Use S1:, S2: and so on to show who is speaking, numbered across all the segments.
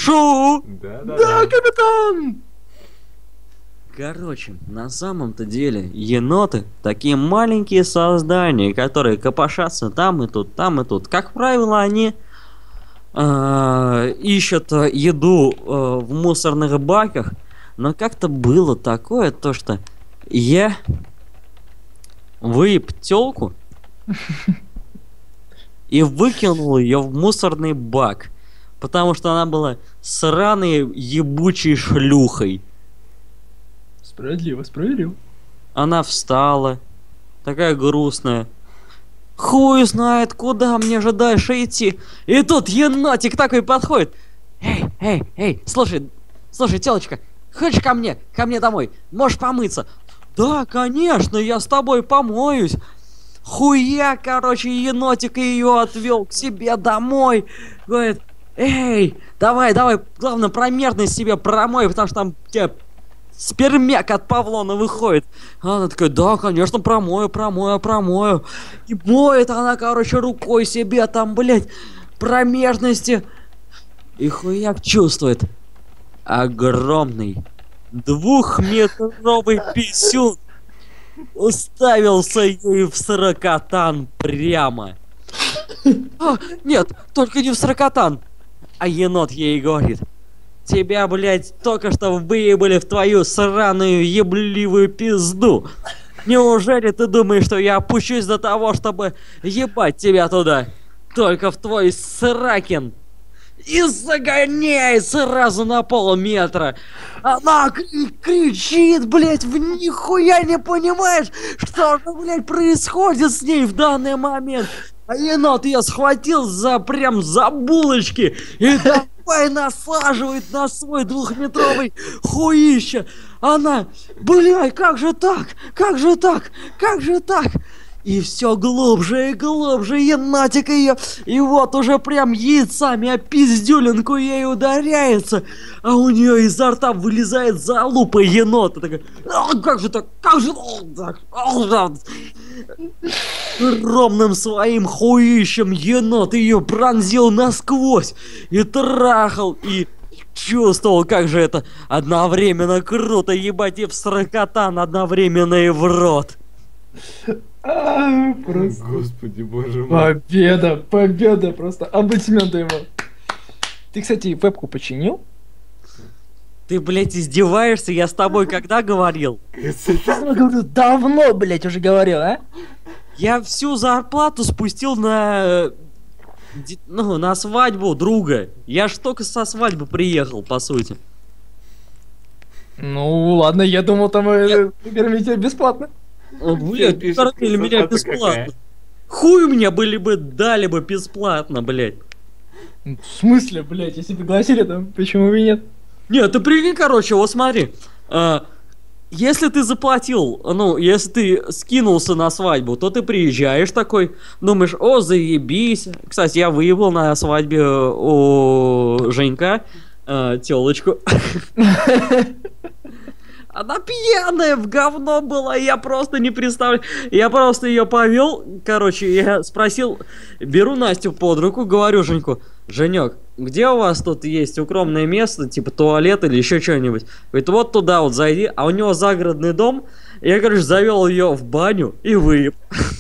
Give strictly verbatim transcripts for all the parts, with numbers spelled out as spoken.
S1: Слышу!
S2: Да, да,
S3: Да,
S2: да.
S3: капитан!
S1: Короче, на самом-то деле, еноты такие маленькие создания, которые копошатся там и тут, там и тут. Как правило, они а, ищут а, еду а, в мусорных баках, но как-то было такое, то что я выеб тёлку и выкинул ее в мусорный бак, потому что она была сраной ебучей шлюхой.
S3: Справедливо, справедливо.
S1: Она встала, такая грустная. Хуй знает, куда мне же дальше идти. И тут енотик такой подходит. Эй, эй, эй, слушай, слушай, телочка, хочешь ко мне, ко мне домой? Можешь помыться? Да, конечно, я с тобой помоюсь. Хуя, короче, енотик ее отвел к себе домой. Говорит, эй, давай, давай, главное, промерность себе промой, потому что там тебе спермяк от Павлона выходит. А она такая, да, конечно, промою, промою, промою. И моет она, короче, рукой себе там, блядь, промежности. И хуяк чувствует. Огромный двухметровый писюн уставился ей в сорокатан прямо. А, нет, только не в сорокатан. А енот ей говорит. Тебя, блядь, только что выебали в твою сраную ебливую пизду. Неужели ты думаешь, что я опущусь до того, чтобы ебать тебя туда? Только в твой сракин. И загоняет сразу на полметра. Она кри- кричит, блядь, в нихуя не понимаешь, что же, блядь, происходит с ней в данный момент. А енот ее схватил за прям за булочки и давай насаживает на свой двухметровый хуище. Она, блядь, как же так? Как же так? Как же так? И все глубже и глубже енотик ее. И вот уже прям яйцами о пиздюлинку ей ударяется. А у нее изо рта вылезает залупа енота. Такая, «А, как же так? Как же так?» Огромным своим хуищем енот ее пронзил насквозь. И трахал. И чувствовал, как же это одновременно круто ебать и в сорокатан, одновременно и в рот.
S3: А, просто
S2: Господи, боже мой.
S3: победа, победа, просто аплодисменты ему. Ты, кстати, вебку починил?
S1: Ты, блядь, издеваешься? Я с тобой когда говорил?
S3: Я говорю, давно, блядь, уже говорил, а?
S1: Я всю зарплату спустил на... э, ди- Ну, на свадьбу друга. Я ж только со свадьбы приехал, по сути.
S3: Ну, ладно, я думал, там э, кормить тебя бесплатно.
S1: О, блядь,
S2: пишет,
S1: кормили меня
S2: красота
S1: бесплатно.
S2: какая.
S1: Хуй мне были бы, дали бы бесплатно, блядь.
S3: В смысле, блядь, если пригласили, там, почему бы и нет?
S1: Нет, ты прикинь, короче, вот смотри. а, Если ты заплатил, ну, если ты скинулся на свадьбу, то ты приезжаешь такой, думаешь, о, заебись. Кстати, я выебал на свадьбе у Женька э, телочку. Она пьяная в говно была, я просто не представляю. Я просто ее повел, короче, я спросил, беру Настю под руку, говорю Женьку, Женек, где у вас тут есть укромное место, типа туалет или еще что-нибудь? Говорит, вот туда вот зайди, а у него загородный дом. Я, короче, завел ее в баню и выеб.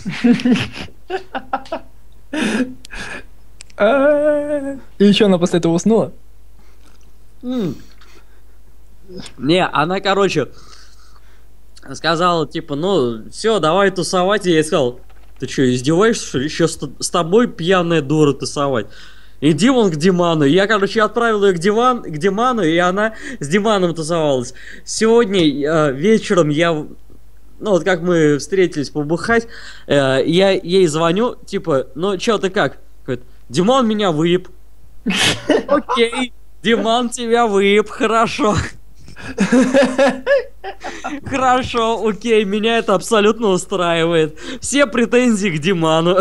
S3: И еще она после этого уснула?
S1: М. Не, она, короче, сказала, типа, ну, все, давай тусовать. И я ей сказал, ты что, издеваешься, что ли? Еще с, с тобой пьяная дура тусовать. Иди вон к Диману. Я, короче, отправил ее к, Диван, к Диману, и она с Диманом тусовалась. Сегодня э, вечером я, ну, вот как мы встретились побухать, э, я ей звоню, типа, ну, чё ты как? Говорит, Диман меня выеб. Окей, Диман тебя выеб, хорошо. Хорошо, окей, меня это абсолютно устраивает. Все претензии к Диману.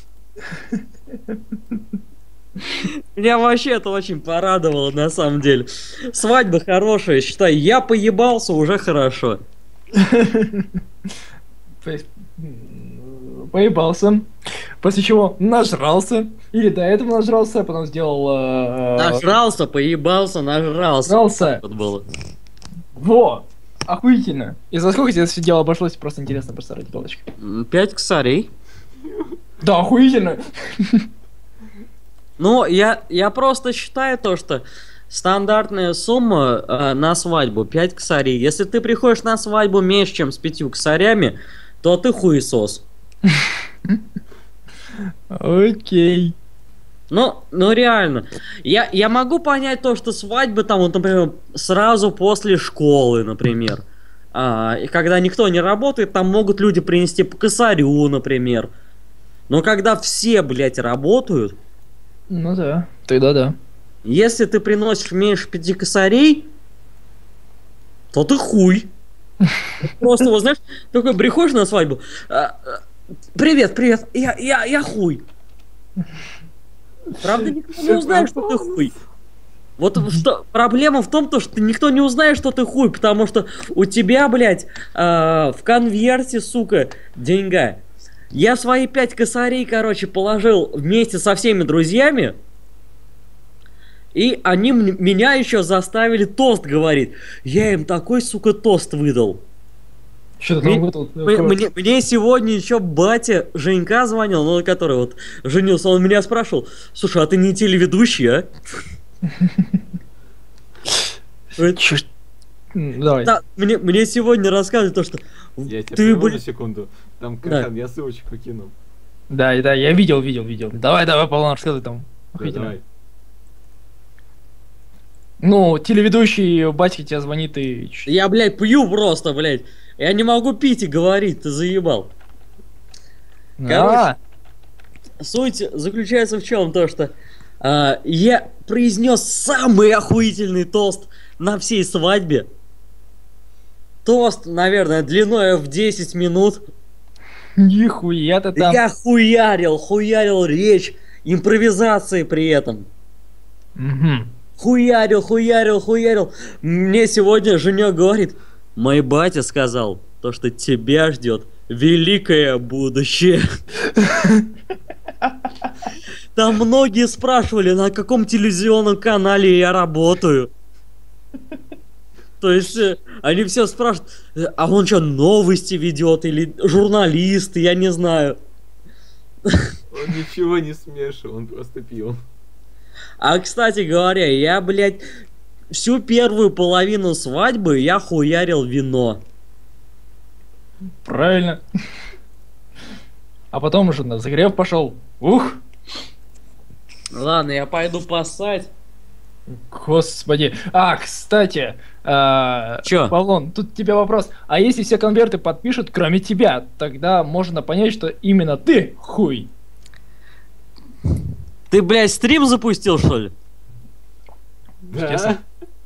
S1: Меня вообще это очень порадовало, на самом деле. Свадьба хорошая, считай, я поебался, уже хорошо.
S3: То есть, м, поебался, после чего нажрался, или до этого нажрался, а потом сделал... Э,
S1: Нажрался, поебался, нажрался.
S3: Нажрался.
S1: Вот было.
S3: Во! Охуительно. И за сколько тебе это все дело обошлось? Просто интересно, просто ради галочки.
S1: М, Пять косарей.
S3: Да, охуительно.
S1: Ну, я, я просто считаю то, что стандартная сумма э, на свадьбу пять косарей. Если ты приходишь на свадьбу меньше, чем с пятью косарями, то ты хуесос.
S3: Окей.
S1: Ну, ну реально. Я, я могу понять то, что свадьбы там, вот, например, сразу после школы, например. А, и когда никто не работает, там могут люди принести по косарю, например. Но когда все, блядь, работают,
S3: Ну да, тогда да.
S1: если ты приносишь меньше пяти косарей, то ты хуй. Просто, вот знаешь, такой приходишь на свадьбу, а, а, привет, привет, я, я, я хуй. Правда, никто не узнает, что ты хуй. Вот что, проблема в том, то, что никто не узнает, что ты хуй, потому что у тебя, блядь, а, в конверте, сука, деньга. Я свои пять косарей, короче, положил вместе со всеми друзьями, и они м- меня еще заставили тост говорить. Я им такой, сука, тост выдал.
S3: Что ты
S1: Мне,
S3: там выдал?
S1: мне- мне- мне сегодня еще батя Женька звонил, ну, который вот женился, он меня спрашивал, слушай, а ты не телеведущий, а? Говорит,
S3: Чё ж- М, Давай.
S1: «Да, мне, мне сегодня рассказывали то, что
S2: Я тебя
S1: ты,
S2: прерву на
S1: блин,
S2: секунду. Там,
S1: Да.
S2: Кахан, я ссылочку кинул.
S3: Да, и да, я видел, видел, видел. Давай, давай, Павел, рассказывай там.
S2: Да,
S3: Охуительно.
S2: давай.
S3: Ну, телеведущий батьки тебя звонит и... ч-
S1: я, блядь, пью просто, блядь. Я не могу пить и говорить, ты заебал.
S3: А,
S1: Суть заключается в чем? То, что а, я произнес самый охуительный тост на всей свадьбе. Тост, наверное, длиной в десять минут.
S3: нихуя ты там.
S1: Я хуярил, хуярил речь, импровизации при этом.
S3: Мгм.
S1: Хуярил, хуярил, хуярил. Мне сегодня Женя говорит, мой батя сказал, то, что тебя ждет великое будущее. Там многие спрашивали, на каком телевизионном канале я работаю. То есть э, они все спрашивают, «Э, а он что, новости ведет или журналист, я не знаю.
S2: Он ничего не смешивал, он просто пил.
S1: А, кстати говоря, я, блядь, всю первую половину свадьбы я хуярил вино.
S3: Правильно. А потом уже на загрев пошел. Ух!
S1: Ладно, я пойду поссать.
S3: Господи. А, кстати, а,
S1: Чё?
S3: Павлон, тут тебе вопрос. А если все конверты подпишут, кроме тебя, тогда можно понять, что именно ты хуй.
S1: Ты, блядь, стрим запустил, что ли?
S2: Да?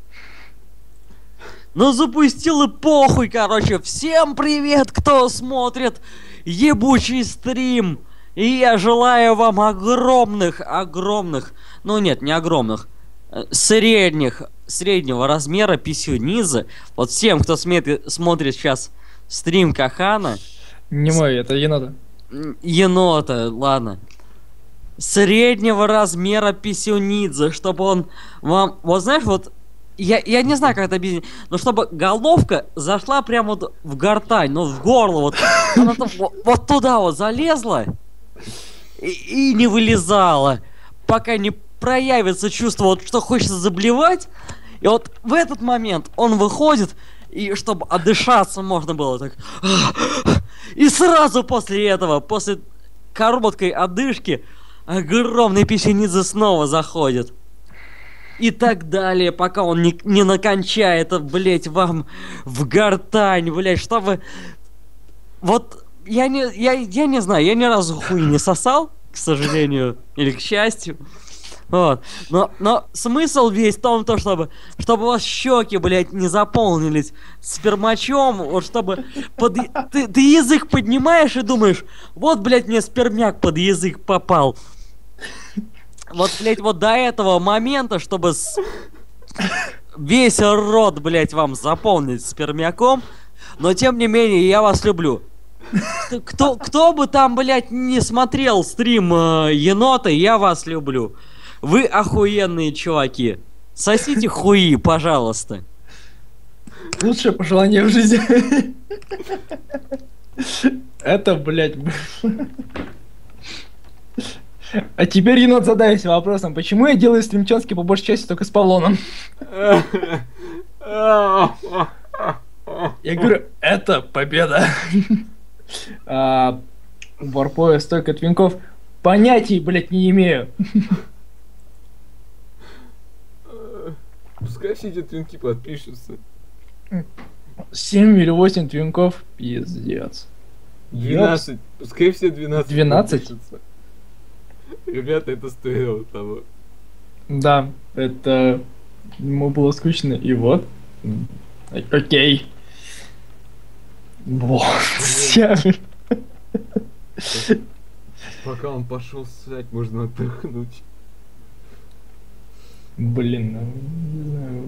S1: Ну запустил и похуй, короче. Всем привет, кто смотрит ебучий стрим. И я желаю вам огромных, огромных, ну нет, не огромных, э, средних, среднего размера писюнизы. Вот всем, кто смет- смотрит сейчас стрим Кахана,
S3: Не мой, это енота.
S1: м, енота, ладно. Среднего размера писюнидзе, чтобы он вам, вот знаешь, вот я, я не знаю, как это объяснить, но чтобы головка зашла прямо вот в гортань, ну в горло, вот она там вот, вот туда вот залезла и, и не вылезала, пока не проявится чувство, вот что хочется заблевать, и вот в этот момент он выходит, и чтобы отдышаться можно было так, и сразу после этого, после короткой одышки, огромный песенидзе снова заходит. И так далее, пока он не, не накончает, блять, вам в гортань, блять, чтобы... Вот, я не, я, я не знаю, я ни разу хуй не сосал, к сожалению, или к счастью. Вот. Но, но смысл весь в том, то, чтобы, чтобы у вас щеки, блядь, не заполнились спермачом, вот чтобы под, ты, ты язык поднимаешь и думаешь, вот, блядь, мне спермяк под язык попал. Вот, блядь, вот до этого момента, чтобы с... весь рот, блядь, вам заполнить спермяком, но тем не менее, я вас люблю. Кто, кто бы там, блядь, не смотрел стрим э, енота, я вас люблю. Вы охуенные чуваки. Сосите хуи, пожалуйста.
S3: Лучшее пожелание в жизни. Это, блядь. А теперь, енот, задайся вопросом, почему я делаю стримчанский по большей части только с Павлоном? Я говорю, это победа. А, Варпоя столько твинков. Понятий, блядь, не имею.
S2: Пускай все эти твинки подпишутся.
S3: семь или восемь твинков, пиздец.
S2: двенадцать. Пускай все двенадцать.
S3: двенадцать?
S2: подпишутся. Ребята, это стоило того.
S3: Да, это... Ему было скучно, и вот. Окей. Вот.
S2: Пока он пошел ссать, можно отдохнуть.
S3: Блин, ну, не знаю.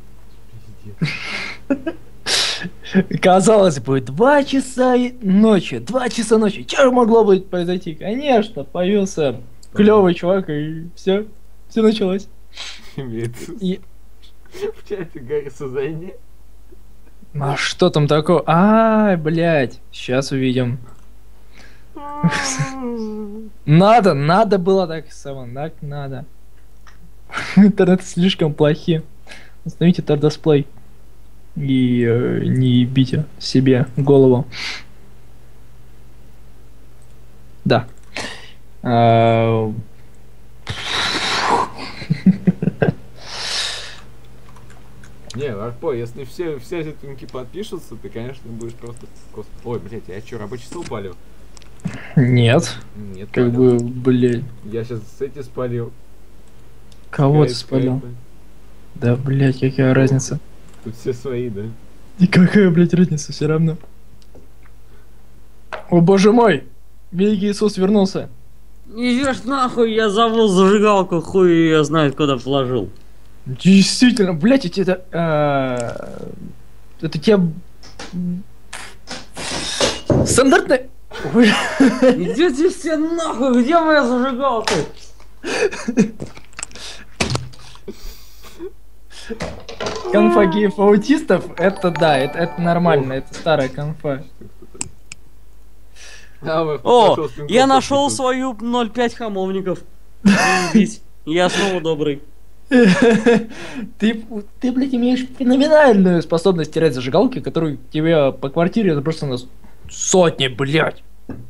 S2: Пиздец.
S3: Казалось бы, два часа и- ночи, два часа ночи. Что могло бы произойти? Конечно, появился клевый чувак, и все, все началось.
S2: Имеется.
S3: И...
S2: В чате Гарриса зайди.
S3: А что там такое? Ай, блядь, сейчас увидим. Надо, надо было так само, так надо. Интернет слишком плохи. Установите тардисплей. И э, не ебите себе голову. Да. А,
S2: Не, Арпо, если все, все эти твинки подпишутся, ты, конечно, будешь просто... кос- Ой, блядь, я что, рабочий стол палил?
S3: Нет.
S2: Нет,
S3: Как
S2: палил.
S3: бы, блядь.
S2: Я сейчас эти спалил.
S3: Кого ты
S2: Скайп,
S3: спалил?
S2: скайпы.
S3: Да, блядь, какая разница?
S2: Тут все свои, да?
S3: И какая, блядь, разница, все равно. О боже мой! Великий Иисус вернулся.
S1: Идешь нахуй, я завел зажигалку, хуй ее знает, куда положил.
S3: Действительно, блядь, эти это... а, Это тебя... Стандартная... Ой.
S1: Идите все нахуй, где моя зажигалка?
S3: Конфа геев-аутистов, это да, это, это нормально, это старая конфа.
S2: А, вы
S1: О,
S2: пошел с твинков
S1: я нашел
S2: подписываться.
S1: свою ноль пять хамовников. Заебись. Я снова добрый.
S3: Ты, ты, блядь, имеешь феноменальную способность терять зажигалки, которую тебе по квартире это просто на сотни, блядь.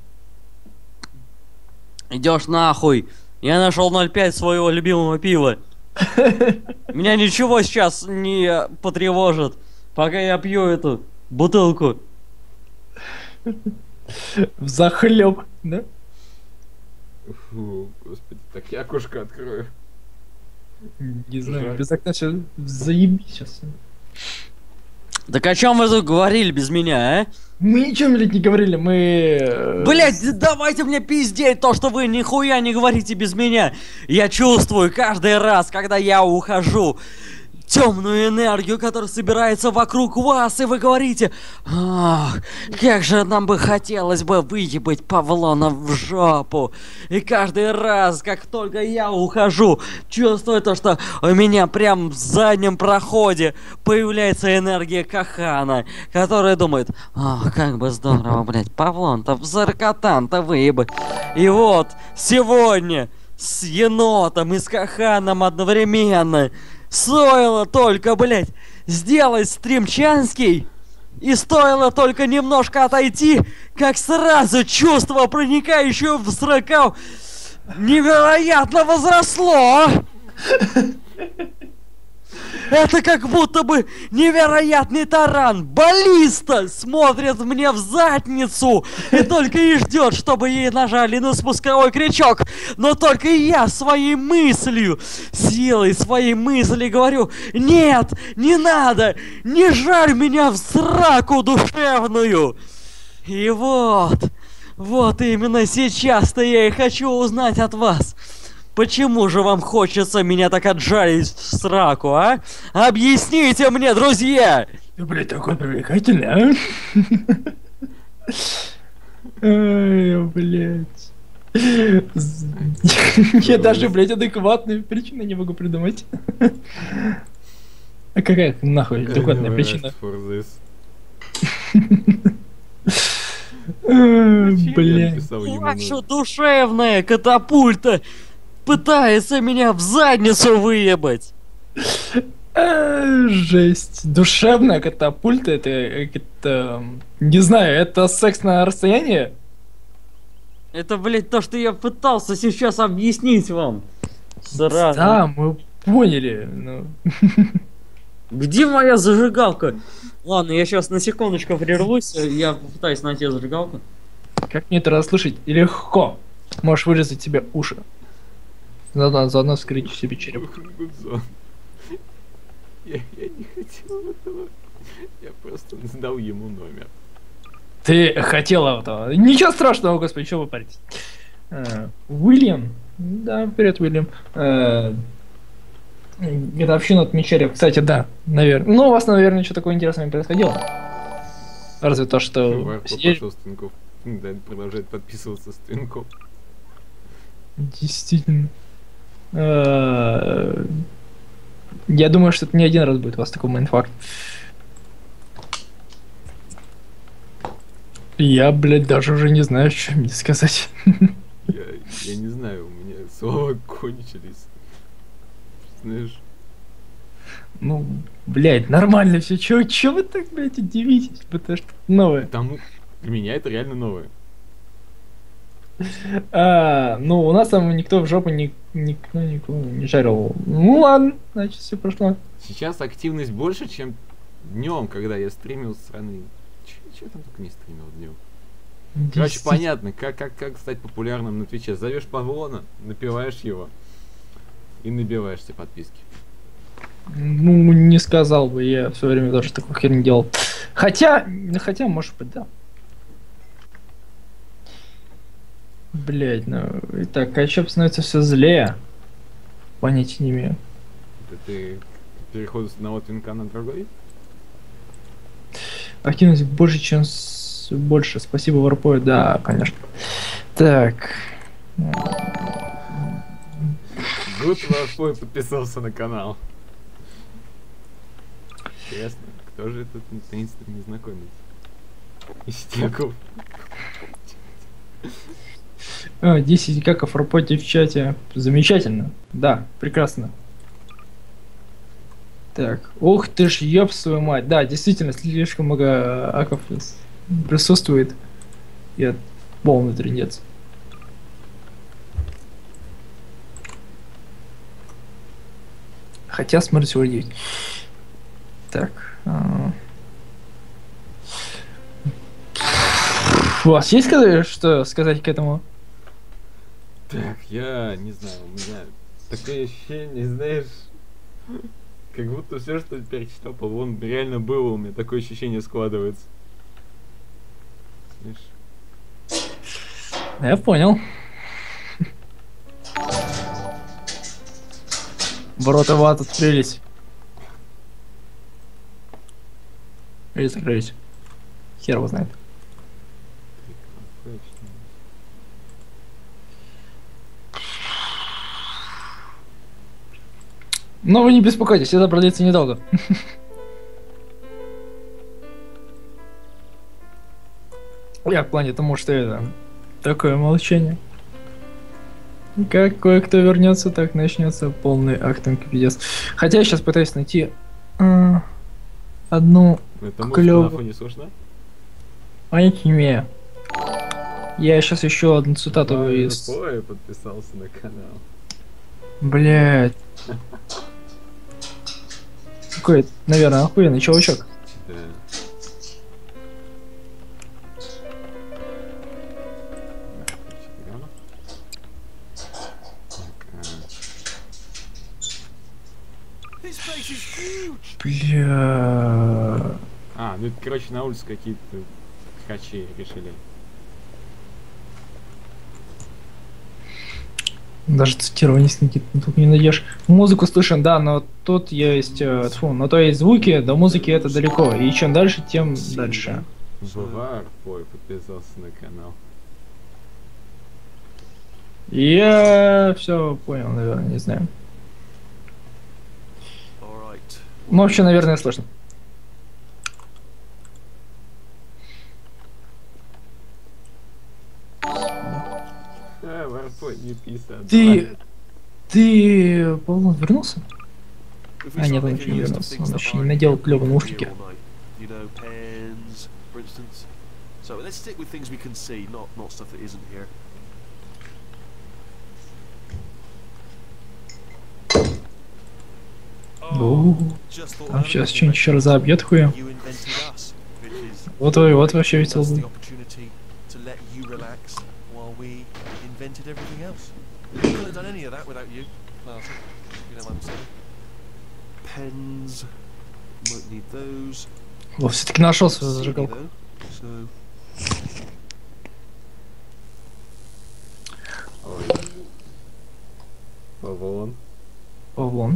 S1: Идешь нахуй. Я нашел ноль пять своего любимого пива. Меня ничего сейчас не потревожит, пока я пью эту бутылку.
S3: Захлеб, да?
S2: Фу, господи, так я окошко открою.
S3: Не знаю,
S2: Жаль.
S3: без окна сейчас заебись сейчас.
S1: Так о чем вы тут говорили без меня, а?
S3: Мы ничего, блядь, не говорили, мы... э,
S1: Блять, давайте мне пиздеть то, что вы нихуя не говорите без меня. Я чувствую каждый раз, когда я ухожу, темную энергию, которая собирается вокруг вас, и вы говорите: ах, как же нам бы хотелось бы выебать Павлона в жопу. И каждый раз, как только я ухожу, чувствую то, что у меня прям в заднем проходе появляется энергия Кахана, которая думает: ах, как бы здорово, блять, Павлон-то в Заркатан-то выебать. И вот, сегодня с енотом и с Каханом одновременно стоило только, блять, сделать стримчанский, и стоило только немножко отойти, как сразу чувство, проникающее в срока, невероятно возросло. Это как будто бы невероятный таран, баллиста, смотрит мне в задницу и только и ждет, чтобы ей нажали на спусковой крючок. Но только я своей мыслью, силой своей мысли говорю: нет, не надо, не жарь меня в сраку душевную. И вот, вот именно сейчас-то я и хочу узнать от вас. Почему же вам хочется меня так отжарить в сраку, а? Объясните мне, друзья!
S3: Ты, блядь, такой привлекательный, а? Ай, блядь. Я даже, блядь, адекватную причину не могу придумать. А какая нахуй адекватная причина? Блядь.
S1: Ваша душевная катапульта пытается меня в задницу выебать.
S3: А, жесть. Душевная катапульта, это, это... Не знаю, это секс на расстоянии?
S1: Это, блядь, то, что я пытался сейчас объяснить вам. Сразу.
S3: Да, мы поняли. Ну.
S1: Где моя зажигалка? Ладно, я сейчас на секундочку прервусь, я попытаюсь найти зажигалку.
S3: Как мне это расслышать? Легко. Можешь вырезать себе уши. Заодно, заодно вскрыть себе череп.
S2: Я, я не хотел этого. Я просто сдал ему номер.
S3: Ты хотел этого. Ничего страшного, господи, что вы паритесь. А, Уильям. Да, привет, Уильям. А, годовщину отмечали. Кстати, да, наверное. Ну, у вас, наверное, что такое интересное не происходило. Разве то, что...
S2: Пошел Стринков. Да, продолжает подписываться Стринков.
S3: Действительно. А, Я думаю, что это не один раз будет у вас такой майнфакт. Я, блядь, даже уже не знаю, что мне сказать.
S2: Я, я не знаю, у меня слова кончились. Знаешь?
S3: Ну, блядь, нормально все. Чё, чё вы так, блядь, удивитесь? Потому что новое.
S2: Там, для меня это реально новое.
S3: А, ну, у нас там никто в жопу ни, никто никого не жарил. Ну ладно, значит, все прошло.
S2: Сейчас активность больше, чем днем, когда я стримил с страны. Че там только не стримил днем. Короче, понятно, как, как, как стать популярным на Твиче. Зовешь Павлона, напиваешь его и набиваешь себе подписки.
S3: Ну, не сказал бы, я в свое время тоже такую херню делал. Хотя, хотя, может быть, да. Блять, ну и так, Качап становится все злее. Понятия не имею.
S2: Это ты переход с одного твинка на другой?
S3: Активность больше, чем с... больше. Спасибо, Варпой. Да, конечно. Так.
S2: Гуд Варпой подписался на канал. Интересно, кто же этот таинственный незнакомец? Истеков.
S3: А, десять каков Варпой в чате. Замечательно. Да, прекрасно. Так, ух ты ж, ёб свою мать. Да, действительно, слишком много аков присутствует. Я полный трындец. Хотя, смотри, всего девять. Так. А... У вас есть что сказать к этому?
S2: Так, я не знаю, у меня такое ощущение, знаешь... Как будто все, что теперь читал Павлон, реально было, у меня такое ощущение складывается. Знаешь?
S3: Я понял. Ворота в ад открылись. Или закрылись. Хер его знает. Но вы не беспокойтесь, это продлится недолго. Я в плане тому, что это такое молчание. Как кое-кто вернется, так начнется полный актинг пиздец. Хотя я сейчас пытаюсь найти э, одну клёвую.
S2: Не слышно?
S3: Понятия не имею. Я сейчас еще одну цитату из.
S2: Подписался на канал.
S3: Блять. Какой, наверное, охуенный чувачок.
S2: Да.
S3: Бля.
S2: А, ну это, короче, на улице какие-то ткачи решили.
S3: Даже цитирование с Никитой тут не найдешь. Музыку слышен, да, но тут есть, э, тьфу, но то есть звуки, до музыки это далеко. И чем дальше, тем дальше.
S2: Бувар, ой, подписался на канал.
S3: Я все понял, наверное, не знаю. Ну, вообще, наверное, слышно.
S2: А, Варпой, не писа.
S3: Ты... Ты... Павлон вернулся? А, нет, он еще не вернулся. Он еще не надел клёвые наушники. Оу. А сейчас что-нибудь еще разобьет хуя. Вот вы, вот вообще весело будет. Во, все-таки нашел свою зажигалку.
S2: Павлон.
S3: Павлон.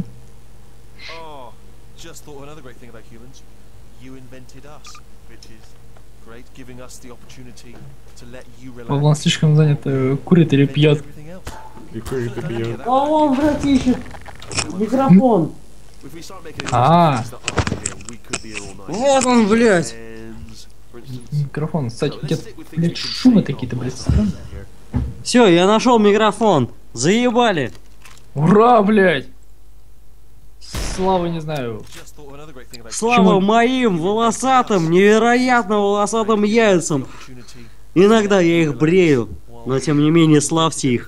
S4: Just thought of another great thing about humans. You invented us, which is great, giving us the opportunity to let you relax.
S3: Павлон слишком занят, э, курит или пьет.
S2: И курит, и пьет.
S1: Павлон, братишек! Микрофон!
S3: А,
S1: Вот он, блядь!
S3: микрофон. Кстати, где-то, блядь, шумы какие-то, блядь, странные.
S1: Все, я нашел микрофон. Заебали.
S3: Ура, блядь! Слава, не знаю.
S1: Слава моим волосатым, невероятно волосатым яйцам. Иногда я их брею, но тем не менее славьте их.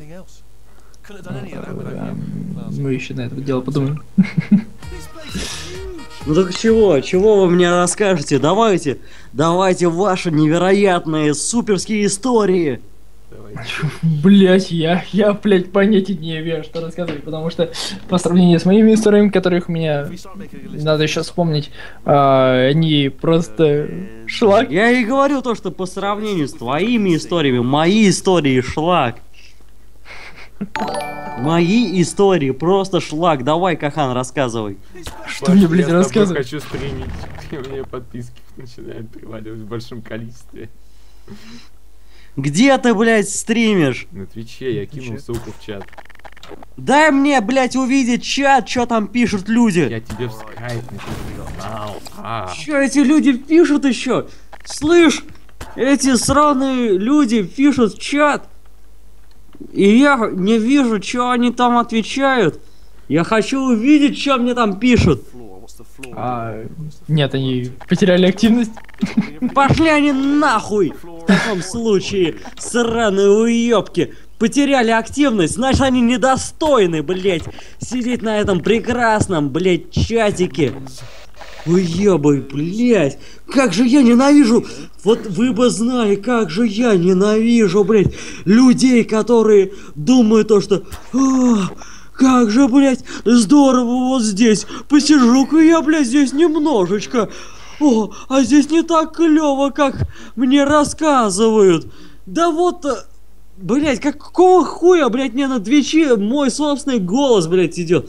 S3: Мы еще на это дело подумаем.
S1: Ну так чего? Чего вы мне расскажете? Давайте, давайте ваши невероятные суперские истории.
S3: Блять, я, я, блять, понятия не имею, что рассказывать, потому что по сравнению с моими историями, которых у меня надо еще вспомнить, а, они просто шлак.
S1: Я и говорю то, что по сравнению с твоими историями, мои истории шлак. Мои истории просто шлак. Давай, Кахан, рассказывай.
S3: Что мне, блядь,
S2: Я
S3: рассказывать?
S2: хочу стримить, и у меня подписки начинают приваливать в большом количестве.
S1: Где ты, блядь, стримишь?
S2: На Твиче я кинул ссылку в чат.
S1: Дай мне, блядь, увидеть чат, что там пишут люди.
S2: Я тебе в скайп написал. А.
S1: Что эти люди пишут еще? Слышь, эти сраные люди пишут в чат. И я не вижу, что они там отвечают. Я хочу увидеть, что мне там пишут.
S3: А, нет, они потеряли активность.
S1: Пошли они нахуй! В таком случае, сраные уёбки, потеряли активность, значит они недостойны, блять, сидеть на этом прекрасном, блять, чатике. Уёбай, блять, как же я ненавижу, вот вы бы знали, как же я ненавижу, блять, людей, которые думают то, что... «О, как же, блядь, здорово вот здесь. Посижу-ка я, блядь, здесь немножечко. О, а здесь не так клево, как мне рассказывают. Да вот, блядь, какого хуя, блядь, мне на Твиче мой собственный голос, блядь, идет.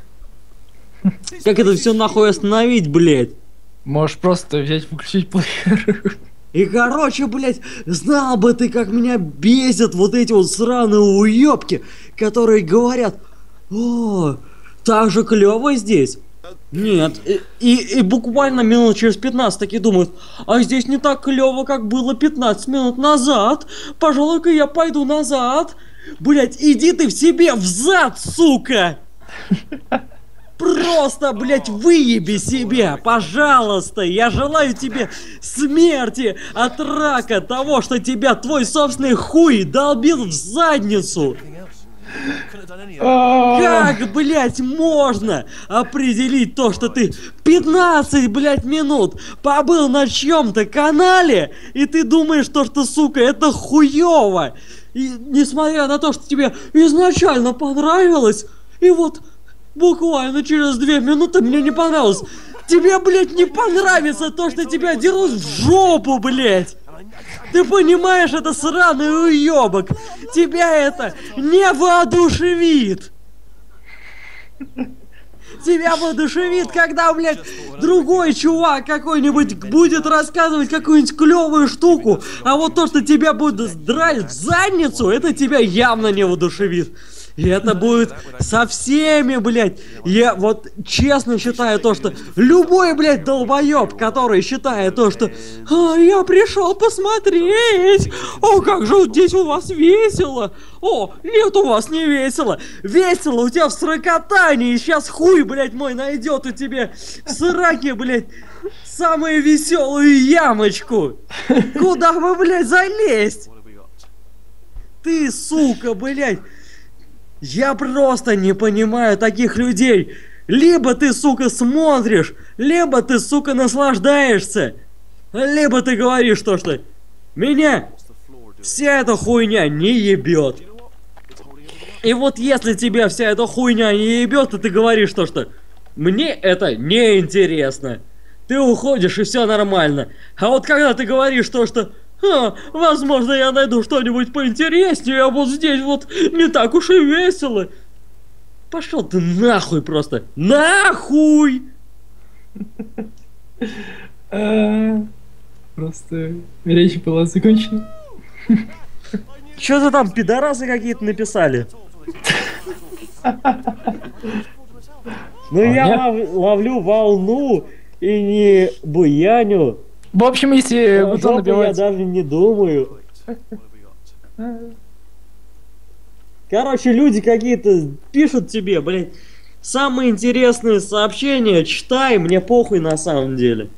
S1: Как это все нахуй остановить, блядь?
S3: Можешь просто взять, выключить плеер.
S1: И короче, блядь, знал бы ты, как меня бесят вот эти вот сраные уёбки, которые говорят: о, так же клево здесь. Нет, и, и, и буквально минут через пятнадцать такие думают: а здесь не так клево, как было пятнадцать минут назад. Пожалуй-ка я пойду назад. Блять, иди ты в себе в зад, сука! Просто, блять, выеби себя, пожалуйста. Я желаю тебе смерти от рака того, что тебя твой собственный хуй долбил в задницу. Как, блять, можно определить то, что ты пятнадцать, блять, минут побыл на чьем-то канале, и ты думаешь то, что, сука, это хуёво. И несмотря на то, что тебе изначально понравилось, и вот буквально через две минуты мне не понравилось. Тебе, блять, не понравится то, что тебя дерут в жопу, блять. Ты понимаешь, это сраный уёбок. Тебя это не воодушевит. тебя воодушевит, когда, блядь, другой чувак какой-нибудь будет рассказывать какую-нибудь клевую штуку, а вот то, что тебя будет драть в задницу, это тебя явно не воодушевит. И это будет со всеми, блядь. Я вот честно считаю то, что любой, блядь, долбоеб, который считает то, что а, я пришел посмотреть, о, как же здесь у вас весело, о, нет, у вас не весело, весело у тебя в сракотании, сейчас хуй, блядь, мой найдет у тебя в сраке, блядь, самую веселую ямочку. Куда вы, блядь, залезть? Ты, сука, блядь. Я просто не понимаю таких людей. Либо ты, сука, смотришь, либо ты, сука, наслаждаешься, либо ты говоришь то, что меня вся эта хуйня не ебет. И вот если тебя вся эта хуйня не ебет, то ты говоришь то, что мне это не интересно. Ты уходишь и все нормально. А вот когда ты говоришь то, что а, возможно, я найду что-нибудь поинтереснее, а вот здесь вот не так уж и весело. Пошел ты нахуй просто. Нахуй!
S3: Просто речь была закончена.
S1: Что-то там пидорасы какие-то написали. Ну я ловлю волну и не буяню.
S3: В общем, если бутон
S1: Я
S3: набивается...
S1: даже не думаю. Короче, люди какие-то пишут тебе, блядь, самые интересные сообщения, читай, мне похуй на самом деле.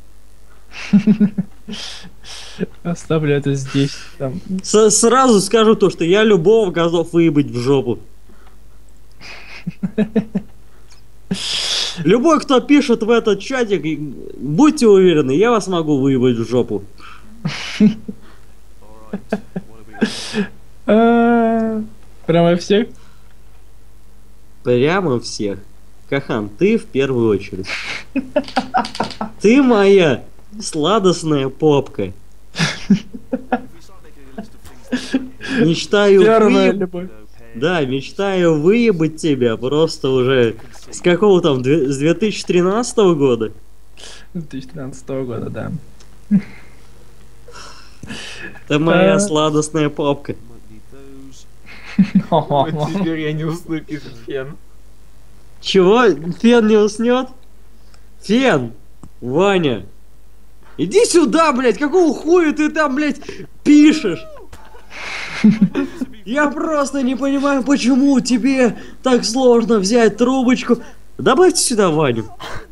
S3: Оставлю это здесь. Там.
S1: С Сразу скажу то, что я любого готов выебать в жопу. Любой, кто пишет в этот чатик, будьте уверены, я вас могу выебать в жопу.
S3: Прямо всех?
S1: Прямо всех. Кахан, ты в первую очередь. Ты моя сладостная попка. Мечтаю
S3: Первая
S1: выеб...
S3: любовь.
S1: Да, мечтаю выебать тебя просто уже с какого там, с две тысячи тринадцатого года?
S3: две тысячи тринадцатого года, да.
S1: Это моя
S3: А.
S1: сладостная попка.
S2: Вот теперь я не усну, пишет Фен.
S1: Чего? Фен не уснет? Фен! Ваня! Иди сюда, блядь! Какого хуя ты там, блядь, пишешь? Я просто не понимаю, почему тебе так сложно взять трубочку. Добавьте сюда Ваню.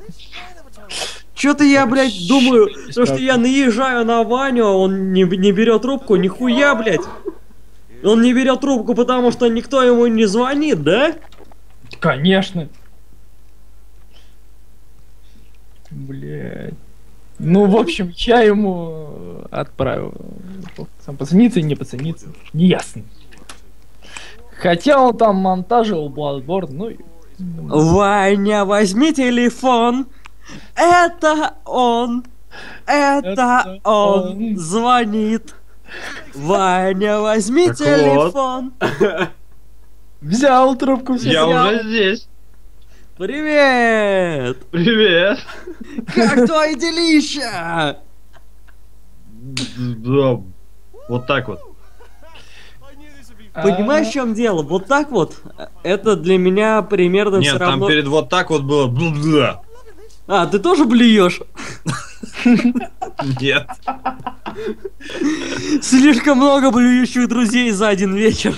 S1: Чё-то я, блядь, думаю, то, что я наезжаю на Ваню, а он не, не берет трубку. Нихуя, блядь. Он не берет трубку, потому что никто ему не звонит, да?
S3: Конечно. Блять. Ну, в общем, я ему отправил. Сам поцениться и не поцениться. Неясно. Хотя он там монтажил Bloodborne, ну... и-
S1: Ваня, возьми телефон. Это он. Это,
S3: Это
S1: он.
S3: он.
S1: Звонит. Ваня, возьми
S5: Так
S1: телефон.
S3: Взял трубку, все
S5: Я
S1: взял.
S5: уже здесь.
S1: Привет.
S5: Привет.
S1: Как твои делища?
S5: Да, вот так вот.
S1: Понимаешь, в чем дело? Вот так вот, это для меня примерно
S5: Нет,
S1: все
S5: там
S1: равно...
S5: перед вот так вот было. бла-бла.
S1: А, ты тоже блюешь?
S5: Нет.
S1: Слишком много блюющих друзей за один вечер.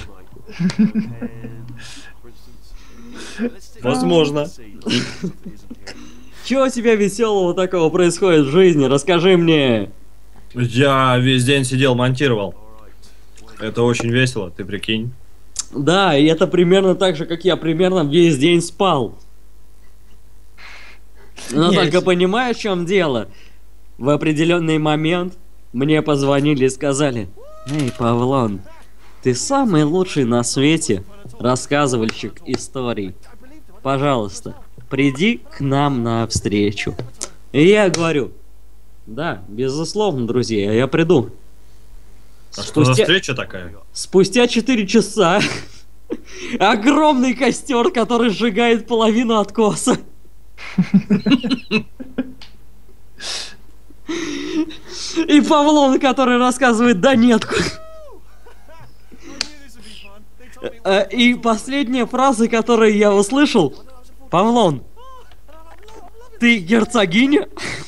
S5: Возможно.
S1: Чего у тебя веселого такого происходит в жизни? Расскажи мне.
S5: Я весь день сидел, монтировал. Это очень весело, ты прикинь.
S1: Да, и это примерно так же, как я примерно весь день спал. Но
S3: Не,
S1: только
S3: если-
S1: понимаешь, в чем дело? В определенный момент мне позвонили и сказали: «Эй, Павлон, ты самый лучший на свете рассказывальщик историй. Пожалуйста, приди к нам на встречу». И я говорю: да, безусловно, друзья, я приду.
S5: А что за
S1: Спустя-
S5: встреча такая?
S1: Спустя четыре часа огромный костер, который сжигает половину откоса. И Павлон, который рассказывает «да-нетку». Э, И последняя фраза, которую я услышал. Павлон, ты герцогиня?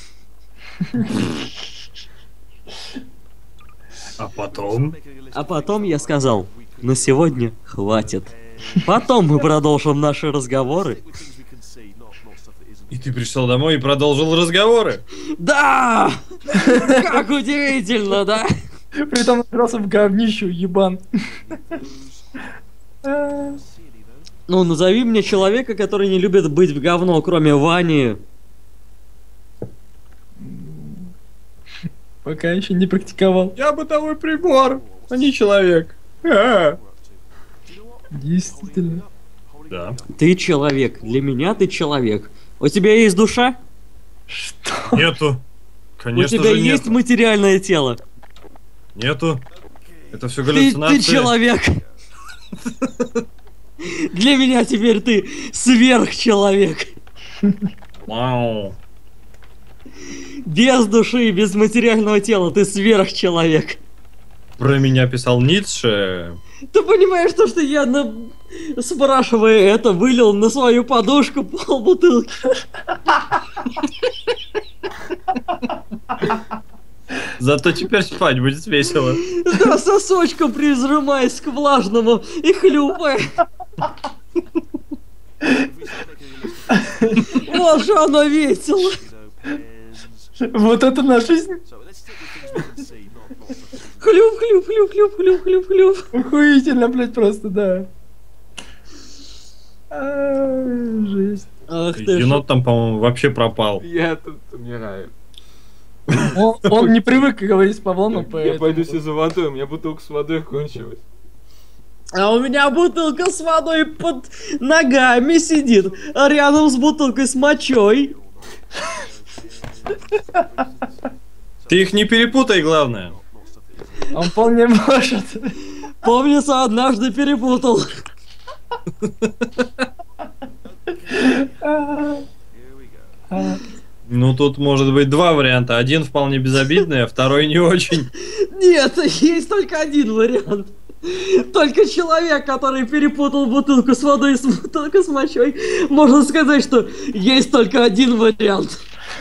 S5: А потом?
S1: А потом я сказал, на сегодня хватит. Потом мы продолжим наши разговоры.
S5: И ты пришел домой и продолжил разговоры?
S1: Да! Как удивительно, да?
S3: Притом набрался в говнищу, ебан.
S1: Ну, назови мне человека, который не любит быть в говно, кроме Вани.
S3: Пока еще не практиковал.
S5: Я бытовой прибор, а не человек. А.
S3: Действительно.
S5: Да.
S1: Ты человек. Для меня ты человек. У тебя есть душа?
S3: Что?
S5: Нету. Конечно
S1: У тебя
S5: же
S1: есть
S5: нету.
S1: материальное тело?
S5: Нету. Это все
S1: Ты,
S5: галлюцинации.
S1: ты человек. Для меня теперь ты сверхчеловек.
S5: Вау.
S1: Без души и без материального тела ты сверхчеловек.
S5: Про меня писал Ницше.
S1: Ты понимаешь, то, что я, на... спрашивая это, вылил на свою подушку полбутылки?
S5: Зато теперь спать будет весело.
S1: Да, сосочком прижимаясь к влажному и хлюпая. Вот же оно весело.
S3: Вот это наша жизнь.
S1: Хлюп, хлюп, хлюп, хлюп, хлюп, хлюп, хлюп.
S3: Охуительно, блядь, просто, да. А, жесть.
S1: Ах ты ж.
S5: Енот там, по-моему, вообще пропал.
S2: Я тут умираю.
S3: Он, он не привык говорить с Павлоном,
S2: Я
S3: поэтому...
S2: пойду себе за водой, у меня бутылка с водой кончилась.
S1: А у меня бутылка с водой под ногами сидит, а рядом с бутылкой с мочой.
S5: Ты их не перепутай, главное.
S3: Он вполне может.
S1: Помнится, однажды перепутал.
S3: А, а.
S5: Ну, тут может быть два варианта. Один вполне безобидный, а второй не очень.
S1: Нет, есть только один вариант. Только человек, который перепутал бутылку с водой с бутылкой с мочой, можно сказать, что есть только один вариант.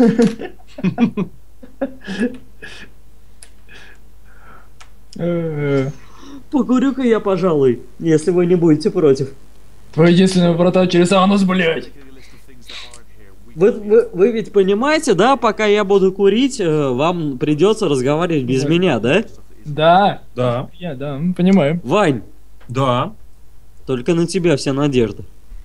S3: Э,
S1: Покурю-ка я, пожалуй, если вы не будете против.
S3: Твой единственный врата через анус, блядь.
S1: Вы, вы, вы ведь понимаете, да, пока я буду курить, э, вам придется разговаривать без
S3: Да.
S1: меня, да?
S3: Да,
S5: Да,
S3: я, да, м, понимаю.
S1: Вань,
S5: да.
S1: только на тебя вся надежда.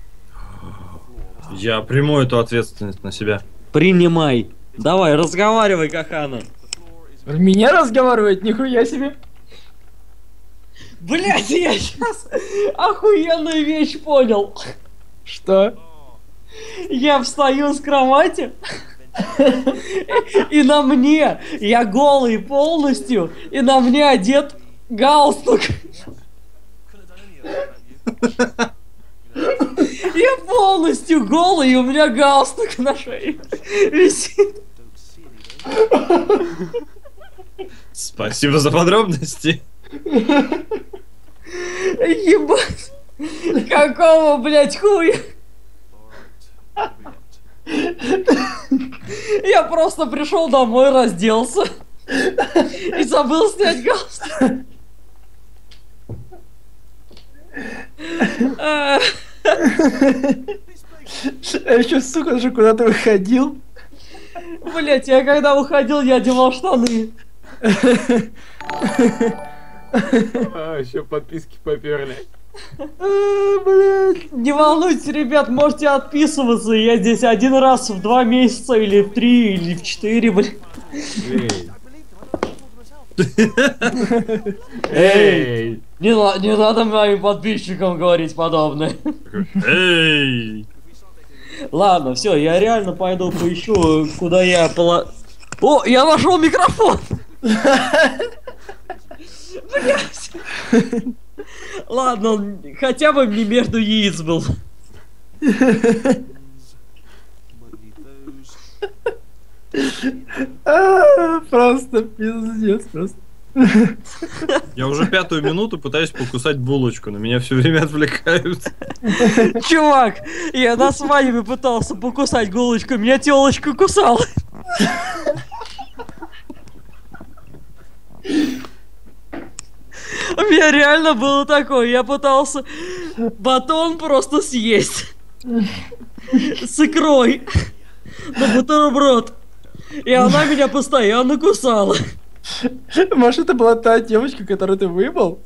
S5: Я приму эту ответственность на себя.
S1: Принимай. Давай, разговаривай, Кахана.
S3: Меня разговаривает, нихуя себе.
S1: Блять, я сейчас охуенную вещь понял.
S3: Что?
S1: Я встаю с кровати, и на мне, я голый полностью, и на мне одет галстук. Я полностью голый, и у меня галстук на шее висит.
S5: Спасибо за подробности.
S1: Ебать. Какого, блять, хуя? Я просто пришел домой, разделся и забыл снять галстук. А,
S3: А еще, сука, же куда-то выходил.
S1: Блять, я когда уходил, я одевал штаны.
S2: А, еще подписки поперли.
S1: А, блять, не волнуйтесь, ребят, можете отписываться. Я здесь один раз в два месяца, или в три, или в четыре, блядь.
S2: Эй. Эй.
S1: Не, на- не надо моим подписчикам говорить подобное.
S5: Эй!
S1: Ладно, все, я реально пойду поищу, куда я пола... О, я нашел микрофон! Блять! Ладно, он хотя бы не между яиц был.
S3: А, Просто пиздец, просто.
S5: Я уже пятую минуту пытаюсь покусать булочку, но меня все время отвлекают.
S1: Чувак, я на свадьбе пытался покусать булочку, меня телочка кусала. У меня реально было такое, я пытался батон просто съесть с икрой на бутерброд, и она меня постоянно кусала.
S3: Может, это была та девочка, которую ты выебал?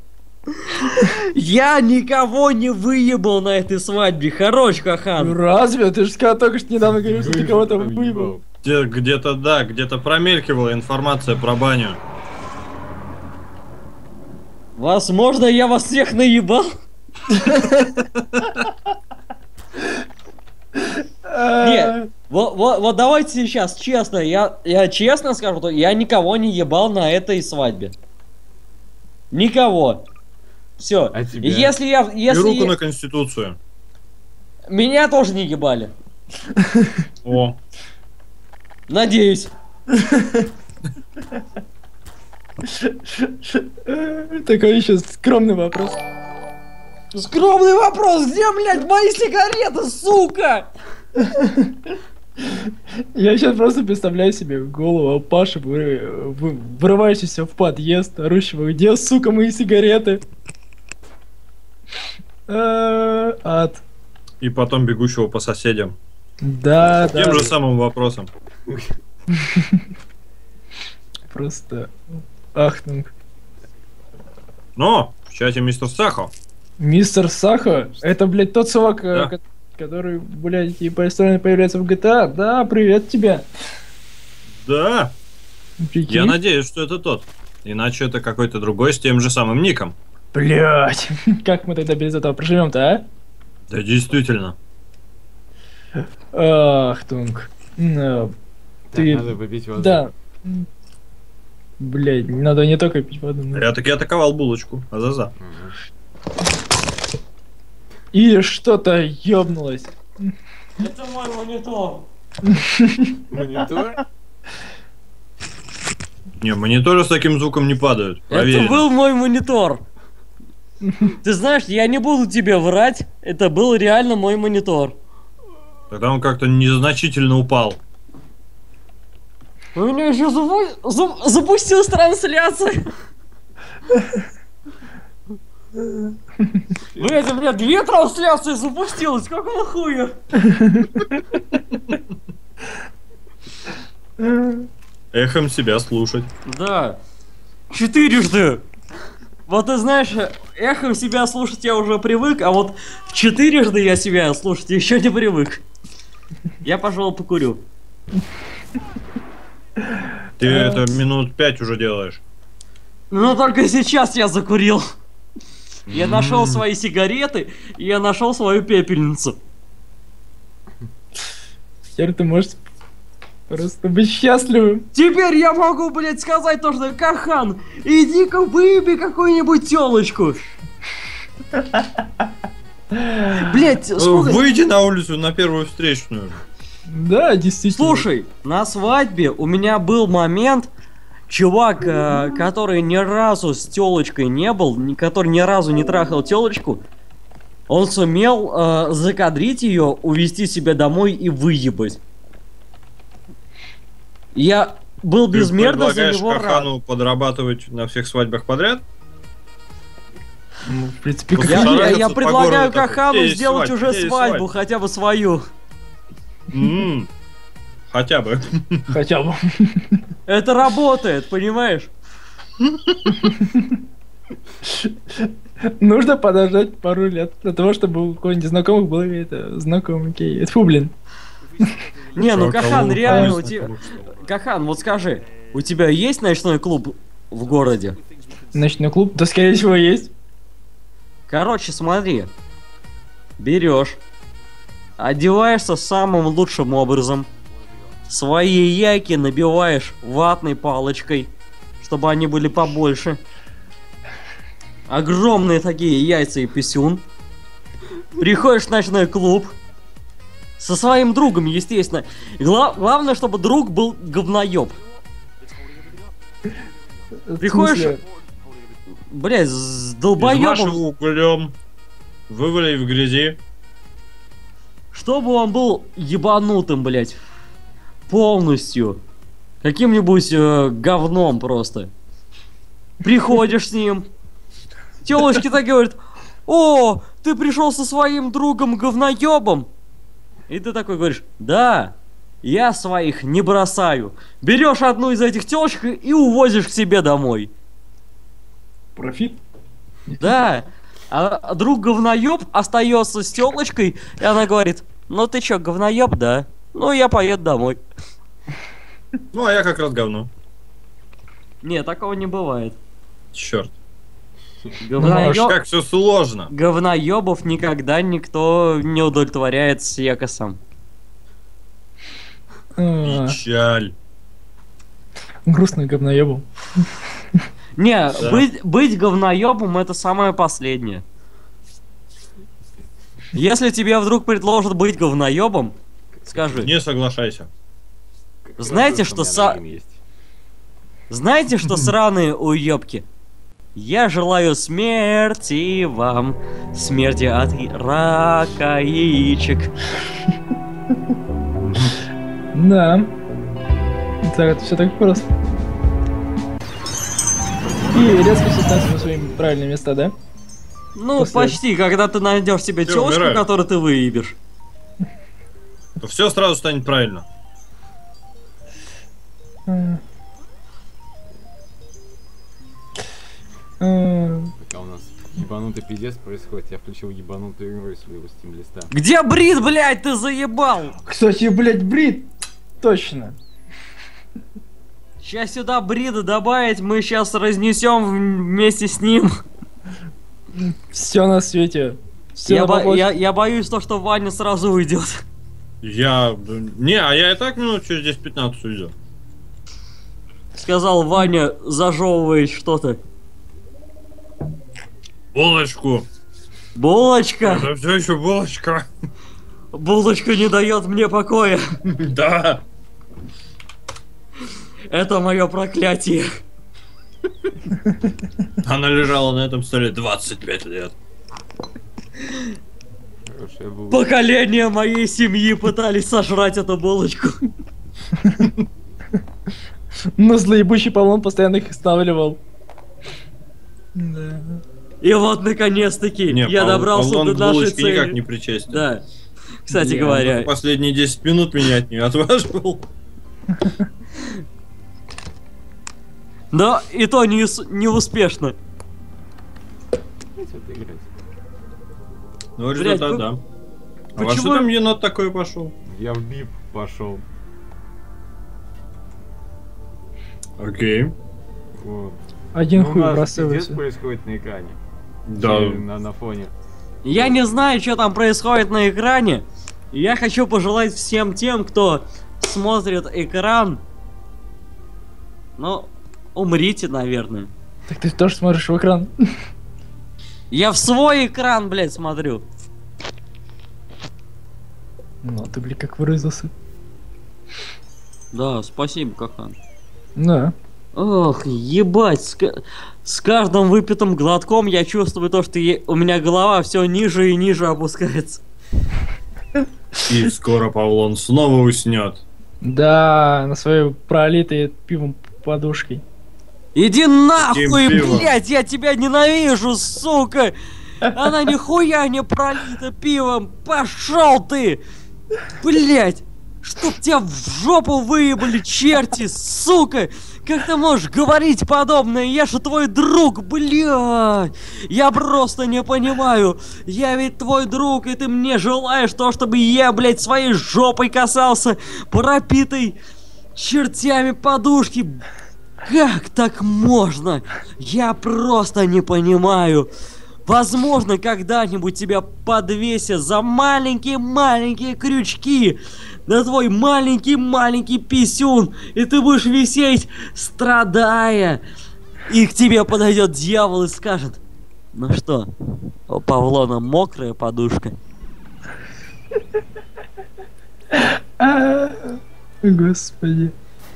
S1: Я никого не выебал на этой свадьбе, хорош,
S3: Ну
S1: Хахан.
S3: разве? Ты же сказал только что недавно говорил, что ты кого-то выебал.
S5: Где- Где-то, да, где-то промелькивала информация про баню.
S1: Возможно, я вас всех наебал. Нет, вот, вот, вот давайте сейчас честно, я, я честно скажу, то я никого не ебал на этой свадьбе. Никого. Все.
S2: А тебя?
S1: Если я,
S5: И
S1: если
S5: руку
S1: я-
S5: на Конституцию.
S1: меня тоже не ебали.
S5: О,
S1: Надеюсь.
S3: Такой еще скромный вопрос.
S1: Скромный вопрос, где, блядь, мои сигареты, сука?
S3: Я сейчас просто представляю себе голову Паши, вы- вы- врывающийся в подъезд, орущего, где, сука, мои сигареты? Э, Ад.
S5: и потом бегущего по соседям.
S3: Да, да.
S5: Тем же самым вопросом.
S3: Просто ахтунг.
S5: Но в чате мистер Сахо.
S3: Мистер Сахо? Это, блядь, тот чувак, э,
S5: Да.
S3: ко- который, блядь, и постоянно появляется в джи ти эй. Да, привет тебе.
S5: Да,
S3: Прикинь.
S5: я надеюсь, что это тот. Иначе это какой-то другой с тем же самым ником.
S3: Блядь, как мы тогда без этого проживем-то, а?
S5: Да действительно.
S3: Ахтунг. Ну, ты...
S2: Надо попить воду.
S3: Да. Блядь, надо не только пить воду. но-
S5: Я таки атаковал булочку. Азаза.
S2: Ага.
S3: И что-то ёбнулось.
S1: Это мой монитор.
S2: Монитор?
S5: Не, мониторы с таким звуком не падают.
S1: Это
S5: Проверено.
S1: был мой монитор. Ты знаешь, я не буду тебе врать, это был реально мой монитор.
S5: Тогда он как-то незначительно упал.
S1: У меня еще запу- зап- запустилась трансляция. Блять, у меня две трансляции запустилось, какого хуя?
S5: Эхом себя слушать.
S1: Да. Четырежды. Вот ты знаешь, эхом себя слушать я уже привык, а вот четырежды я себя слушать еще не привык. Я, пожалуй, покурю.
S5: Ты это минут пять уже делаешь.
S1: Но только сейчас я закурил. Я нашел свои сигареты, и я нашел свою пепельницу.
S3: Теперь ты можешь просто быть счастливым.
S1: Теперь я могу, блядь, сказать то, что Кахан, иди-ка выеби какую-нибудь телочку. Блять, сколько...
S5: Выйди на улицу на первую встречную.
S3: Да, действительно.
S1: Слушай, на свадьбе у меня был момент, чувак, э, который ни разу с телочкой не был, ни- который ни разу не трахал телочку, он сумел э, закадрить ее, увести себя домой и выебать. Я был
S5: Ты
S1: безмерно за
S5: предлагаешь
S1: него рад.
S5: Кахану подрабатывать на всех свадьбах подряд?
S3: Ну, в принципе,
S5: Вот
S3: как-
S1: Я, я-
S5: шарахаться
S1: я
S5: по
S1: предлагаю
S5: городу такой,
S1: Кахану
S5: «Где есть
S1: сделать
S5: свадьба?
S1: уже
S5: Где есть
S1: свадьбу,
S5: свадьба?»
S1: хотя бы свою.
S5: М, Хотя бы.
S3: хотя бы.
S1: Это работает, понимаешь?
S3: Нужно подождать пару лет для того, чтобы у кого-нибудь знакомых был это знакомый гей. Фу, блин.
S1: Не, ну
S5: Чё,
S1: Кахан,
S5: кого-
S1: реально
S5: кого
S1: у тебя...
S5: знакомых, что ли?
S1: Кахан, вот скажи, у тебя есть ночной клуб в городе?
S3: Ночной клуб? Да, скорее всего, есть.
S1: Короче, смотри. Берешь, одеваешься самым лучшим образом, свои яйки набиваешь ватной палочкой, чтобы они были побольше. Огромные такие яйца и писюн. Приходишь в ночной клуб, Со своим другом, естественно. Гла- главное, чтобы друг был говноеб. Приходишь, блядь, с
S5: Из
S1: долбоебом,
S5: вашего углем. Вывали в грязи.
S1: чтобы он был ебанутым, блядь. Полностью. Каким-нибудь э, говном просто. Приходишь с ним. Телочки так говорят: о, ты пришел со своим другом говноебом. И ты такой говоришь: да, я своих не бросаю. Берешь одну из этих телочек и увозишь к себе домой.
S3: Профит?
S1: Да. А друг говноеб остается с телочкой, и она говорит: ну ты чё, говноеб, да? Ну я поеду домой.
S5: Ну, а я как раз говно.
S1: Не, такого не бывает.
S5: Черт.
S1: Говноё-
S5: Как все сложно.
S1: Говноебов никогда никто не удовлетворяет секосом.
S3: А,
S5: Печаль.
S3: грустный говноебом.
S1: Не,
S5: Да.
S1: быть, быть говноебом — это самое последнее. Если тебе вдруг предложат быть говноебом, скажи.
S5: Не соглашайся.
S2: Как
S1: Знаете,
S2: хорошо,
S1: что
S2: у меня
S1: са-
S2: на ним есть.
S1: Знаете, что сраные уебки? Я желаю смерти вам, смерти от и- рака яичек.
S3: Да. Так, это все так просто. И резко все становится на свои правильные места, да?
S1: Ну,
S3: После-
S1: почти, когда ты найдешь себе
S5: Всё,
S1: телочку,
S5: умираю.
S1: которую ты выебешь.
S5: То все сразу станет правильно.
S3: А. А.
S2: Пока у нас ебанутый пиздец происходит, я включил ебанутую игру из своего Steam листа.
S1: Где Брит, блядь, ты заебал?
S3: Кстати, блядь, Брит! Точно.
S1: Сейчас сюда Брида добавить, мы сейчас разнесем вместе с ним.
S3: Все на свете. Все
S1: Я,
S3: на
S1: бо-
S3: бабочке.
S1: я, я боюсь то, что Ваня сразу уйдет.
S5: Я... Не, а я и так минут через десять-пятнадцать уйду.
S1: Сказал Ваня, зажевывает что-то.
S5: Булочку.
S1: Булочка!
S5: Это все еще булочка.
S1: Булочка не дает мне покоя.
S5: Да.
S1: Это мое проклятие.
S5: Она лежала на этом столе двадцать пять лет.
S2: Хорошая была.
S1: Поколения моей семьи пытались сожрать эту булочку.
S3: Но злоебучий Павлон постоянно их останавливал. Да.
S1: И вот наконец-таки
S5: Не,
S1: я
S5: Павлон-
S1: добрался
S5: Павлон
S1: до
S5: к
S1: нашей
S5: булочке никак
S1: цели.
S5: не причастен.
S1: Да. Кстати
S3: Не,
S1: говоря,
S5: Последние десять минут меня от нее отваживал.
S1: но и то не, с- не успешно.
S2: Давайте вот играть.
S5: Ну,
S1: Блядь,
S5: результат,
S1: ну-
S5: да. А во
S1: почему-
S5: что там енот такой пошел?
S2: Я в бип пошел.
S5: Окей.
S2: Вот.
S3: Один
S2: Ну, у
S3: хуй
S2: нас пиздец
S3: выбрасывается.
S2: происходит на экране.
S5: Да.
S2: Или На, на фоне.
S1: Я не знаю, что там происходит на экране. Я хочу пожелать всем тем, кто смотрит экран. Ну, умрите, наверное.
S3: Так ты тоже смотришь в экран.
S1: Я в свой экран, блядь, смотрю.
S3: Ну, ты, блин, как выразился.
S1: Да, спасибо, Кахан.
S3: Да.
S1: Ох, ебать, с, ка- с каждым выпитым глотком я чувствую то, что е- у меня голова все ниже и ниже опускается.
S5: И скоро Павлон снова уснет.
S3: Да, на своей пролитой пивом подушкой.
S1: Иди нахуй,
S5: пивом.
S1: блядь, я тебя ненавижу, сука! Она нихуя не пролита пивом, пошел ты! Блядь, чтоб тебя в жопу выебали черти, сука! Как ты можешь говорить подобное? Я же твой друг, блядь! Я просто не понимаю. Я ведь твой друг, и ты мне желаешь то, чтобы я, блядь, своей жопой касался пропитой чертями подушки. Как так можно? Я просто не понимаю. Возможно, когда-нибудь тебя подвесят за маленькие-маленькие крючки на твой маленький-маленький писюн, и ты будешь висеть, страдая. И к тебе подойдет дьявол и скажет: ну что, у Павлона мокрая подушка?
S3: А, Господи.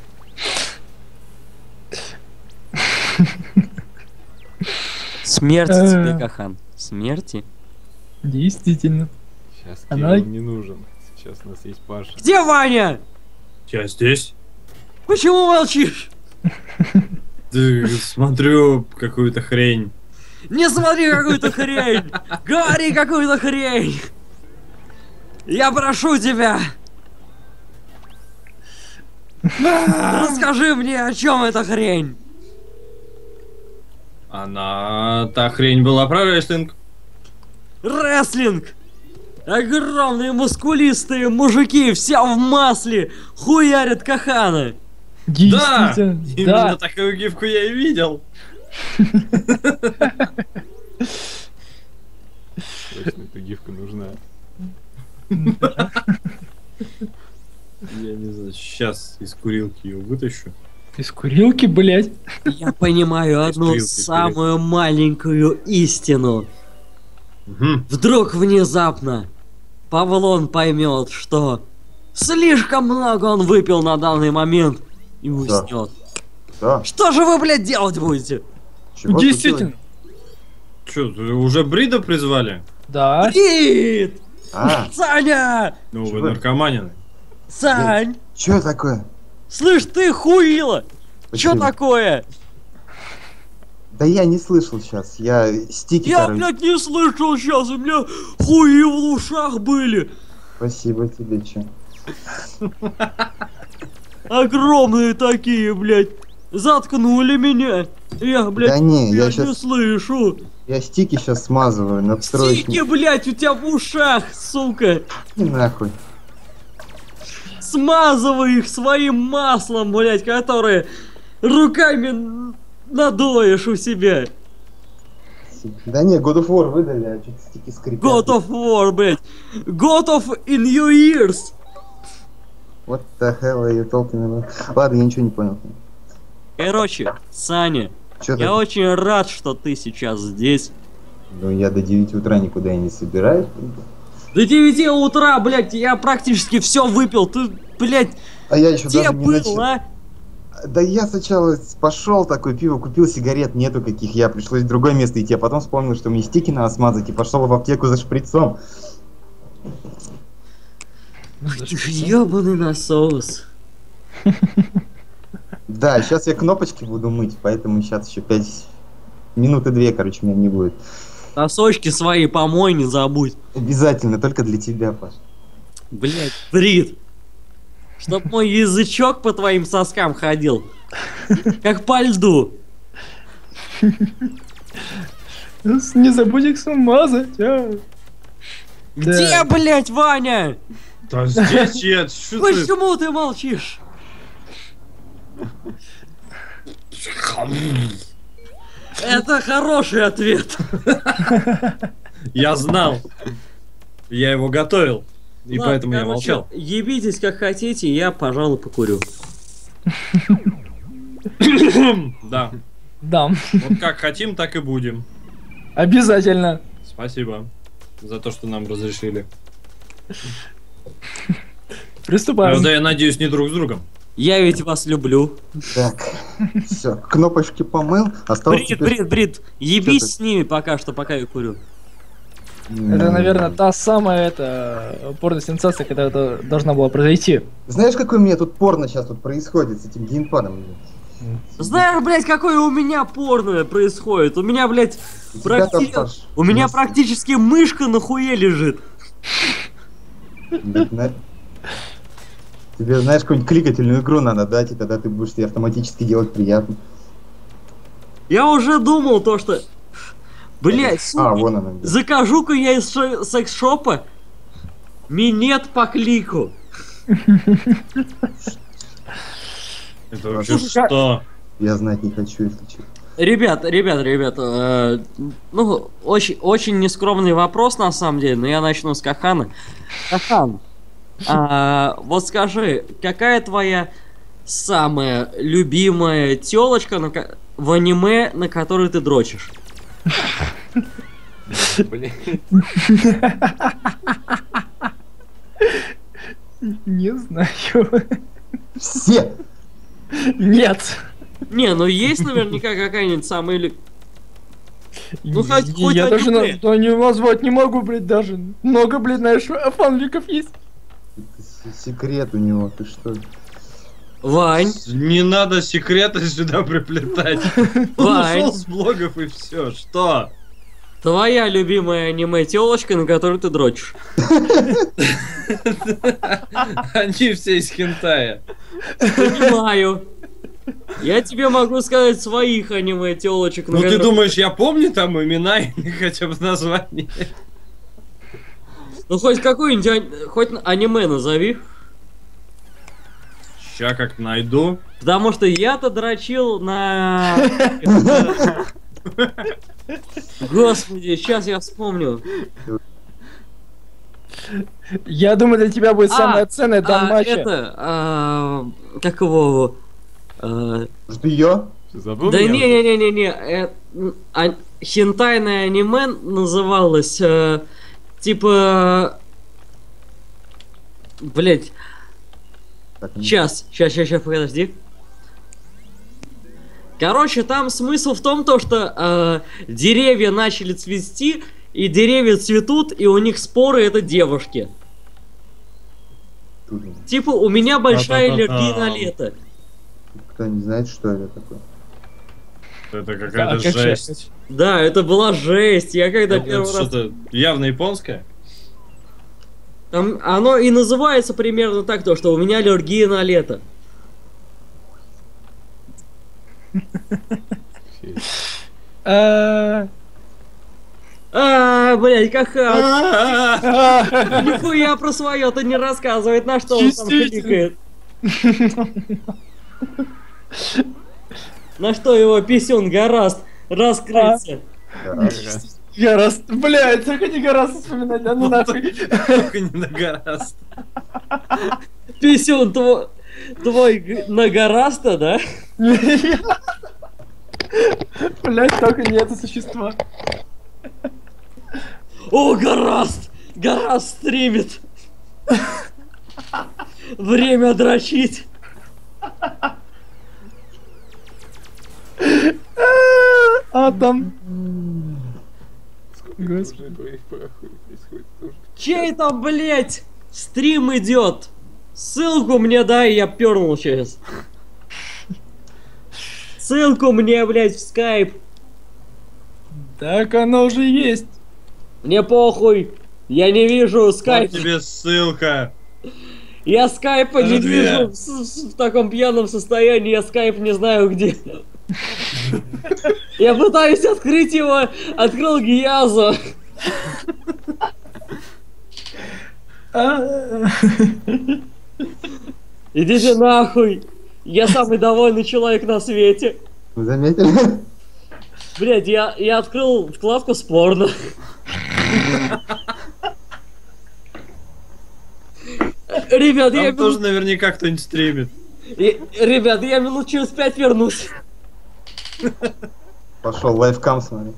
S1: Смерти
S3: Э.
S1: тебе, Кахан. Смерти?
S3: Действительно.
S2: Сейчас
S3: Она-
S2: Кирилл не нужен. Сейчас у нас есть Паша.
S1: Где Ваня?
S5: Я здесь.
S1: Почему молчишь?
S5: Да, смотрю какую-то хрень.
S1: Не смотри какую-то хрень! Говори какую-то хрень! Я прошу тебя! Расскажи мне, о чем эта хрень!
S5: Она... Та хрень была про рестлинг.
S1: Рестлинг! Огромные мускулистые мужики, все в масле, хуярят Кахана!
S5: Да!
S3: Действительно.
S5: Именно
S3: Да.
S5: такую гифку я и видел.
S2: Точно, эта гифка нужна.
S5: Я не знаю, сейчас из курилки ее вытащу.
S3: Из курилки, блять.
S1: Я понимаю одну
S5: Стрелки,
S1: самую маленькую истину.
S5: Мгм.
S1: Вдруг внезапно Павлон поймет, что слишком много он выпил на данный момент и уснет.
S6: Да.
S1: Что же вы, блядь, делать будете?
S6: Чего
S3: Действительно.
S5: Чё, уже Брида призвали?
S3: Да.
S1: Брит!
S6: случилось? А,
S1: Саня!
S5: Ну, вы
S6: Чего?
S5: наркоманины.
S1: Сань!
S6: что такое?
S1: Слышь, ты хуила! Чё
S6: Спасибо.
S1: такое?
S6: Да я не слышал сейчас. Я стики,
S1: Я,
S6: короче.
S1: блядь, не слышал сейчас, у меня хуи в ушах были.
S6: Спасибо тебе, че.
S1: Огромные такие, блядь. Заткнули меня. Я, блядь,
S6: Да не,
S1: я
S6: я
S1: не
S6: щас-
S1: слышу.
S6: Я стики сейчас смазываю, настроить.
S1: Стики, блядь, у тебя в ушах, сука.
S6: Не нахуй.
S1: Смазывай их своим маслом, блядь, которое руками надуешь у себя.
S6: Да не, God of War выдали, а что-то стики скрипят.
S1: God of War, блядь. God of in your ears.
S6: What the hell are you talking about? Ладно, я ничего не понял.
S1: Короче, Саня,
S6: Что
S1: я
S6: ты?
S1: очень рад, что ты сейчас здесь.
S6: Ну я до девяти утра никуда и не собираюсь.
S1: До девяти утра, блядь, я практически все выпил. Ты, блядь,
S6: А я еще
S1: где
S6: даже не
S1: был,
S6: начал.
S1: а?
S6: Да я сначала пошел такой пиво, купил сигарет, нету каких, я пришлось в другое место идти, а потом вспомнил, что мне стики надо смазать, и пошел в аптеку за шприцом.
S1: Ты ж ёбаный насос.
S6: Да, сейчас я кнопочки буду мыть, поэтому сейчас еще пять минуты две, короче, у меня не будет.
S1: Носочки свои помой, не забудь.
S6: Обязательно, только для тебя, Паш.
S1: Блядь, Брит. Чтоб мой язычок по твоим соскам ходил. Как по льду.
S3: Не забудь их смазать. а.
S1: Где,
S3: Да.
S1: блядь, Ваня?
S5: Да здесь я... Что ты...
S1: Почему ты молчишь? Это хороший ответ.
S5: Я знал. Я его готовил. И
S1: Ладно,
S5: поэтому я
S1: короче,
S5: молчал.
S1: Ебитесь как хотите, я, пожалуй, покурю.
S5: Да.
S3: Да.
S5: Вот как хотим, так и будем.
S3: Обязательно.
S5: Спасибо за то, что нам разрешили.
S3: Приступаем.
S5: Да, я надеюсь, не друг с другом.
S1: Я ведь вас люблю.
S6: Так, все, кнопочки помыл, осталось
S1: Брит,
S6: теперь-
S1: Брит, Брит, ебись
S6: Чё ты?
S1: с ними пока что, пока я курю.
S3: Это, наверное, та самая это порно-сенсация, когда это должна была произойти.
S6: Знаешь, какое у меня тут порно сейчас тут происходит с этим геймпадом?
S1: Знаешь, блядь, какое у меня порно происходит? У меня, блядь,
S6: У тебя там,
S1: практи-
S6: Паш,
S1: у меня
S6: нас-
S1: практически мышка на хуе лежит.
S6: Да, на- Тебе, знаешь, какую-нибудь кликательную игру надо дать, и тогда ты будешь себе автоматически делать приятно.
S1: Я уже думал то, что... Блядь, сука,
S6: А, вон она. где.
S1: закажу-ка я из шо- секс-шопа минет по клику.
S5: Это вообще
S3: Слушай, как-
S5: что?
S6: Я знать не хочу, если честно.
S1: Ребят, ребят, ребят, э, ну, очень, очень нескромный вопрос на самом деле, но я начну с Кахана. Кахан, а, вот скажи, какая твоя самая любимая телочка на ко- в аниме, на которой ты дрочишь?
S2: Блин.
S3: Не знаю.
S6: Все!
S3: Нет.
S1: Не, ну есть наверняка какая-нибудь самая... ли- Ну,
S3: Не,
S1: хоть-
S3: не,
S1: хоть
S3: я даже
S1: аниме.
S3: на- да не назвать не могу, блядь, даже. Много, блядь, знаешь, фанфиков есть.
S6: С- Секрет у него, ты что?
S1: Вань,
S5: Не надо секреты сюда приплетать. Он
S1: Вань.
S5: ушел с блогов и все. Что?
S1: твоя любимая аниме-телочка, на которую ты дрочишь.
S5: Они все из хентая.
S1: Понимаю. Я тебе могу сказать своих аниме-телочек, на
S5: Ну ты
S1: которых-
S5: думаешь, я помню там имена или хотя бы название?
S1: Ну хоть какую-нибудь, ани- хоть аниме назови.
S5: Ща как найду.
S1: Потому что я-то дрочил на... Господи, сейчас я вспомню.
S3: Я думаю, для тебя будет
S1: А,
S3: самое ценное
S1: А,
S3: данмача.
S1: это... а, как его... а,
S6: Может, ее?
S2: Забыл
S1: Да
S2: меня?
S1: не-не-не-не-не. э, м, а- Хентайное аниме называлось... э, Типа... Блять,
S6: Так, не-
S1: сейчас, сейчас, сейчас, сейчас, подожди. Короче, там смысл в том, то, что э, деревья начали цвести, и деревья цветут, и у них споры это девушки.
S6: тут
S1: Типа, у меня большая
S5: Та-та-та-та.
S1: аллергия на лето.
S6: Кто не знает, что это такое.
S5: Это
S3: А,
S5: какая-то
S3: как
S5: жесть.
S3: сейчас?
S1: Да, это была жесть. Я когда
S5: Это
S1: первый раз...
S5: что-то явно японское?
S1: Там оно и называется примерно так, то, что у меня аллергия на лето.
S3: А,
S1: А, блять, как
S3: а,
S1: нихуя про свое-то не рассказывает, на что он там
S3: Действительно.
S1: кликает. На что его писюн гораст раскрыться.
S6: Да.
S3: Я раз, блядь, только не гораздо вспоминать, а ну нахуй.
S5: Только не на гораздо.
S1: Писюн тво- твой г- на гораста, да?
S3: Блядь, только не это существо.
S1: О, гораст! Гораст стримит! Время дрочить!
S3: А там...
S2: Сколько
S3: Господи.
S2: уже крови в пороху происходит тоже.
S1: Чей там, блять, стрим идет? Ссылку мне дай, я пернул сейчас. Ссылку мне, блять, в скайп.
S3: Так оно уже есть.
S1: Мне похуй. Я не вижу
S5: Вот
S1: скайп.
S5: тебе ссылка.
S1: Я скайпа не
S5: Даже две.
S1: вижу в, с- в таком пьяном состоянии. Я скайп не знаю где. Я пытаюсь открыть его. Открыл Гиязу.
S3: А,
S1: Идите нахуй. Я самый довольный человек на свете.
S6: Вы заметили?
S1: Блять, я, я открыл вкладку с порно. Ребят, я
S5: Там тоже
S1: минут...
S5: наверняка кто-нибудь стримит.
S1: и- Ребят, я минут через пять вернусь.
S6: Пошел лайфкам смотреть.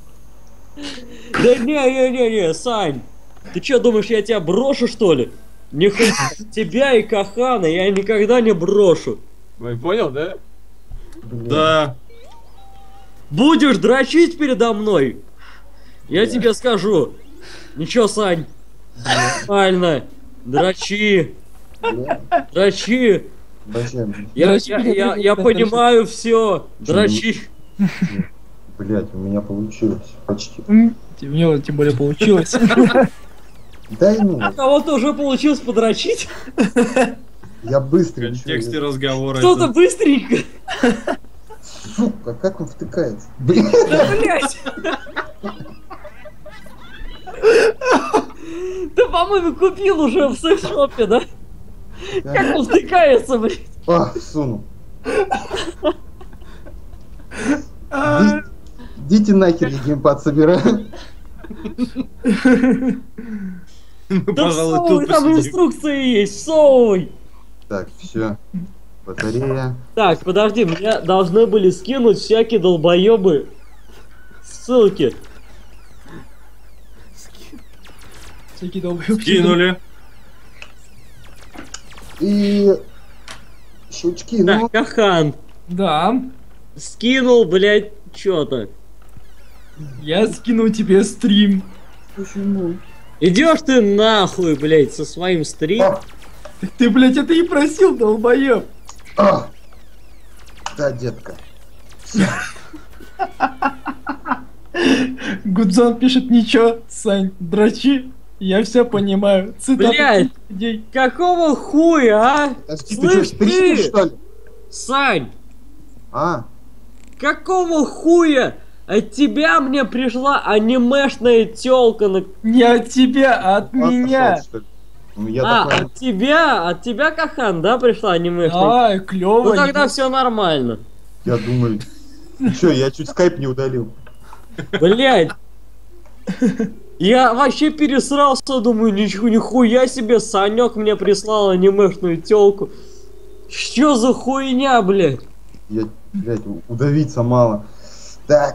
S1: Да не-не-не-не, Сань. Ты чё, думаешь, я тебя брошу, что ли? Нихуя, тебя и Кахана я никогда не брошу.
S2: Вы понял, да?
S5: Да.
S1: Будешь дрочить передо мной? Я тебе скажу. Ничего, Сань. Нормально. Дрочи.
S6: Бля,
S1: Дрочи.
S6: Зачем?
S1: Я,
S3: Дрочи
S1: я,
S3: передо
S1: я,
S3: мной,
S1: я
S3: да,
S1: понимаю все. Дрочи.
S6: Блять, у меня получилось. Почти.
S3: м, У него тем более получилось.
S6: Дай ну,
S1: А кого-то уже получилось подрочить?
S6: я
S5: В
S6: быстрый.
S5: контексте
S6: чё,
S5: разговора.
S1: Кто-то
S5: это-
S1: быстренько.
S6: я- Сука, как он втыкается? Блин.
S1: Да, блядь. Ты, по-моему, купил уже в секс-шопе, да? Как он втыкается, блядь?
S6: А, сунул.
S3: А,
S6: Ди- Идите нахер, я геймпад собираю.
S5: Ну,
S1: Да
S5: пожалуй,
S1: всовывай,
S5: тут
S1: там
S5: посидим.
S1: инструкции есть, всовывай.
S6: Так, все. Батарея.
S1: Так, подожди, мне должны были скинуть всякие долбоебы ссылки.
S3: всякие долбоёбки.
S5: Кинули.
S6: И... Щелчки, ну...
S1: Так, Кахан,
S3: Да,
S1: скинул, блядь, чё-то.
S3: я скину тебе стрим.
S6: Почему?
S1: Идешь ты нахуй, блядь, со своим стримом.
S6: А,
S3: Так ты, блядь, это и просил, долбоёб.
S6: а. Да, детка.
S3: Гудзон пишет: ничего, Сань, дрочи. Я все понимаю. Цитата
S1: Блядь.
S3: людей.
S1: Какого хуя, а?
S6: Подожди, ты
S1: Слышь,
S6: что, стримишь,
S1: ты!
S6: что ли?
S1: Сань,
S6: А,
S1: какого хуя? От тебя мне пришла анимешная тёлка на...
S3: Не от тебя, а от
S6: ладно,
S3: меня.
S6: пошёл, что ли? Ну, я
S1: а,
S6: такой...
S1: от тебя? От тебя, Кахан, да, пришла анимешная?
S3: Ай, клево.
S1: Ну тогда все нормально.
S6: Я думаю... Чё, я чуть скайп не удалил.
S1: Блять. Я вообще пересрался, думаю, ничего, нихуя себе, Санек мне прислал анимешную тёлку. Что за хуйня, блядь?
S6: Я, блядь, у- удавиться мало. Так,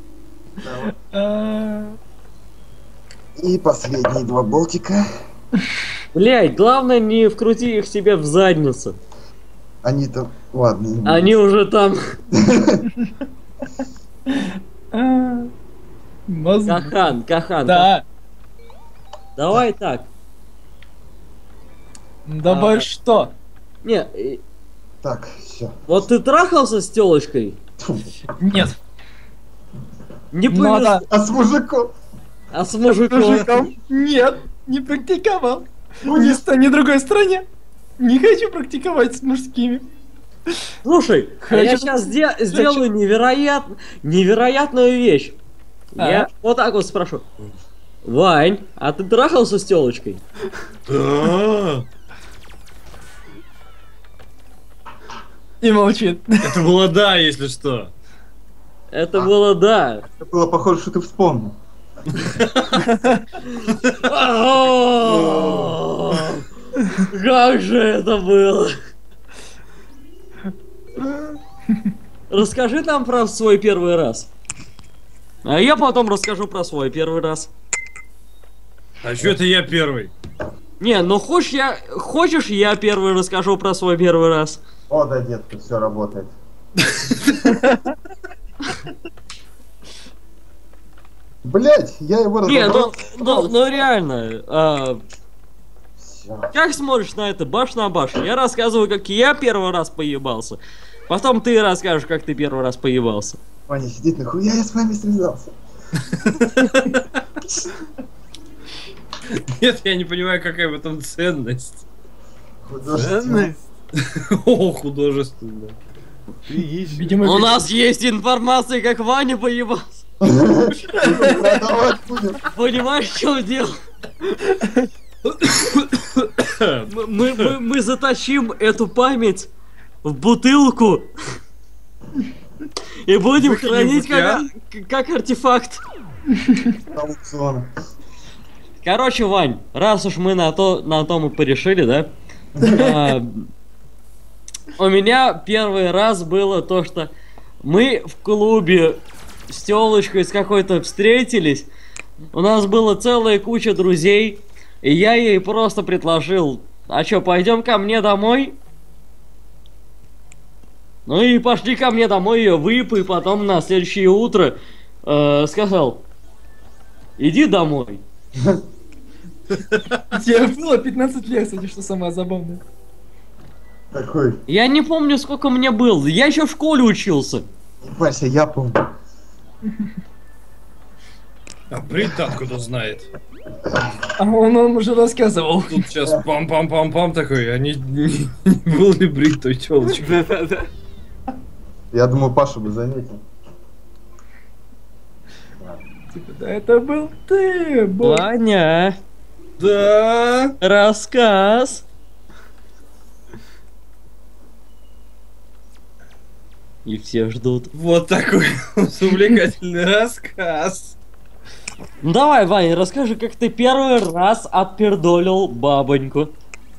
S3: А,
S6: и последние два болтика.
S1: Блять, главное не вкрути их себе в задницу.
S6: Они-то... Ладно. не буду.
S1: Они уже там.
S3: а, мозг-
S1: Кахан, Кахан.
S3: Да.
S1: Давай так.
S3: Давай
S1: А.
S3: что?
S1: Не, э,
S6: Так, все.
S1: вот ты трахался с телочкой?
S3: Нет.
S1: Не повезло.
S3: Надо.
S6: А с мужиком?
S1: А с мужиком?
S3: Мужиком? Нет, не практиковал.
S6: Ну,
S3: Ни
S6: не
S3: с той, ни другой стране. Не хочу практиковать с мужскими.
S1: Слушай, а
S3: Хочу-
S1: я сейчас сделаю невероятно, невероятную вещь. Я
S3: А?
S1: вот так вот спрошу. Вань, а ты трахался с телочкой?
S5: Да.
S3: И молчит.
S5: Это было да, если что.
S1: Это было да.
S6: Это было похоже, что ты вспомнил.
S1: Как же это было? Расскажи нам про свой первый раз. А я потом расскажу про свой первый раз.
S5: А что это я первый?
S1: Не, ну хочешь я, хочешь я первый расскажу про свой первый раз?
S6: О, да, детка, все работает. Блять, я его
S1: Не,
S6: разобрал.
S1: ну, ну, ну реально. а,
S6: Всё.
S1: Как смотришь на это баш на баш? Я рассказываю, как я первый раз поебался. Потом ты расскажешь, как ты первый раз поебался.
S6: Ваня сидит, нахуя я с вами связался?
S5: Нет, я не понимаю, какая в этом ценность.
S6: Художественно.
S5: О, художественно.
S3: Видимо,
S1: У нас есть информация, как Ваня поебался.
S6: Продавать будем.
S1: Понимаешь, в чем дело? Мы, мы, мы- мы заточим эту память в бутылку и будем
S5: Выкинем
S1: хранить как,
S5: бутля.
S1: как артефакт.
S6: Аукциона.
S1: Короче, Вань, раз уж мы на то, на то мы порешили, да? а, У меня первый раз было то, что мы в клубе с телочкой с какой-то встретились. У нас была целая куча друзей. И я ей просто предложил: а чё, пойдем ко мне домой? Ну и пошли ко мне домой, ее выпой, потом на следующее утро э, сказал: иди домой.
S3: тебе было пятнадцать лет, кстати, что самое забавное.
S6: Такой.
S1: Я не помню, сколько мне было. Я еще в школе учился.
S6: Вася, я помню.
S5: А Брит откуда знает?
S3: А он, он уже рассказывал.
S5: Тут сейчас пам-пам-пам-пам такой, а не, не- не был ли Брит той телочкой?
S6: Я думаю, Паша бы заметил.
S3: Типа, да это был ты, бой.
S1: Ваня,
S5: Да.
S1: рассказ. И все ждут.
S5: Вот такой увлекательный рассказ.
S1: Ну давай, Ваня, расскажи, как ты первый раз отпердолил бабоньку.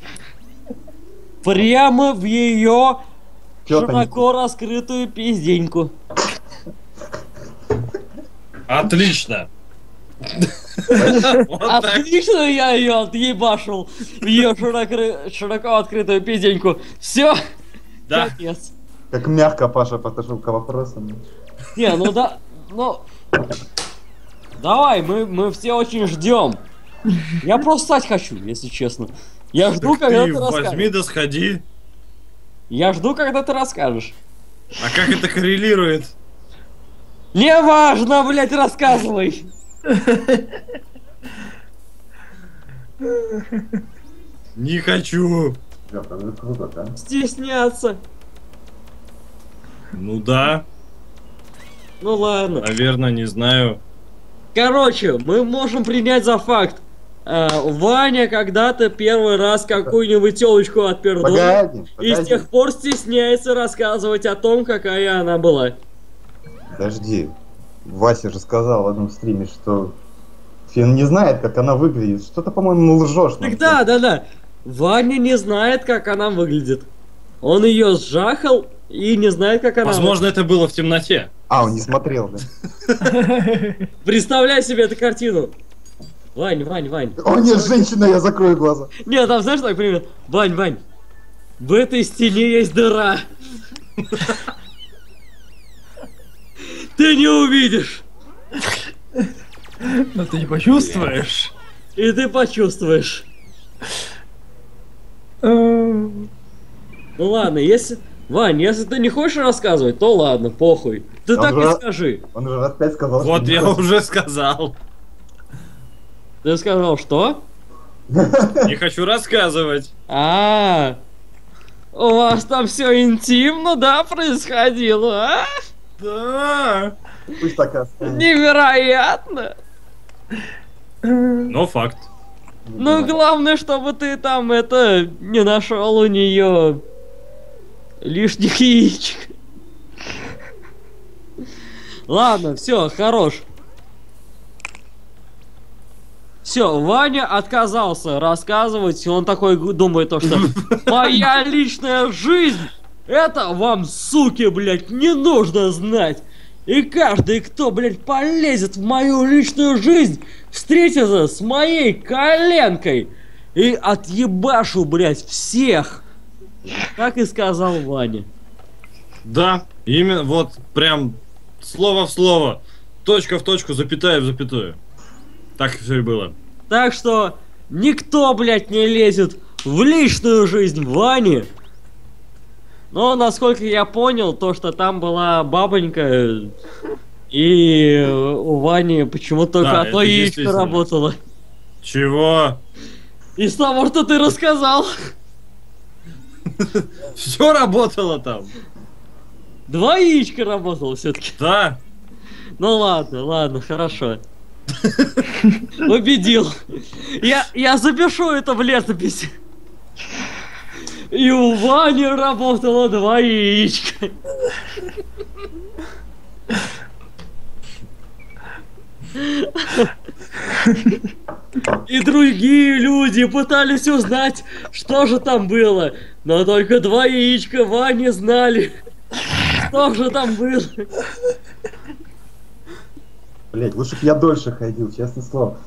S1: Прямо в ее
S6: Тётоньку.
S1: широко раскрытую пизденьку.
S5: Отлично. Вот так.
S1: Отлично я ее отъебашил в ее широко, широко открытую пизденьку. Все,
S5: Да.
S1: конец.
S6: Как мягко Паша подошел к вопросам.
S1: Не, ну да, ну... Давай, мы, мы все очень ждем. Я просто стать хочу, если честно. Я жду,
S5: Так
S1: когда
S5: ты
S1: ты
S5: возьми
S1: расскажешь.
S5: да сходи.
S1: Я жду, когда ты расскажешь.
S5: А как это коррелирует?
S1: Неважно, блять, рассказывай.
S5: Не хочу.
S6: Ребята, ну круто, да?
S1: Стесняться.
S5: Ну да,
S1: Ну ладно.
S5: наверное, не знаю.
S1: Короче, мы можем принять за факт. э, Ваня когда-то первый раз какую-нибудь телочку отпердул.
S6: Погоди,
S1: И с
S6: погоди.
S1: тех пор стесняется рассказывать о том, какая она была.
S6: Подожди. Вася же сказал в одном стриме, что Фен не знает, как она выглядит. Что-то, по-моему, лжешь. нам.
S1: Так да, да, да. Ваня не знает, как она выглядит. Он ее сжахал и не знает, как она
S5: Возможно, это было в темноте.
S6: А, он не смотрел, да?
S1: выглядит. Представляй себе эту картину. Вань, Вань, Вань.
S6: О, нет, женщина, я закрою глаза.
S1: Нет, там знаешь так пример? Вань, Вань. В этой стене есть дыра. Ты не увидишь.
S3: Но ты не почувствуешь.
S1: И ты почувствуешь.
S3: Эм,
S1: Ну ладно, если... Вань, если ты не хочешь рассказывать, то ладно, похуй. Ты
S6: Он
S1: так
S6: же-
S1: и скажи.
S6: Он уже раз пять сказал,
S5: Вот
S6: что
S5: я
S6: не
S5: уже сказал.
S1: Ты сказал, что?
S5: Не хочу рассказывать.
S1: А, у вас там все интимно, да, происходило, а?
S5: Да.
S6: хочет. Пусть так и останется.
S1: Невероятно.
S5: Но факт.
S1: Ну, главное, чтобы ты там, это, не нашел у нее лишних яичек. Ладно, все, хорош. Все, Ваня отказался рассказывать, он такой г- думает, то, что моя личная жизнь, это вам, суки, блядь, не нужно знать. И каждый, кто, блядь, полезет в мою личную жизнь, встретится с моей коленкой и отъебашу, блядь, всех. Так и сказал Ваня.
S5: Да, именно вот прям слово в слово, точка в точку, запятая в запятую. Так все и было.
S1: Так что никто, блядь, не лезет в личную жизнь Вани. Но, насколько я понял, то, что там была бабонька, и у Вани почему-то только
S5: Да,
S1: одно
S5: это
S1: яичко
S5: действительно.
S1: работало.
S5: Чего?
S1: Из того, что ты рассказал.
S5: Все работало там.
S1: Два яичка работало все-таки.
S5: Да.
S1: Ну ладно, ладно, хорошо. Убедил. Я, я запишу это в летопись. И у Вани работало два яичка. И другие люди пытались узнать, что же там было. Но только два яичка Вани знали, что же там было.
S6: Блять, лучше бы я дольше ходил, честное слово.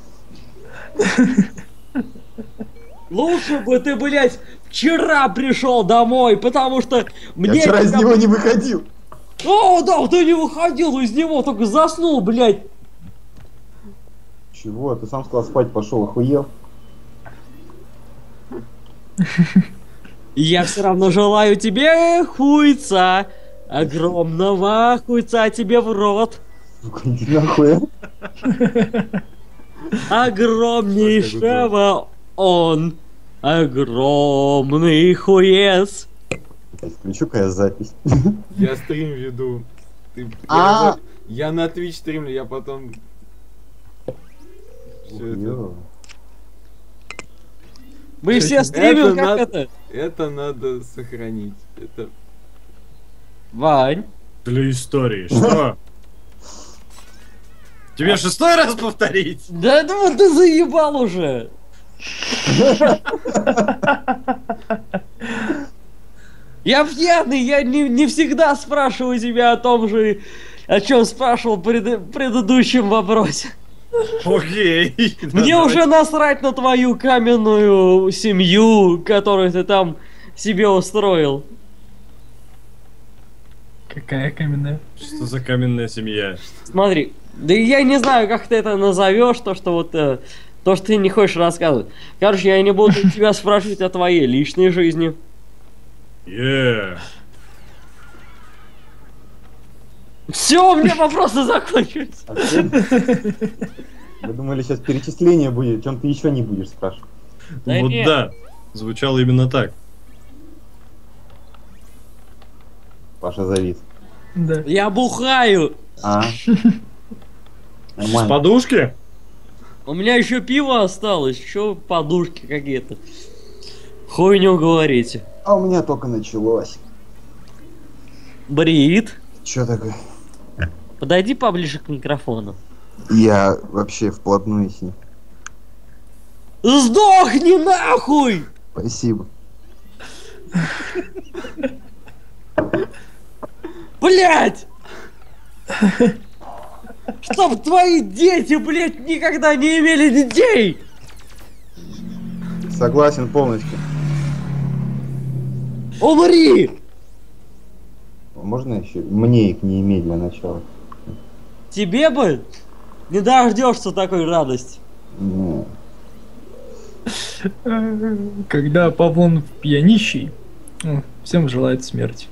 S1: Лучше бы ты, блядь, вчера пришел домой, потому что
S6: Я
S1: мне...
S6: вчера из
S1: тебя-
S6: него не выходил.
S1: О, да, ты не выходил из него, только заснул, блядь.
S6: Чего? Ты сам сказал, спать пошел, охуел?
S1: Я все равно желаю тебе хуйца. Огромного хуйца тебе в рот.
S6: Сука, иди нахуй.
S1: Огромнейшего он. Огромный хуец.
S6: Блядь, включу-ка я запись.
S2: Я стрим веду. Ты-
S6: А.
S2: Я я на Twitch стримлю, я потом... Всё это,
S6: Ё.
S1: Мы все стримим,
S2: Это
S1: как
S2: надо-
S1: это.
S2: это надо сохранить. Это...
S1: Вань.
S5: Для истории. Что? Тебе шестой раз повторить?
S1: Да ну ты заебал уже. Я пьяный, я не, не всегда спрашиваю тебя о том же, о чем спрашивал в пред- предыдущем вопросе.
S5: Окей.
S1: Мне
S5: Да,
S1: уже насрать на твою каменную семью, которую ты там себе устроил.
S3: Какая каменная?
S5: Что за каменная семья?
S1: Смотри, да я не знаю, как ты это назовешь, то, что вот э, то, что ты не хочешь рассказывать. Короче, я не буду тебя спрашивать о твоей личной жизни.
S5: Е.
S1: Все, у меня вопросы закончились.
S6: А всем- Вы думали, сейчас перечисление будет, о чем ты еще не будешь спрашивать.
S1: Да
S5: Вот
S1: нет.
S5: да. Звучало именно так.
S6: Паша завис.
S3: Да.
S1: Я бухаю.
S6: А?
S5: С
S6: Нормально.
S5: подушки?
S1: У меня еще пиво осталось, еще подушки какие-то. Хуйню говорите.
S6: А у меня только началось.
S1: Брит,
S6: Че такое?
S1: подойди поближе к микрофону.
S6: Я вообще вплотную с ним.
S1: Сдохни нахуй!
S6: Спасибо.
S1: Блять! Чтоб твои дети, блять, никогда не имели детей!
S6: Согласен полностью.
S1: Умри!
S6: Можно еще мне их не иметь для начала?
S1: Тебе бы не дождешься такой радости.
S6: Не.
S3: Когда Павлон пьянищий, ну, всем желает смерти.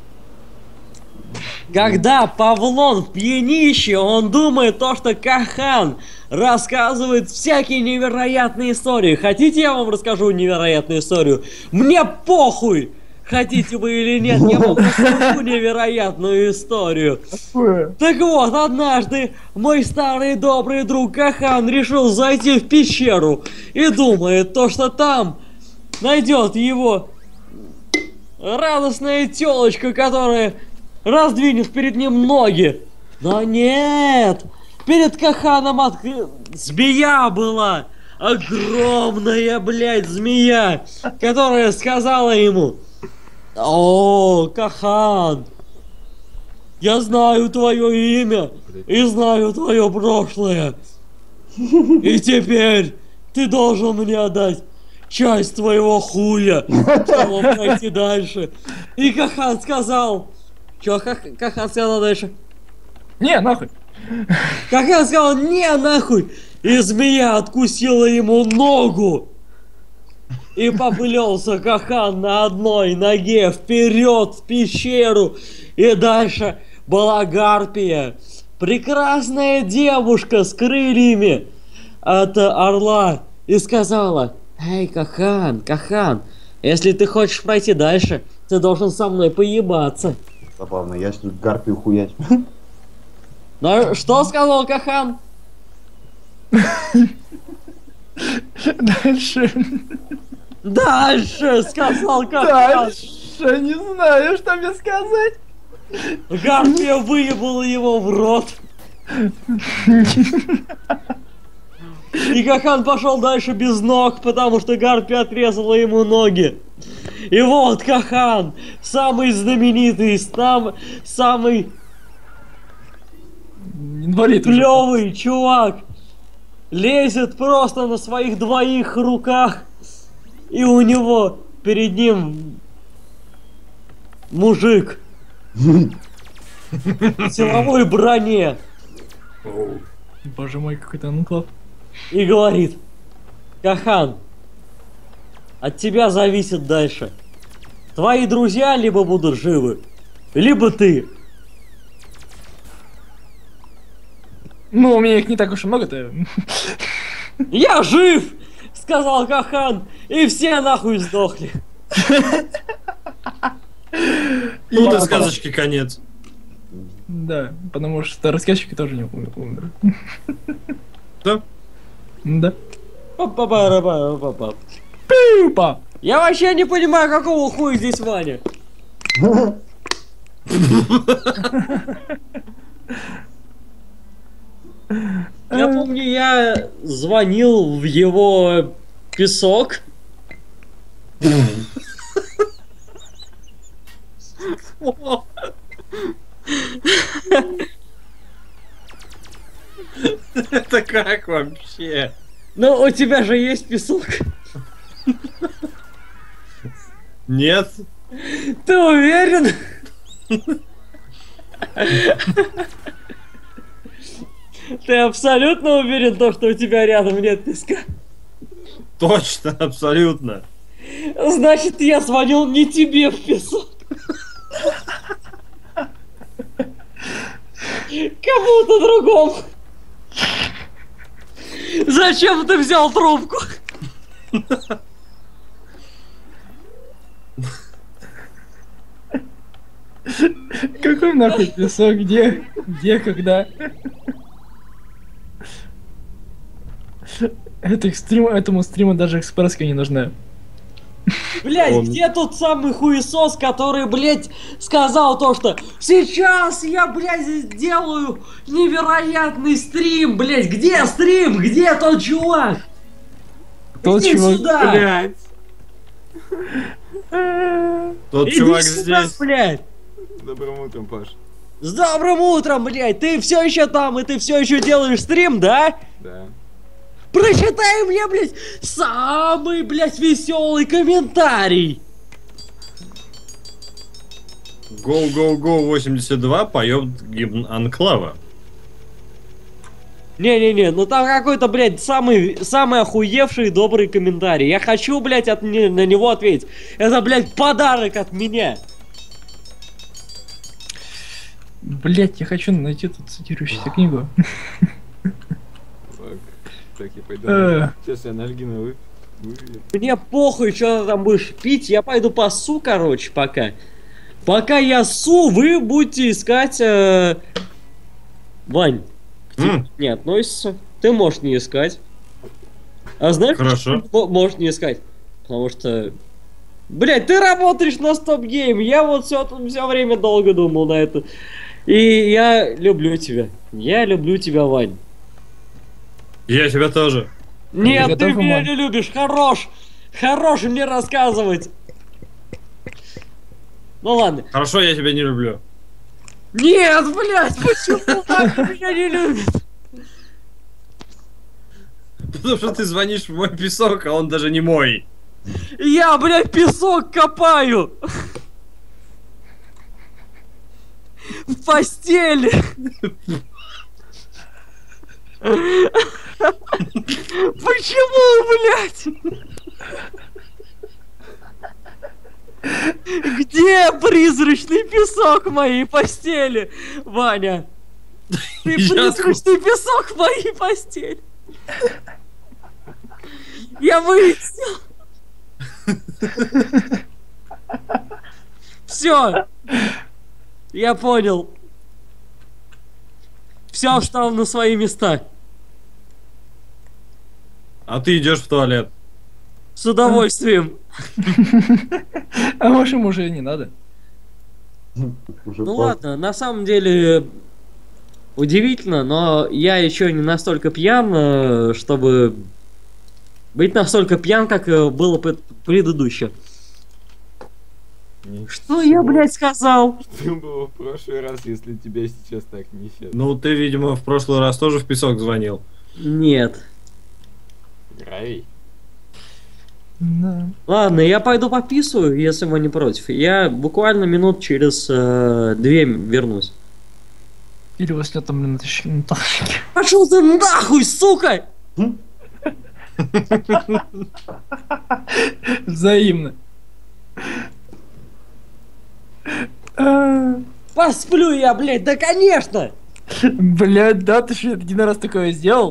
S1: Когда Павлон в пьянище, он думает то, что Кахан рассказывает всякие невероятные истории. Хотите, я вам расскажу невероятную историю? Мне похуй! Хотите вы или нет, я вам расскажу невероятную историю. Так вот, однажды мой старый добрый друг Кахан решил зайти в пещеру и думает то, что там найдет его радостная тёлочка, которая раздвинет перед ним ноги. Но нет, перед Каханом откры... змея была, огромная, блядь, змея, которая сказала ему: «О, Кахан, я знаю твое имя и знаю твое прошлое. И теперь ты должен мне отдать часть твоего хуя, чтобы пройти дальше». И Кахан сказал... Чё Ках- Кахан сказал дальше?
S3: Не, нахуй.
S1: Кахан сказал: «Не, нахуй!» И змея откусила ему ногу. И поплелся Кахан на одной ноге вперед в пещеру. И дальше была Гарпия. Прекрасная девушка с крыльями от орла. И сказала: «Эй, Кахан, Кахан, если ты хочешь пройти дальше, ты должен со мной поебаться».
S6: Забавно, я ж тут гарпию хуять.
S1: Ну, что сказал Кахан?
S3: Дальше.
S1: Дальше, сказал Кахан.
S3: Дальше. Не знаю, что мне сказать.
S1: Гарпия выебала его в рот. И Кахан пошел дальше без ног, потому что Гарпия отрезала ему ноги. И вот Кахан, самый знаменитый, сам, самый
S3: Инвалид уже.
S1: клевый чувак, лезет просто на своих двоих руках. И у него перед ним мужик в силовой броне.
S3: Боже мой, какой-то анклав.
S1: И говорит: «Кахан, от тебя зависит дальше. Твои друзья либо будут живы, либо ты».
S3: Ну, у меня их не так уж и много-то.
S1: «Я жив!» — сказал Кахан, и все нахуй сдохли.
S5: Ну, до сказочки конец.
S3: Да, потому что рассказчики тоже не умер. умер.
S5: Да?
S3: Да.
S1: Па-па-па-па-па-па.
S3: Пипа!
S1: Я вообще не понимаю, какого хуя здесь Ваня. Я помню, я звонил в его песок.
S5: Это как вообще?
S1: Ну, у тебя же есть песок.
S5: Нет.
S1: Ты уверен? Ты абсолютно уверен, то, что у тебя рядом нет песка?
S5: Точно, абсолютно.
S1: Значит, я звонил не тебе в песок. Кому-то другому. Зачем ты взял трубку?
S3: Какой нахуй песок? Где? Где, когда? Это стрим, этому стриму даже экспресска не нужна.
S1: Блять,
S5: Он-
S1: где тот самый хуесос, который, блять, сказал то, что сейчас я, блять, сделаю невероятный стрим, блять, где стрим, где тот чувак?
S3: Тот
S1: Иди
S3: чувак,
S1: сюда!
S2: Блять.
S5: Тот
S1: Иди
S5: чувак
S1: сюда,
S5: здесь.
S1: блять!
S2: Добрым утром, Паш.
S1: С добрым утром, блять! Ты все еще там, и ты все еще делаешь стрим, да?
S2: Да.
S1: Прочитай мне, блять, самый, блять, веселый комментарий!
S5: Go Go Go восемьдесят два поет гимн Анклава.
S1: Не-не-не, ну там какой-то, блядь, самый, самый охуевший добрый комментарий. Я хочу, блядь, от, не- на него ответить. Это, блядь, подарок от меня.
S3: блять, я хочу найти тут цитирующуюся книгу.
S2: Так, так я пойду.
S3: Э.
S2: Сейчас я анальгина вы... выпью.
S1: Мне похуй, что ты там будешь пить. Я пойду посу, короче, пока. Пока я су, вы будете искать... э, Вань, к тебе
S5: М.
S1: не относится. Ты можешь не искать. А знаешь,
S5: Хорошо.
S1: почему ты можешь не искать? Потому что... Блять, ты работаешь на Стоп Гейм. Я вот все, все время долго думал на это. И я люблю тебя. Я люблю тебя, Вань.
S5: Я тебя тоже.
S1: Нет,
S3: готов,
S1: ты меня
S3: Вань?
S1: не любишь. Хорош. Хорош мне рассказывать. Ну ладно.
S5: Хорошо, я тебя не люблю.
S1: Нет, блядь, почему Ваня меня не любит?
S5: Потому что ты звонишь в мой песок, а он даже не мой.
S1: Я, блядь, песок копаю. В постели. Почему, блядь? Где призрачный песок в моей постели, Ваня? Ты
S5: Я
S1: призрачный песок в моей постели. Я выяснил. Все. Я понял. Все встало на свои места.
S5: А ты идешь в туалет.
S1: С удовольствием.
S3: А вашим уже не надо.
S6: Уже
S1: Ну
S6: поздно.
S1: ладно, на самом деле удивительно, но я еще не настолько пьян, э, чтобы быть настолько пьян, как э, было пред- предыдущее. Что я, блядь, сказал?
S2: Что было в прошлый раз, если тебя сейчас так несет?
S5: Ну, ты, видимо, в прошлый раз тоже в песок звонил.
S1: Нет.
S2: Гравий.
S3: Да.
S1: Ладно, я пойду пописываю, если вы не против. Я буквально минут через э, две вернусь.
S3: Или вас нет там, блин, на тащ- на тащике.
S1: Пошел ты нахуй, сука!
S3: Взаимно. А,
S1: Посплю я, блядь, да конечно!
S3: Блядь, да, ты что, один раз такое сделал?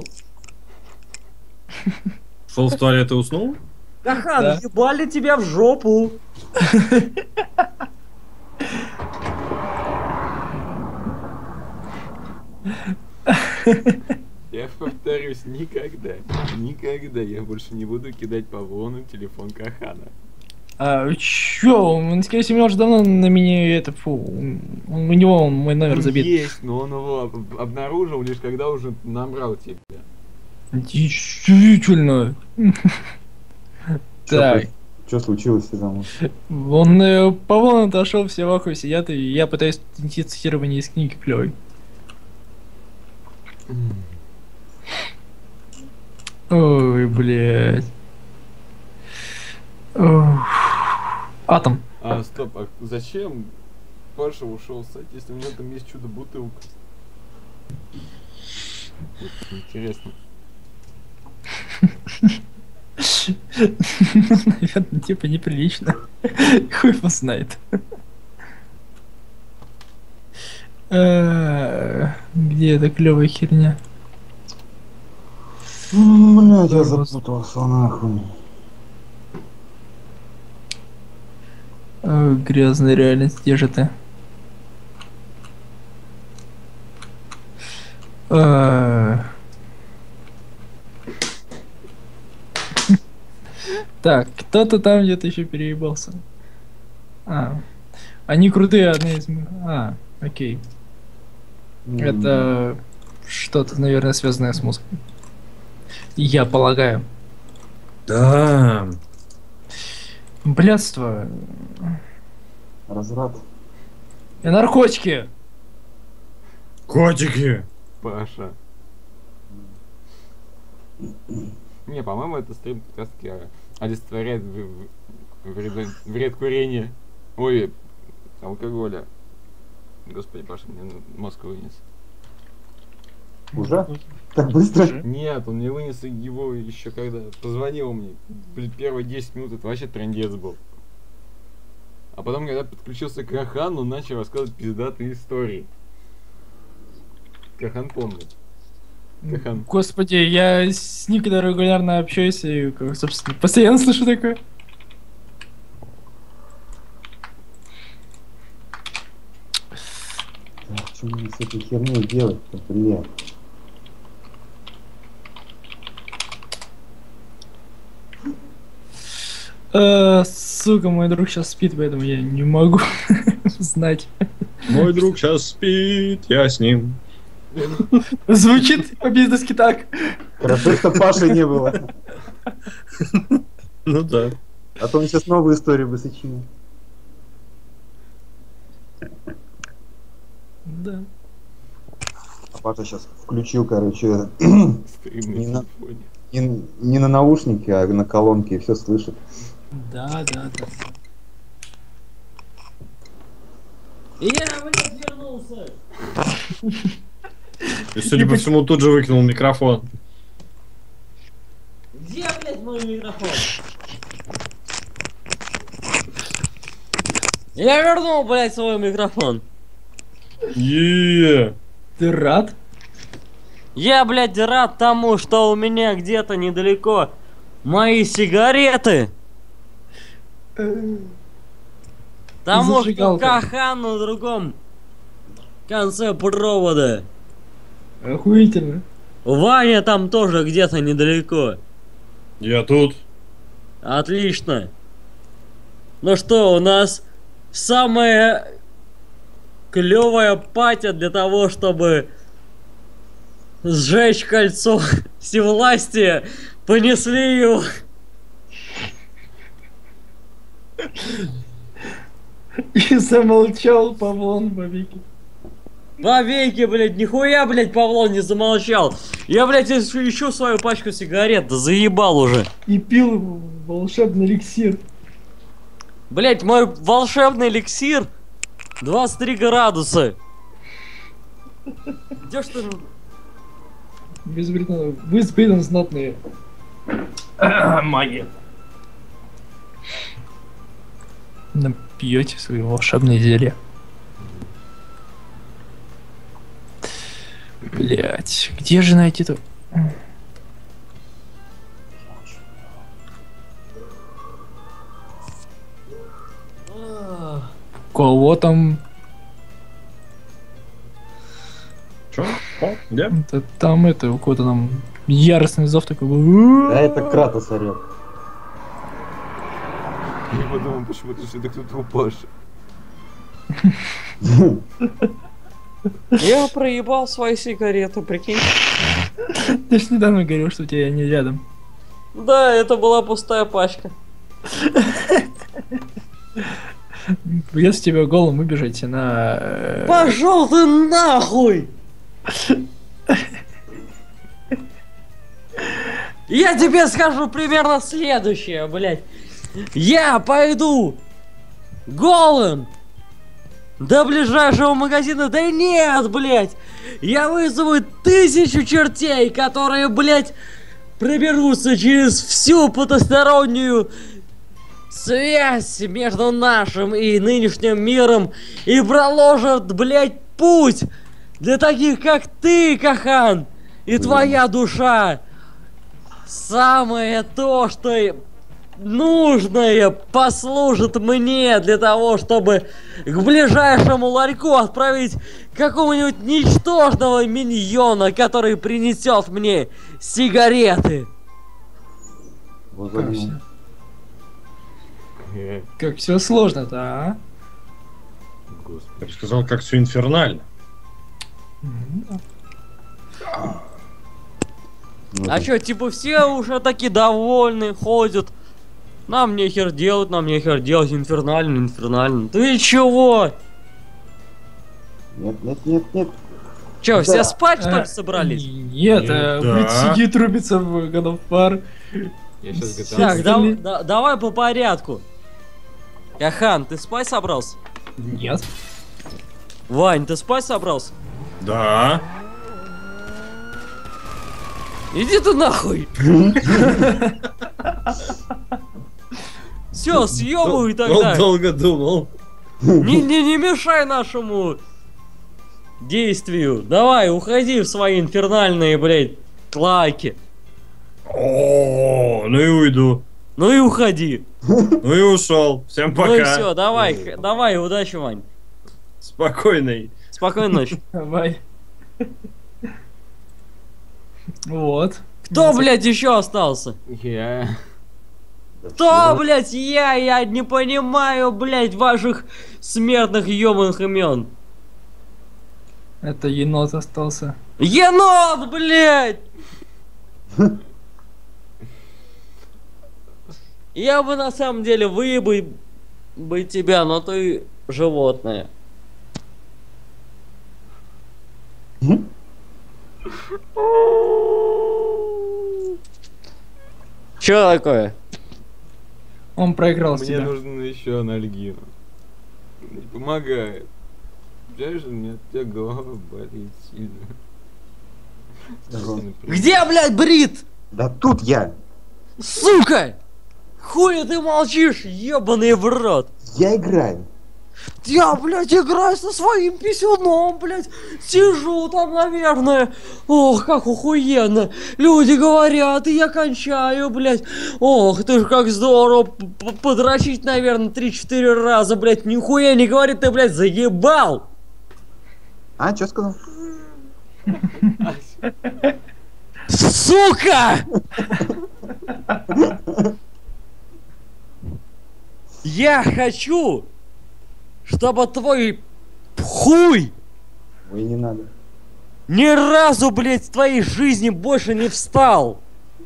S5: Шел в туалет и уснул?
S1: Кахан,
S3: Да.
S1: ебали тебя в жопу!
S2: Я повторюсь, никогда, никогда я больше не буду кидать по Вовну телефон Кахана.
S3: А, чё, он, скорее всего, уже давно на меня это, фу, он- у него он, мой номер
S2: Он
S3: забит.
S2: есть, но он его об- обнаружил лишь когда уже набрал тебя.
S3: Действительно. Так,
S6: Что случилось там?
S3: он э, по волнам отошел, все в ахуе сидят, и я пытаюсь найти цитирование из книги клевой. Ой, блядь. Ох. Атом.
S2: А, стоп, а зачем Паша ушел с сайта, если у него там есть чудо-бутылка? Вот, интересно.
S3: Наверное, типа неприлично. Хуй его знает. Э, Где эта клевая херня?
S6: Блять, я запутался нахуй.
S3: Ой, грязная реальность, где же ты? Э. Так, кто-то там где-то еще переебался. А, они крутые, одна из... м- А, окей. Это что-то, наверное, связанное с музыкой. Я полагаю.
S5: Да.
S3: Блядство.
S6: Разврат.
S3: И наркотики.
S5: Котики.
S2: Паша. Не, по-моему, это стрим как раз таки олицетворяет в- в- вред, вред курения. Ой, алкоголя. Господи, Паша, мне мозг вынес.
S6: Уже? Так быстро?
S2: Нет, он мне вынес его еще когда позвонил мне. Блин, первые десять минут это вообще трындец был. А потом, когда подключился к Кахану, он начал рассказывать пиздатые истории. Кахан помнит. Кахан.
S3: Господи, я с Никой регулярно общаюсь и, как, собственно, постоянно слышу такое.
S6: Так, что мне с этой херней делать-то, блядь?
S3: Э, сука, мой друг сейчас спит, поэтому я не могу знать.
S5: Мой друг сейчас спит, я с ним.
S3: Звучит по-бизнески так.
S6: Хорошо, что Паши не было.
S5: Ну да.
S6: А то он сейчас новую историю бы сочинил.
S3: Да.
S6: А Паша сейчас включил, короче,
S2: Стрим на
S6: Не на-
S2: телефоне.
S6: не, не на наушники, а на колонке, и все слышит.
S3: Да, да, да.
S1: Я, блядь, вернулся!
S5: И, судя по всему, тут же выкинул микрофон.
S1: Где, блядь, мой микрофон? Я вернул, блядь, свой микрофон.
S5: Е.
S3: Ты рад?
S1: Я, блядь, рад тому, что у меня где-то недалеко мои сигареты. Тому, что
S3: Зажигалка.
S1: Кахан на другом конце провода.
S3: Охуительно.
S1: Ваня там тоже где-то недалеко.
S5: Я тут.
S1: Отлично. Ну что, у нас самая клевая патя для того, чтобы сжечь кольцо всевластия. Понесли его.
S3: И замолчал Павлон Бабики.
S1: Вовеки, блядь, нихуя, блядь, Павлон не замолчал. Я, блядь, ищу, ищу свою пачку сигарет, да заебал уже.
S3: И пил волшебный эликсир.
S1: Блядь, мой волшебный эликсир двадцать три градуса. Где ж ты?
S3: Без Британа. Вы с Британом знатные. Магия. Напьете свои волшебные зелья. Блять, где же найти-то? Кого там?
S5: Чё? О, где?
S3: Это, там это, у кого-то там яростный зов такой был.
S6: Да это Кратос орёт.
S2: Я подумал, почему-то, что это кто-то у Паши.
S1: Я проебал свои сигареты, прикинь.
S3: Ты ж недавно говорил, что у тебя не рядом.
S1: Да, это была пустая пачка.
S3: Если тебя голым выбежать на... э,
S1: Пошел ты нахуй! Я тебе скажу примерно следующее, блядь. Я пойду голым до ближайшего магазина. Да нет, блядь. Я вызову тысячу чертей, которые, блядь, проберутся через всю потустороннюю связь между нашим и нынешним миром и проложат, блядь, путь для таких, как ты, Кахан, и твоя душа. Самое то, что нужное послужит мне для того, чтобы к ближайшему ларьку отправить какого-нибудь ничтожного миньона, который принесет мне сигареты.
S6: Вот
S3: Как
S6: они.
S3: все, как все сложно-то, а?
S2: Господи.
S5: Я бы сказал, как все инфернально.
S3: М,
S6: Ну,
S1: А
S6: там.
S1: чё, типа все уже такие довольны, ходят. Нам нехер делать, нам нехер делать, инфернально, инфернально. Ты чего?
S6: Нет, нет, нет, нет.
S1: Чё, все
S6: Да.
S1: спать что
S3: а,
S1: ли собрались?
S3: Нет, а,
S5: Да.
S3: блядь, сидит, рубится в God of War.
S2: Я сейчас
S3: Так,
S2: готов.
S1: Так,
S3: Остальные-
S1: да- да- давай по порядку. Яхан, ты спать собрался?
S3: Нет.
S1: Вань, ты спать собрался?
S5: Да.
S1: Иди ты нахуй! Все, съебывай
S5: Он
S1: тогда.
S5: долго думал.
S1: Не, не, не мешай нашему действию. Давай, уходи в свои инфернальные, блядь, лайки.
S5: О, ну и уйду.
S1: Ну и уходи.
S5: Ну и ушел. Всем пока.
S1: Ну и все, давай, х- давай, удачи, Вань.
S5: Спокойной.
S1: Спокойной ночи.
S3: Давай. Вот.
S1: Кто, блядь, еще остался?
S2: Я...
S1: Кто, блядь, я? Я не понимаю, блядь, ваших смертных ёбаных имен.
S3: Это енот остался.
S1: Енот, блядь! Я бы на самом деле выебал бы тебя, но ты животное. Чё такое?
S3: Он проиграл
S2: Мне
S3: себя.
S2: нужно еще анальгину. Не помогает. Знаешь, у меня от тебя голова болит сильно.
S6: Ага.
S1: Где, блядь, Брит?
S6: Да тут я.
S1: Сука! Хуя ты молчишь, ебаный в рот?
S6: Я играю.
S1: Я, блядь, играю со своим писюном, блядь. Сижу там, наверное. Ох, как охуенно. Люди говорят, и я кончаю, блядь. Ох, ты ж как здорово. П- Подрочить, наверное, три-четыре раза, блядь. Нихуя не говорит, ты, блядь, заебал.
S6: А, что сказал?
S1: Сука! Я хочу, чтобы твой хуй
S6: Ой, не надо.
S1: ни разу, блядь, в твоей жизни больше не встал.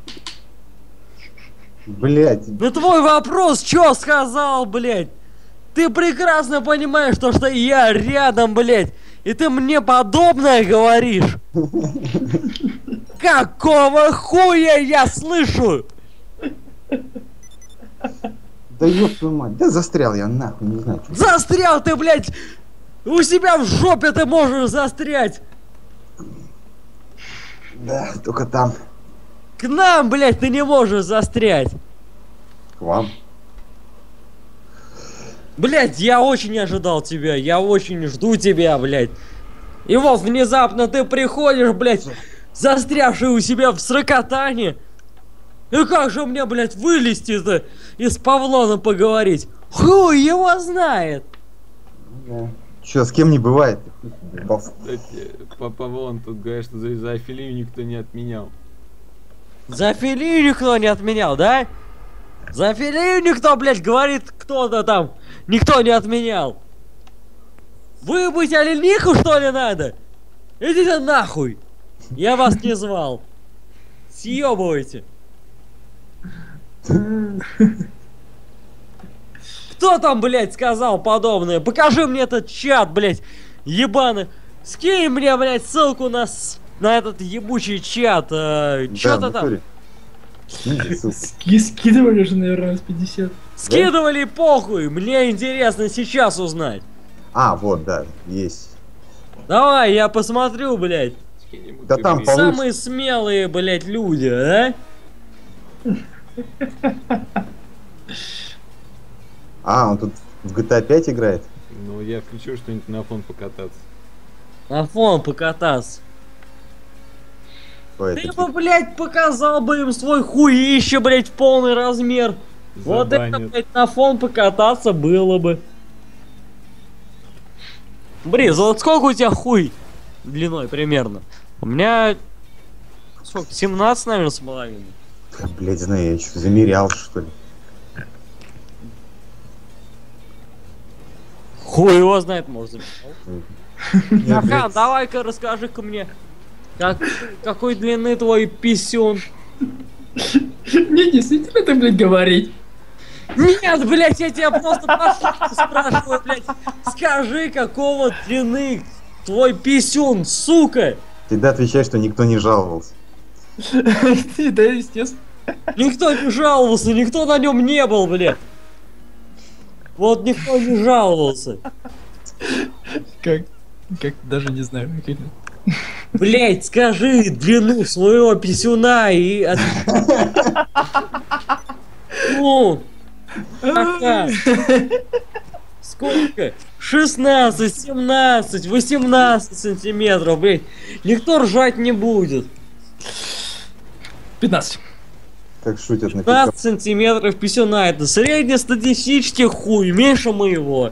S6: Блять.
S1: На твой вопрос, чё сказал, блядь? Ты прекрасно понимаешь, то, что я рядом, блядь, и ты мне подобное говоришь. Какого хуя я слышу?
S6: Да ёб твою мать. Да застрял я нахуй, не знаю. Чё.
S1: Застрял ты, блядь! У себя в жопе ты можешь застрять!
S6: Да, только там.
S1: К нам, блядь, ты не можешь застрять!
S6: К вам.
S1: Блядь, я очень ожидал тебя, я очень жду тебя, блядь. И вот внезапно ты приходишь, блядь, застрявший у себя в сракотане. И как же мне, блядь, вылезти-то из Павлона поговорить? Хуй его знает!
S6: Да. Чё, с кем не бывает? Ебался.
S2: Кстати, папа вон тут говорит, что за зоофилию никто не отменял.
S1: Зоофилию никто не отменял, да? Зоофилию никто, блядь, говорит, кто-то там, никто не отменял. Вы быть олениху, что ли, надо? Идите нахуй! Я вас не звал. Съебывайте. Кто там, блядь, сказал подобное? Покажи мне этот чат, блядь, ебаный. Скинь мне, блядь, ссылку на, с- на этот ебучий чат. Э,
S6: Да,
S1: Чё-то
S6: в
S1: там.
S6: натуре. Скиньте ссылку.
S3: Ски скидывали же, наверное, раз пятьдесят.
S1: Скидывали похуй, мне интересно сейчас узнать.
S6: А, вот, да, есть.
S1: Давай, я посмотрю, блядь.
S2: Какие-нибудь
S6: Да там
S2: игры.
S6: получше.
S1: Самые смелые, блядь, люди, а?
S6: А, он тут в джи ти эй пять играет?
S2: Ну, я включу что-нибудь на фон покататься.
S1: На фон покататься.
S6: Ой,
S1: Ты
S6: это
S1: бы, блядь, показал бы им свой хуище, блядь, в полный размер. Вот это,
S2: Забанят.
S1: блядь, на фон покататься было бы. Бриз, вот сколько у тебя хуй длиной примерно? У меня... Сколько? семнадцать, наверное, с половиной.
S6: Да, блядь, знаю, я что, замерял, что ли?
S1: Хуй его знает, может.
S6: Я,
S1: Хахан,
S6: блядь,
S1: давай-ка расскажи-ка мне, как, какой длины твой писюн?
S3: Не, действительно ты, блядь, говорить.
S1: Нет, блядь, я тебя просто по шутке спрашиваю, блядь. Скажи, какого длины твой писюн, сука?
S6: всегда отвечай, что никто не жаловался.
S3: Да, естественно.
S1: Никто не жаловался, никто на нем не был, блядь. Вот никто не жаловался.
S3: Как? Как, даже не знаю. Как это.
S1: Блядь, скажи длину своего писюна и... от- Ну, Хахан. Сколько? шестнадцать, семнадцать, восемнадцать сантиметров, блядь. Никто ржать не будет.
S3: пятнадцать.
S6: Как шутят на
S1: пятнадцать сантиметров писюна, это среднестатистический хуй, меньше моего.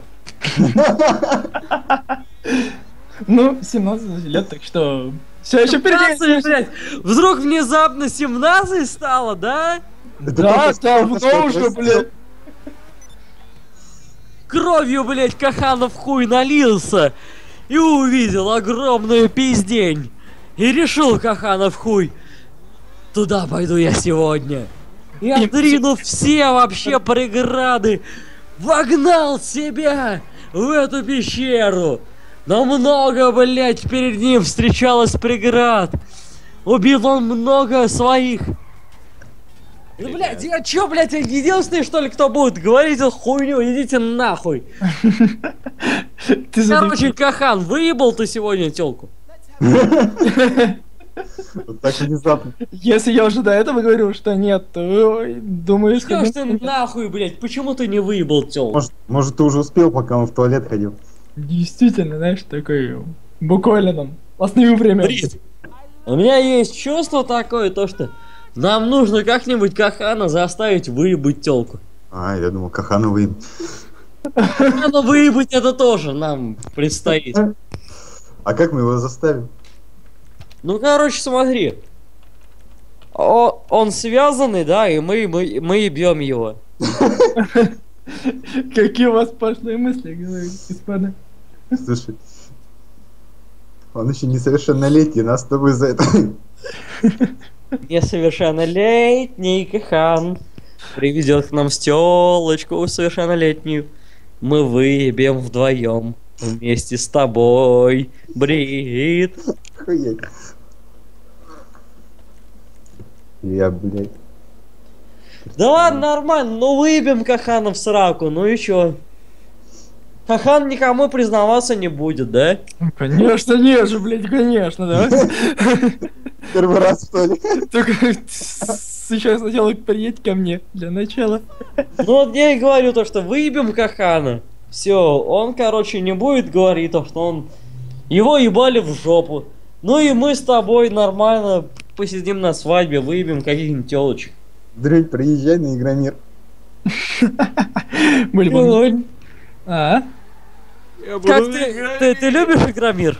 S3: Ну, семнадцать лет, так что... Все еще
S1: семнадцать,
S3: впереди.
S1: блядь. Вдруг внезапно семнадцать стало, да?
S3: Да, да, потому что, блядь.
S1: Кровью, блядь, Каханов хуй налился и увидел огромную пиздень. И решил Каханов хуй, туда пойду я сегодня. И отринув все вообще преграды, вогнал себя в эту пещеру. Но много, блядь, перед ним встречалось преград. Убил он много своих. Ну, блядь, я чё, блядь, я единственный, что ли, кто будет говорить эту хуйню? Идите нахуй.
S3: Ты задумал.
S1: Короче, Кахан, выебал ты сегодня тёлку?
S6: Вот так внезапно.
S3: Если я уже до этого говорил, что нет, то, ой, думаю,
S1: Чё ж
S3: исходно-
S1: ты нахуй, блядь, почему ты не выебал тёлку?
S6: Может, может, ты уже успел, пока он в туалет ходил.
S3: Действительно, знаешь, такой буквально там основное время.
S1: Брит, у меня есть чувство такое, то что нам нужно как-нибудь Кахана заставить выебать тёлку.
S6: А, я думал, Кахановый.
S1: Надо выебать это тоже нам предстоит.
S6: А как мы его заставим?
S1: Ну, короче, смотри. О, он связанный, да, и мы, мы, мы ебем его.
S3: Какие у вас пошлые мысли, говорю, господа.
S6: Слушай, он еще несовершеннолетний, нас с тобой за это...
S1: Несовершеннолетний Кахан приведет к нам стелочку совершеннолетнюю. Мы выебем вдвоем вместе с тобой, Брит.
S6: Охуеть. Я, блядь.
S1: Да ладно, нормально, ну выебем Кахана в сраку, ну и чё? Хахан никому признаваться не будет, да?
S3: Ну, конечно, нет же, блядь, конечно, да?
S6: Первый раз, что ли?
S3: Только сейчас сначала приедь ко мне для начала.
S1: Ну вот я и говорю то, что выебем Кахана. Все, он, короче, не будет говорить то, что он... Его ебали в жопу. Ну и мы с тобой нормально посидим на свадьбе, выебем каких-нибудь телочек.
S6: Дрянь, приезжай на Игромир.
S3: Были бы...
S1: Ой,
S3: А?
S2: Я буду
S1: как ты,
S2: играть.
S1: ты, ты любишь Игромир?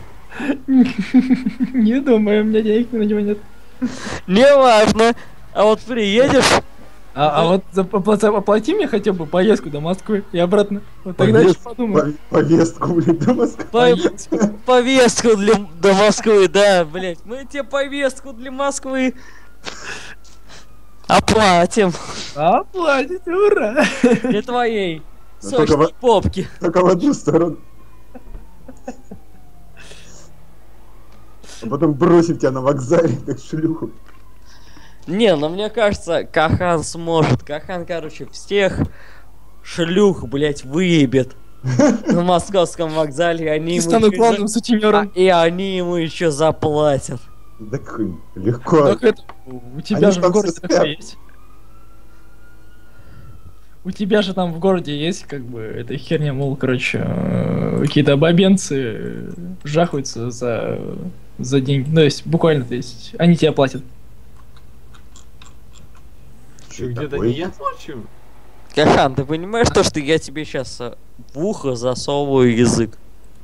S3: Не думаю, у меня денег на него нет.
S1: Не важно. А вот приедешь,
S3: А, а вот за- опла- оплати мне хотя бы поездку до Москвы и обратно. Вот тогда еще
S6: Повест-
S3: подумаю.
S6: пов- Повестку, блядь, до Москвы.
S1: по- повестку для до Москвы, да, блять. Мы тебе повестку для Москвы оплатим.
S3: Оплатите, ура!
S1: Для твоей
S6: Ну, только
S1: сочной
S6: во-
S1: попки.
S6: Только в одну сторону. А потом бросим тебя на вокзале, как шлюху.
S1: Не, ну мне кажется, Кахан сможет. Кахан, короче, всех шлюх, блять, выебет на московском вокзале. И они
S3: И
S1: ему
S3: стану
S1: еще
S3: главным
S1: за-
S3: сутенером.
S1: а, и они ему еще заплатят.
S6: Так легко.
S3: Так это, у тебя
S6: Они
S3: же
S6: там
S3: в городе
S6: все
S3: такое
S6: спят.
S3: есть. У тебя же там в городе есть, как бы, эта херня, мол, короче, э, какие-то бабенцы э, жахаются за, за деньги. Ну, есть, буквально, то есть, они тебе платят.
S2: Что, где-то
S6: такое
S2: не я
S6: есть?
S2: плачу?
S1: Кахан, ты понимаешь то, что я тебе сейчас в ухо засовываю язык?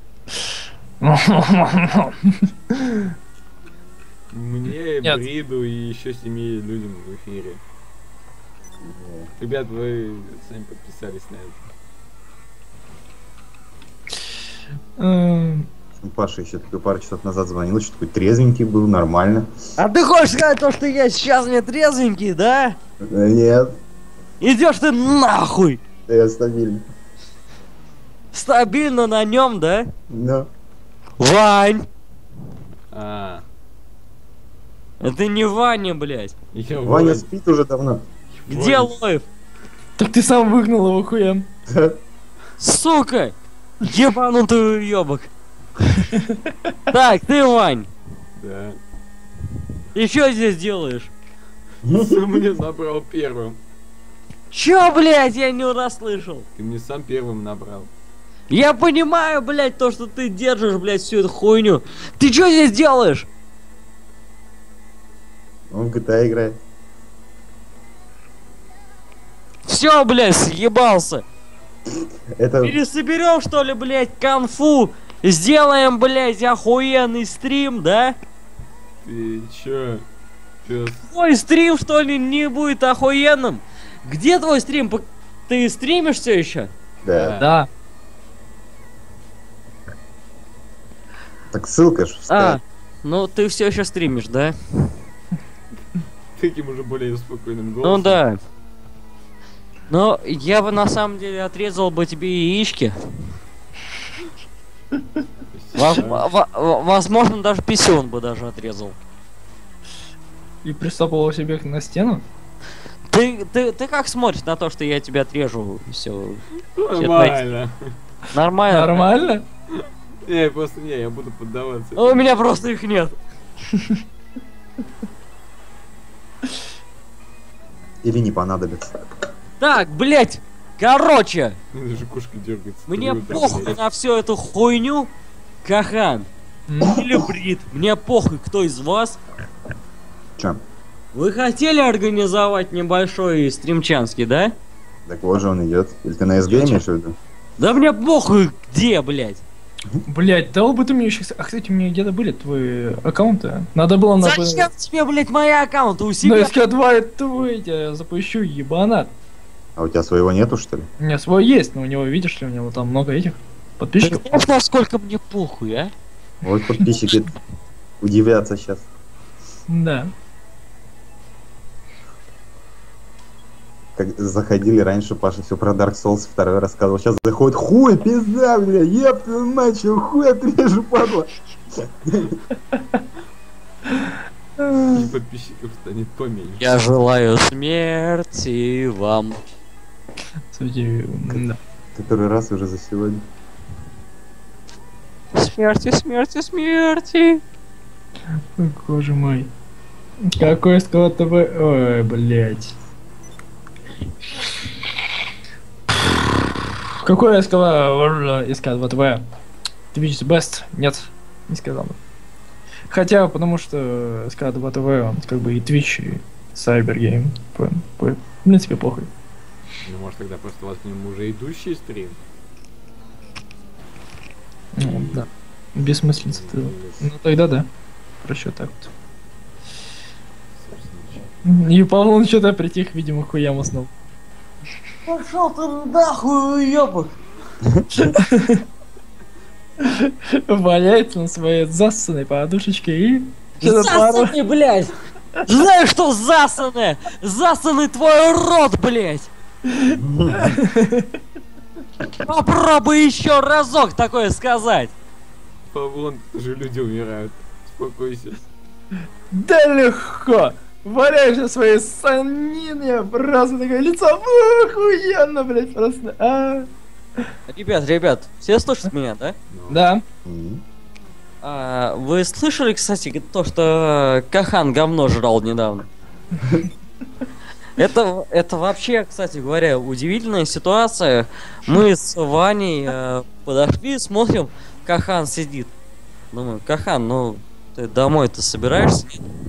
S2: Мне,
S3: Нет.
S2: Бриду и еще семи людям в эфире. Ребят, вы сами подписались на это.
S3: Эм,
S6: Паша еще такой пару часов назад звонил, что такой трезвенький был, нормально.
S1: А ты хочешь сказать то, что я сейчас не трезвенький, да?
S6: Э, Нет,
S1: Идешь ты нахуй!
S6: я стабильный.
S1: Стабильно на нем, да?
S6: Но.
S1: Вань!
S2: А,
S1: Это не Ваня, блядь.
S2: я
S6: Ваня
S2: вроде-
S6: спит уже давно.
S1: Где
S2: Вроде-
S1: Лоев?
S3: Так ты сам выгнал его, хуян.
S1: Сука! Ебанутый уебок. Так, ты, Вань,
S2: Да.
S1: ты что здесь делаешь?
S2: Сам мне набрал первым.
S1: Чё, блядь, я не расслышал?
S2: Ты мне сам первым набрал.
S1: Я понимаю, блядь, то, что ты держишь, блядь, всю эту хуйню. Ты что здесь делаешь?
S6: Он в джи ти эй играет.
S1: Все, блядь, съебался.
S6: Это
S1: Пересоберем, что ли, блядь, конфу? Сделаем, блядь, охуенный стрим, да?
S2: Ты чё? Пёс.
S1: Твой стрим, что ли, не будет охуенным? Где твой стрим? Пок- Ты стримишь все еще?
S6: да.
S3: Да.
S6: Так ссылка ж
S1: А,
S6: вставь.
S1: ну ты все еще стримишь, да?
S2: Таким уже более спокойным голосом.
S1: Ну да. Но я бы на самом деле отрезал бы тебе яички. Во- во- во- Возможно, даже писюн бы даже отрезал.
S3: И пристопал себе на стену.
S1: Ты, ты, ты как смотришь на то, что я тебя отрежу? Все
S2: Нормально.
S1: нормально?
S3: Нормально?
S2: Не, просто не, я буду поддаваться.
S1: У меня просто их нет.
S6: Или не понадобится.
S1: Так, блять, короче,
S2: Мне даже кошка дергается.
S1: мне
S2: Три утра,
S1: похуй
S2: блядь.
S1: на всю эту хуйню, Кахан
S3: М?
S1: или Брит. Мне похуй, кто из вас.
S6: Че?
S1: Вы хотели организовать небольшой стримчанский, да?
S6: Так вот же он идет. Или ты на эс джи имеешь в виду?
S1: Да мне похуй, где, блять.
S3: Блять, дал бы ты мне еще... А, кстати, у меня где-то были твои аккаунты. Надо было на...
S1: Зачем тебе, блять, мои аккаунты у
S3: На
S1: себя?
S3: эс ка два это твой, я тебя запущу, ебанат.
S6: А у тебя своего нету, что ли?
S3: У меня свой есть, но у него, видишь ли, у него там много этих
S1: Ты
S3: подписчиков.
S1: знаешь, насколько мне похуй, а?
S6: Вот подписчики удивятся сейчас.
S3: Да.
S6: Как заходили раньше, Паша все про Dark Souls второй рассказывал. Сейчас заходит, хуй, пизда, бля, еб твою мать, чё, хуй отрежу, падла.
S2: И подписчиков станет поменьше.
S1: Я желаю смерти вам.
S3: Кстати, да.
S6: Который раз уже за сегодня.
S1: Смерти, смерти, смерти.
S3: Ой, боже мой. Какой сказал ТВ? Ой, блять. Какой я сказал эс ка два тэ вэ? Twitch the best? Нет, не сказал бы. Хотя, потому что эс ка два тэ вэ, он как бы и Twitch, и Cybergame. По- по- В принципе, похуй.
S2: Ну, может, тогда просто у вас к нему уже идущий стрим?
S3: Ну, да. Бессмыслица ты. Ну тогда да. Прощу так вот.
S2: Собственно, чё.
S3: И Павел что-то притих, видимо, хуям уснул.
S1: Пошел ты нахуй, уебок.
S3: Валяется на своей засанной подушечке и... что-то пару-
S1: Засанный, блядь. Знаешь, что засанное? Засанный твой рот, блядь. Попробуй еще разок такое сказать.
S2: Павлон, же люди умирают. Успокойся.
S3: Да легко! валяешься своей санине, просто такое лицо, охуенно, блядь, просто, а.
S1: Ребят, ребят, все слышат меня, да?
S3: Да.
S6: М.
S1: А, вы слышали, кстати, то, что Кахан говно жрал недавно? Это, это вообще, кстати говоря, удивительная ситуация. Мы с Ваней э, подошли, смотрим, Кахан сидит. Думаю, Кахан, ну ты домой-то собираешься?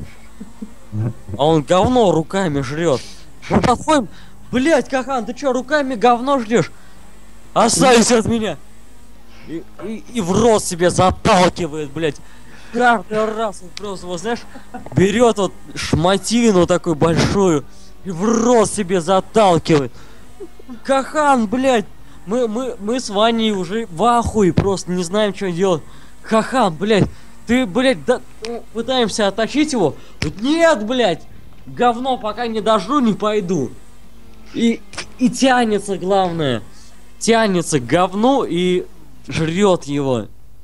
S1: А он говно руками жрет. Мы подходим, блять, Кахан, ты чё, руками говно жрешь? Останься от меня! И, и, и в рот себе заталкивает, блять. Каждый раз он просто, вот знаешь, берет вот шматину такую большую и в рот себе заталкивает. Кахан, блять, мы, мы, мы с Ваней уже в ахуе, просто не знаем, что делать. Кахан, блять, ты, блять, да, ну, пытаемся отточить его. Нет, блять, говно, пока не дожру, не пойду. И, и тянется, главное, тянется к говну и жрет его.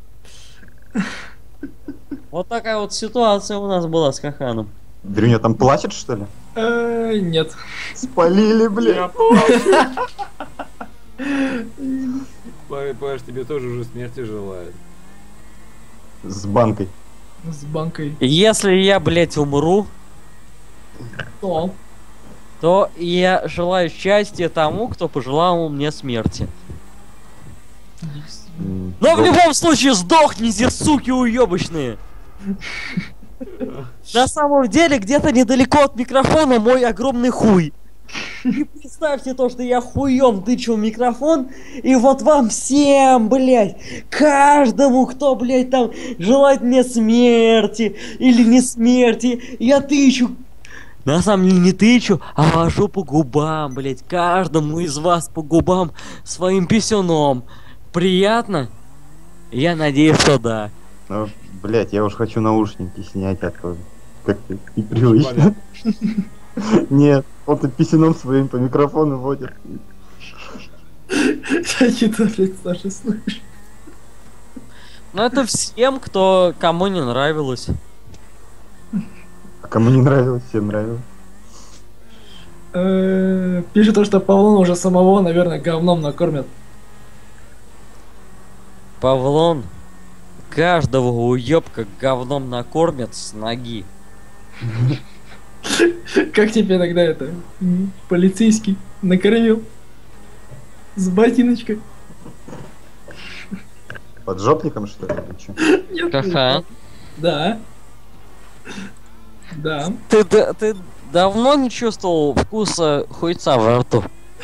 S1: Вот такая вот ситуация у нас была с Каханом.
S6: Дрюня там плачет, что ли?
S3: Э, Нет.
S6: Спалили, бля.
S2: Паш, тебе тоже уже смерти желает.
S6: С банкой.
S3: С банкой.
S1: Если я, блять, умру,
S3: То.
S1: то я желаю счастья тому, кто пожелал мне смерти.
S6: М,
S1: Но в
S6: вот.
S1: любом случае сдохните, суки уебочные! На самом деле, где-то недалеко от микрофона мой огромный хуй. И представьте то, что я хуем тычу в микрофон, и вот вам всем, блядь, каждому, кто, блядь, там желает мне смерти или не смерти, я тычу. На самом деле не тычу, а вожу по губам, блядь, каждому из вас по губам своим писюном. Приятно? Я надеюсь, что да.
S6: Ну, блять, я уж хочу наушники снять, а то как-то непривычно. Нет, он тут писюном своим по микрофону водит.
S3: Какие-то, блядь, Саша, слышишь?
S1: Но это всем, кто кому не нравилось.
S6: А кому не нравилось, всем нравилось.
S3: Э, Пишет то, что Павлона уже самого, наверное, говном накормят.
S1: Павлон каждого уебка говном накормят с ноги.
S3: Как тебе тогда это? м, Полицейский накормил? С ботиночкой?
S6: Поджопником, что ли, или чё?
S3: Нет.
S1: Ха-ха.
S3: Да. Да.
S1: Ты, да- ты давно не чувствовал вкуса хуйца во рту?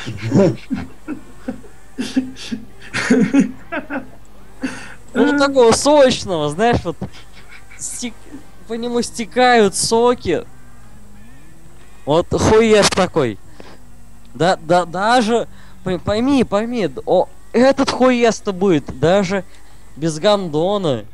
S1: Ну, такого сочного, знаешь, вот стек- по нему стекают соки. Вот хуец такой. Да, да, даже, пой- пойми, пойми, д- о, этот хуец-то будет даже без гандона.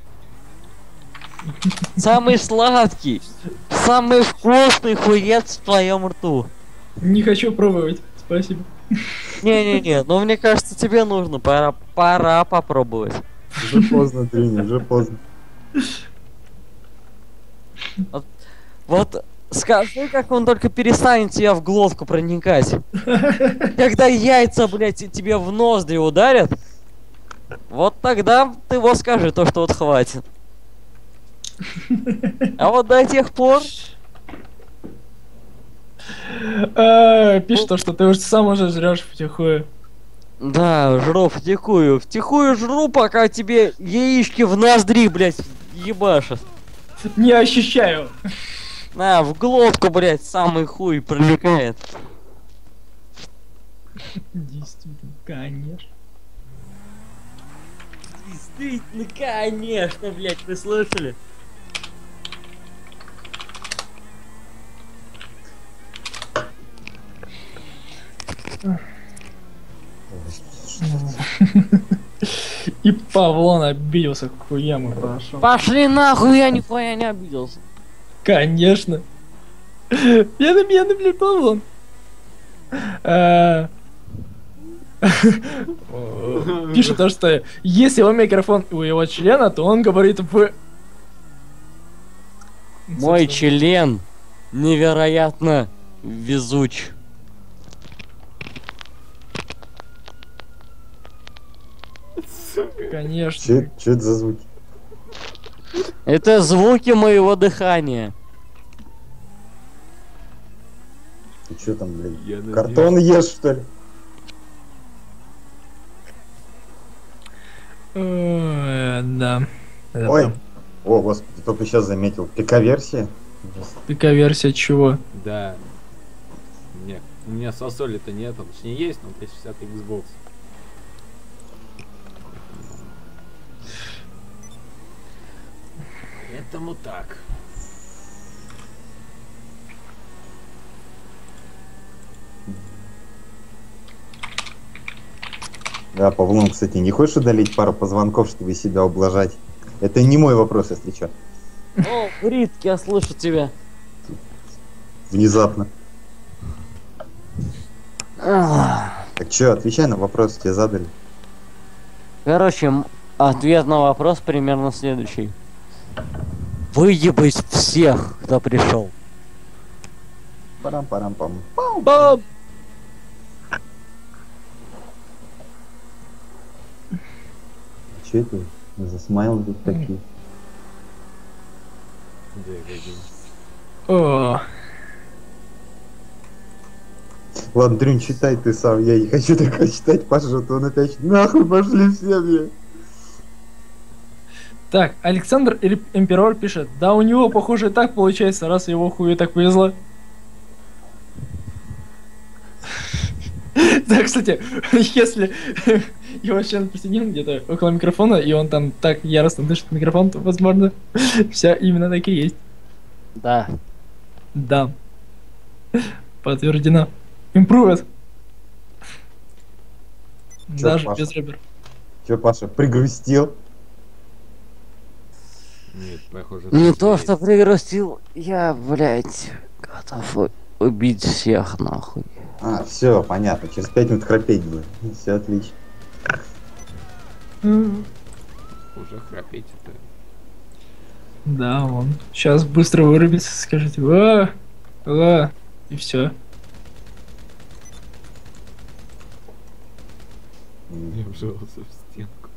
S1: Самый сладкий, самый вкусный хуец в твоем рту.
S3: Не хочу пробовать. Спасибо.
S1: Не-не-не, но мне кажется, тебе нужно, пора, пора попробовать.
S6: Уже поздно, Дрюня, уже поздно.
S1: Вот скажи, как он только перестанет тебя в глотку проникать. Когда яйца, блядь, тебе в ноздри ударят, вот тогда ты его скажи, то, что вот хватит. А вот до тех пор...
S3: А, Пишет то, что ты уже сам уже жрешь втихую.
S1: Да, жру втихую. Втихую жру, пока тебе яички в ноздри, блядь, ебашат.
S3: Не ощущаю.
S1: На, в глотку, блядь, самый хуй проникает.
S3: Действительно, конечно.
S1: Действительно, конечно, блядь, вы слышали?
S3: И Павлон обиделся, к хуям и пошел.
S1: Пошли нахуй, я нихуя не обиделся.
S3: Конечно. Пьяный, пьяный, блядь, Павлон. А, Пишет то, что если его микрофон у его члена, то он говорит в...
S1: Мой член невероятно везуч.
S3: Конечно.
S6: Че, че это за звуки?
S1: Это звуки моего дыхания.
S6: Ты че там, блин?
S2: Я надеюсь-
S6: Картон ешь, что ли?
S3: Э, Да. Это
S6: Ой.
S3: прям
S6: О, господи, только сейчас заметил. ПК-версия?
S3: ПК-версия чего?
S2: Да. Нет, у меня сосоли-то нету, точнее есть, но триста шестьдесят Xbox. Поэтому так.
S6: Да, Павлон, кстати, не хочешь удалить пару позвонков, чтобы себя ублажать? Это не мой вопрос, если что.
S1: О, Рит, я слышу тебя.
S6: Внезапно.
S1: Ах.
S6: Так что, отвечай на вопрос, тебе задали.
S1: Короче, м- ответ на вопрос примерно следующий. Выебать всех, кто пришел.
S6: Парам-парам-пам.
S1: Бам!
S6: Че это за смайлы тут такие?
S2: Да, Вадим.
S3: О,
S6: Ладно, Дрюнь, читай ты сам, я не хочу такое читать, Паша, а то он опять нахуй пошли все, бля.
S3: так, Александр Эр- Император пишет, да у него, похоже, и так получается, раз его хую так повезло. Да, кстати, если его член присоединен где-то около микрофона, и он там так яростно дышит в микрофон, то, возможно, вся именно так и есть.
S1: Да.
S3: Да. Подтверждено. Импрувет.
S6: Чё,
S3: Даже
S6: Паша?
S3: без ребер.
S6: Че, Паша, пригрустил?
S2: Нет, похоже.
S1: Не
S2: так
S1: то,
S2: есть.
S1: что пригрустил, я, блядь, готов у- убить всех, нахуй.
S6: А, все, понятно, через пять минут храпеть будет. Все отлично.
S3: М,
S2: Уже храпеть это.
S3: Да, он сейчас быстро вырубится, скажите, а, а, и все.
S2: Я вжался в стенку.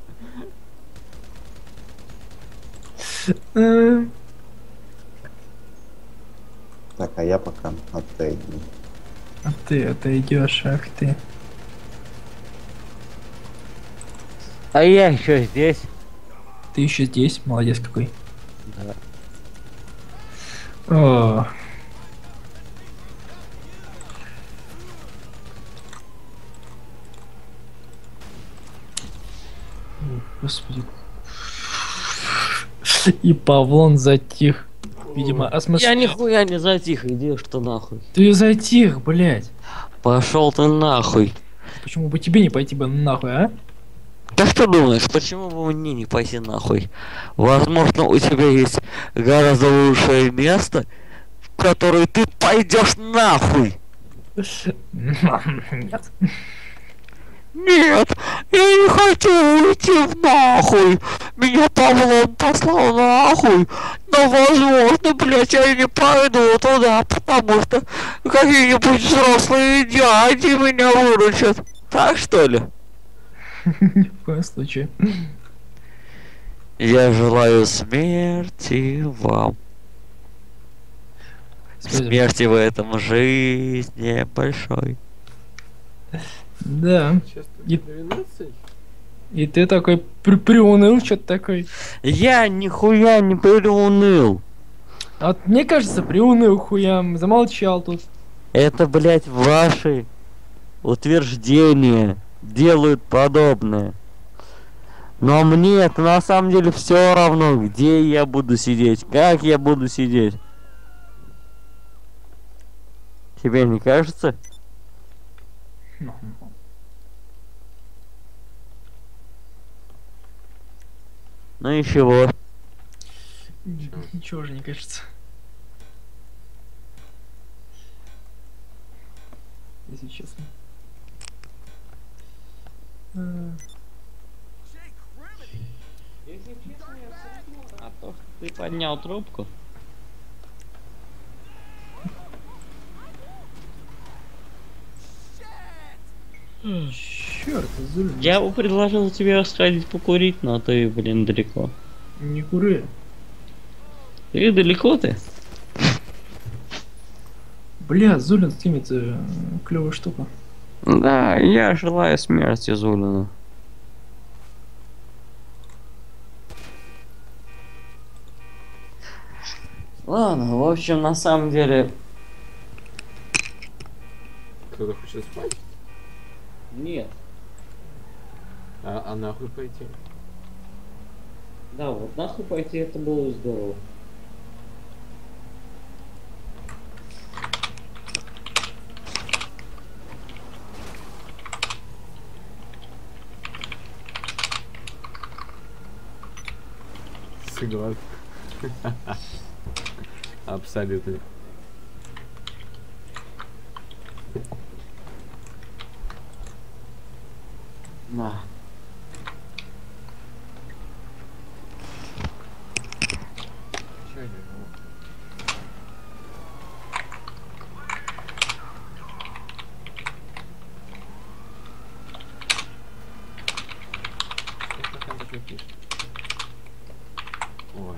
S6: Так, а я пока отойду.
S3: А ты отойдешь, ах ты.
S1: А я еще здесь.
S3: Ты еще здесь, молодец какой.
S1: Да.
S3: О. О, Господи. И Павлон затих. Видимо, осмыс...
S1: Я нихуя не затих, иди что нахуй.
S3: Ты затих, блядь.
S1: Пошел ты нахуй.
S3: Почему бы тебе не пойти бы нахуй, а?
S1: Да что думаешь, почему бы мне не пойти нахуй? Возможно, у тебя есть гораздо лучшее место, в которое ты пойдешь нахуй.
S3: Нет.
S1: Нет, я не хочу уйти в нахуй. Меня Павлон послал нахуй. Но возможно, блять, я не пойду туда, потому что какие-нибудь взрослые дяди меня выручат. Так что ли?
S3: Ни в коем случае.
S1: Я желаю смерти вам. Смерти в этом жизни большой.
S3: Да.
S2: Сейчас
S3: И-
S2: двенадцать?
S3: И ты такой при приуныл, что-то такой.
S1: Я нихуя не приуныл.
S3: А вот мне кажется, приуныл хуям, замолчал тут.
S1: Это, блять, ваши утверждения делают подобное. Но мне это на самом деле все равно, где я буду сидеть, как я буду сидеть. Тебе не кажется? Ну и чего?
S3: Ничего же не кажется. Если честно. Э,
S1: А то, что ты поднял трубку.
S3: Черт, Зулин.
S1: Я бы предложил тебе сходить покурить, но ты, блин, далеко.
S3: Не кури.
S1: Ты далеко ты?
S3: Бля, Зулин стримит э, клевая штука.
S1: Да, я желаю смерти Зулину. Ладно, в общем, на самом деле...
S2: Кто-то хочет спать?
S1: Нет.
S2: А, а нахуй пойти?
S1: Да, вот нахуй пойти, это было здорово.
S2: Согласен. Абсолютно.
S1: Да. Чё это?
S2: Что там такое пишет? Ой.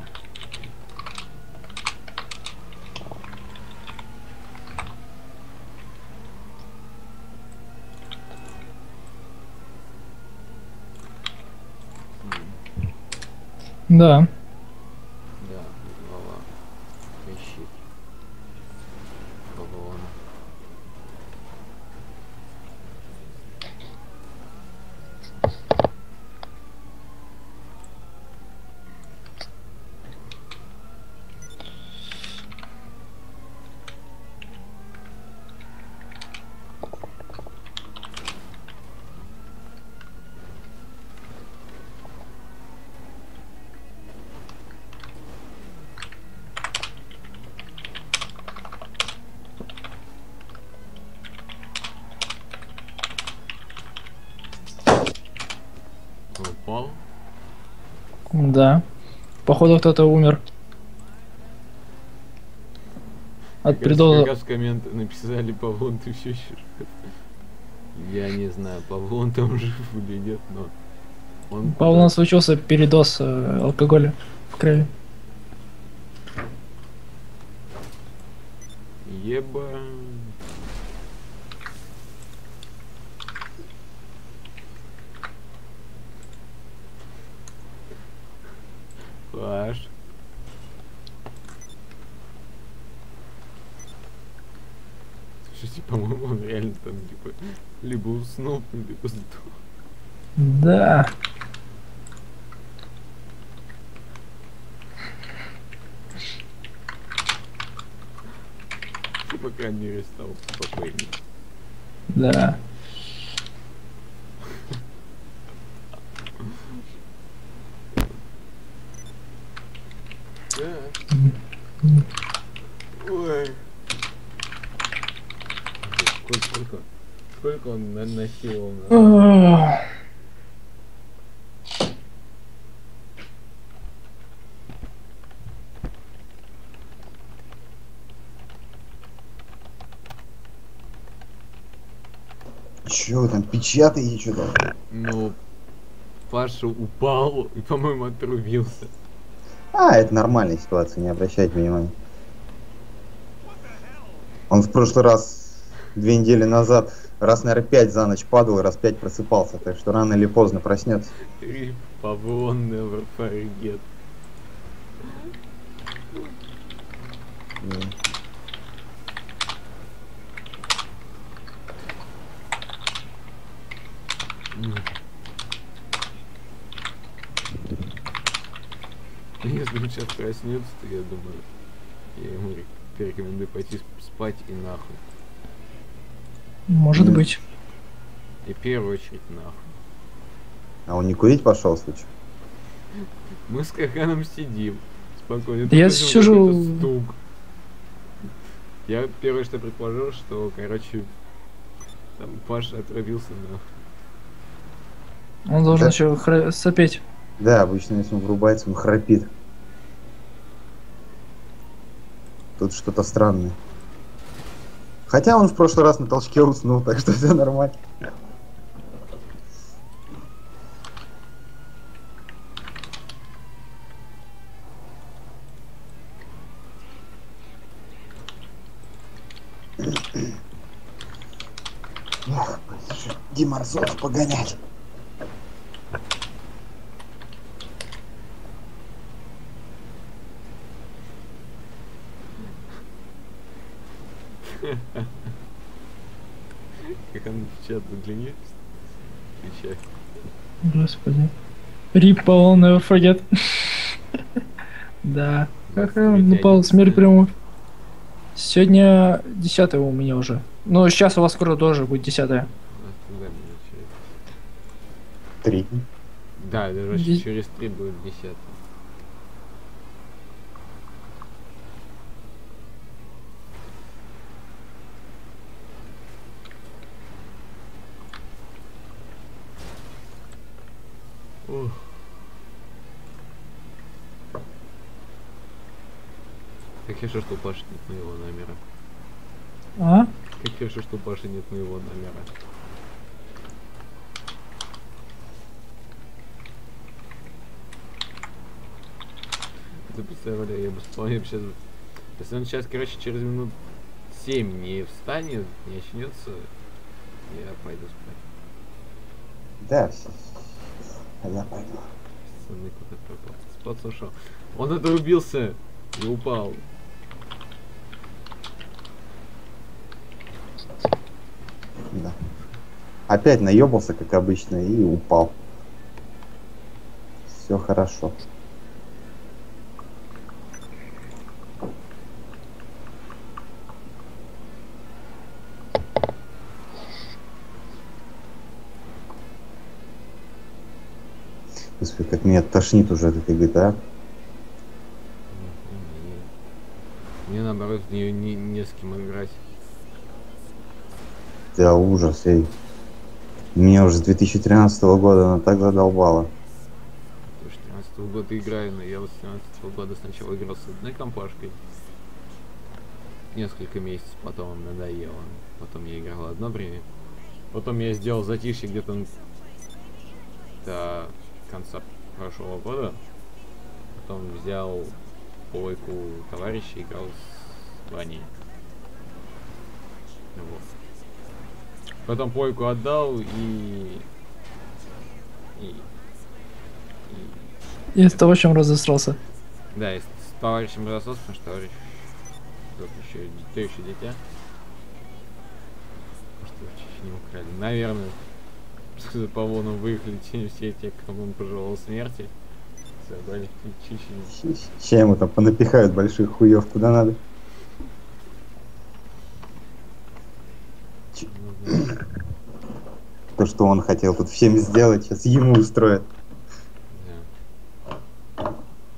S3: Да.
S2: Да, голова. Ищи. Колонна. Упал.
S3: Да. Походу кто-то умер. От
S2: Как раз-
S3: передоза.
S2: Как раз в комменты написали, Павлон, ты все еще жив. Я не знаю, Павлон там жив или нет, но... Он
S3: Павел, у нас случился передоз э, алкоголя в крови.
S2: Еба. Паш. Слушайте, по-моему, он реально там типа либо уснул, либо сдох.
S3: Да.
S2: По крайней мере, стал спокойнее.
S3: Да.
S2: Так. Ой. Сколько, сколько, сколько он на- насиловал на...
S3: Ах.
S6: Чё вы там печатаете что-то?
S2: Ну, Паша упал и, по-моему, отрубился.
S6: А, это нормальная ситуация, не обращайте внимания. Он в прошлый раз, две недели назад, раз, наверное, пять за ночь падал, раз пять просыпался, так что рано или поздно проснется.
S2: Рип, Павлон, never forget. Если он сейчас проснется, то я думаю, я ему ре- порекомендую пойти сп- спать и нахуй.
S3: Может
S6: М.
S3: быть.
S2: И в первую очередь нахуй.
S6: А он не курить пошел, случай?
S2: Мы с Каханом сидим. Спокойно.
S3: Да я
S2: Тут слышим
S3: сижу-
S2: какой-то стук. Я первое, что предположил, что, короче, там Паша отрубился нахуй.
S3: Он должен
S6: Да.
S3: еще хра- сопеть.
S6: Да, обычно, если он врубается, он храпит. Тут что-то странное. Хотя он в прошлый раз на толчке уснул, так что все нормально. Эх, Димарсов погонять.
S2: Как он в чат заглянет. Отвечай.
S3: Господи. Rip Paul never forget. Да. Ха-ха,
S2: Смерть
S3: напал, смерть
S2: одиннадцатая.
S3: прямо. Сегодня десятое у меня уже. Ну, сейчас у вас скоро тоже будет десятое.
S2: У нас когда начать?
S6: Три.
S2: Да, даже
S3: Ди-
S2: через три будет десятый. Ух. Как хорошо, что у Паши нет моего номера.
S3: А?
S2: Как хорошо, что у Паши нет моего номера. Ты представляешь, я бы вполне сейчас... Если он сейчас, короче, через минут семь не встанет, не очнется, я пойду спать.
S6: Да, все. А я пойду.
S2: Пацаны, куда пропал? Спот сошел. Он отрубился и упал.
S6: Да. Опять наебался, как обычно, и упал. Все хорошо. Господи, как меня тошнит уже от этой джи ти эй.
S2: Мне наоборот в нее не, не с кем играть.
S6: Да ужас, эй. Меня уже с две тысячи тринадцатого года она так задолбала.
S2: С две тысячи тринадцатого года играю, но я с две тысячи тринадцатого года сначала играл с одной компашкой. Несколько месяцев, потом надоело. Потом я играл одно время. Потом я сделал затишье где-то н- до конца прошлого года. Потом взял плойку товарища и играл с Ваней. Вот. Потом плойку отдал и... и... и...
S3: И из того, чем разосрался.
S2: Да, и с, с товарищем разос, потому что товарищ... Тот еще, то еще дитя. Что чуть не украли. Наверное, за Павлоном выехали те, все те, кому он пожелал смерти. Забрали чищи.
S6: Сейчас ему там понапихают больших хуев куда надо. Ч- То, что он хотел тут всем сделать, сейчас ему устроят.
S2: Да.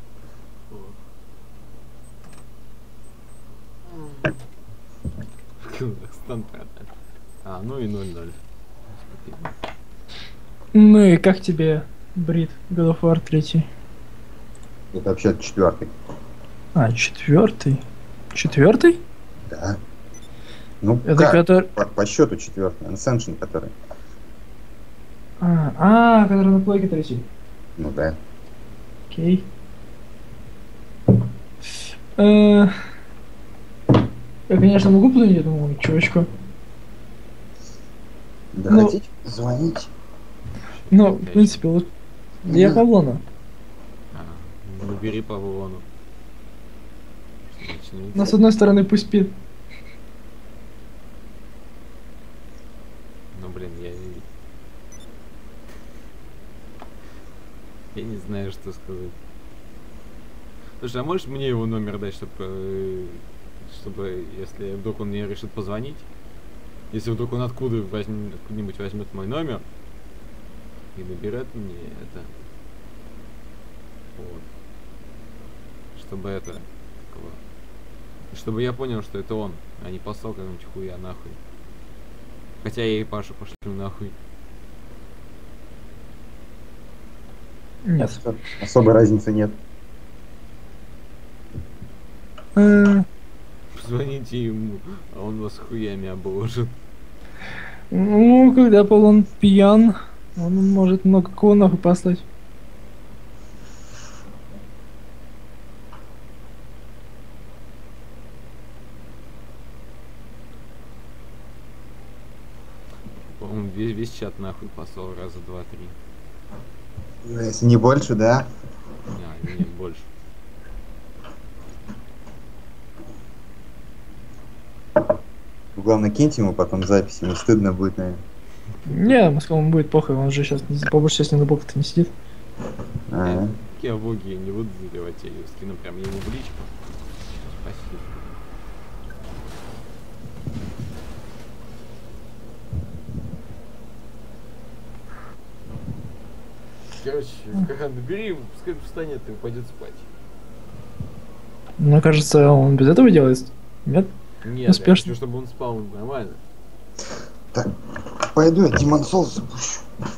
S2: Казахстан продать. А, ну и ноль ноль.
S3: Ну и как тебе, Брит, God of War три?
S6: Это вообще четвертый.
S3: А, четвертый? Четвертый?
S6: Да. Ну,
S3: Это
S6: как?
S3: который...
S6: По, по счету четвертый. Ascension, который.
S3: А, а, который на плойке третий.
S6: Ну да.
S3: Окей. Э, Я, конечно, могу плюнуть этому чувачку.
S6: Да
S3: Ну-
S6: хотите звонить?
S3: Но, в принципе, вот... Я
S6: Да.
S3: Павлона.
S2: А, ну бери по Вовону. Начнёте.
S3: Но с одной стороны пусть спит.
S2: Ну блин, я... Я не знаю, что сказать. Слушай, а можешь мне его номер дать, чтобы... Чтобы, если вдруг он мне решит позвонить, если вдруг он откуда возьмет, откуда-нибудь возьмет мой номер и наберет мне это... Вот. Чтобы это... как его, чтобы я понял, что это он, а не послал какого-нибудь хуя нахуй. Хотя я и Пашу пошлю нахуй.
S3: Нет.
S6: Особой разницы нет.
S3: Э,
S2: Позвоните ему, а он вас хуями обложит.
S3: Ну, когда Павлон пьян, он может много кого нахуй послать.
S2: Он весь, весь чат нахуй послал раза два-три.
S6: Если не больше, да?
S2: А, нет, больше.
S6: Главное, киньте ему потом записи, ему стыдно будет, наверное.
S3: Не, Москвому будет похуй, он же сейчас по большей части на боках-то не сидит.
S6: А,
S2: Я боги я не буду заливать, я ее скину прям ему в личку. Спасибо. Короче, Кахан, набери, пускай встанет и пойдет спать.
S3: Мне кажется, он без этого делает. Нет?
S2: Нет,
S3: Успешно.
S2: я хочу, чтобы он спал нормально.
S6: Так, пойду я Демон Souls запущу.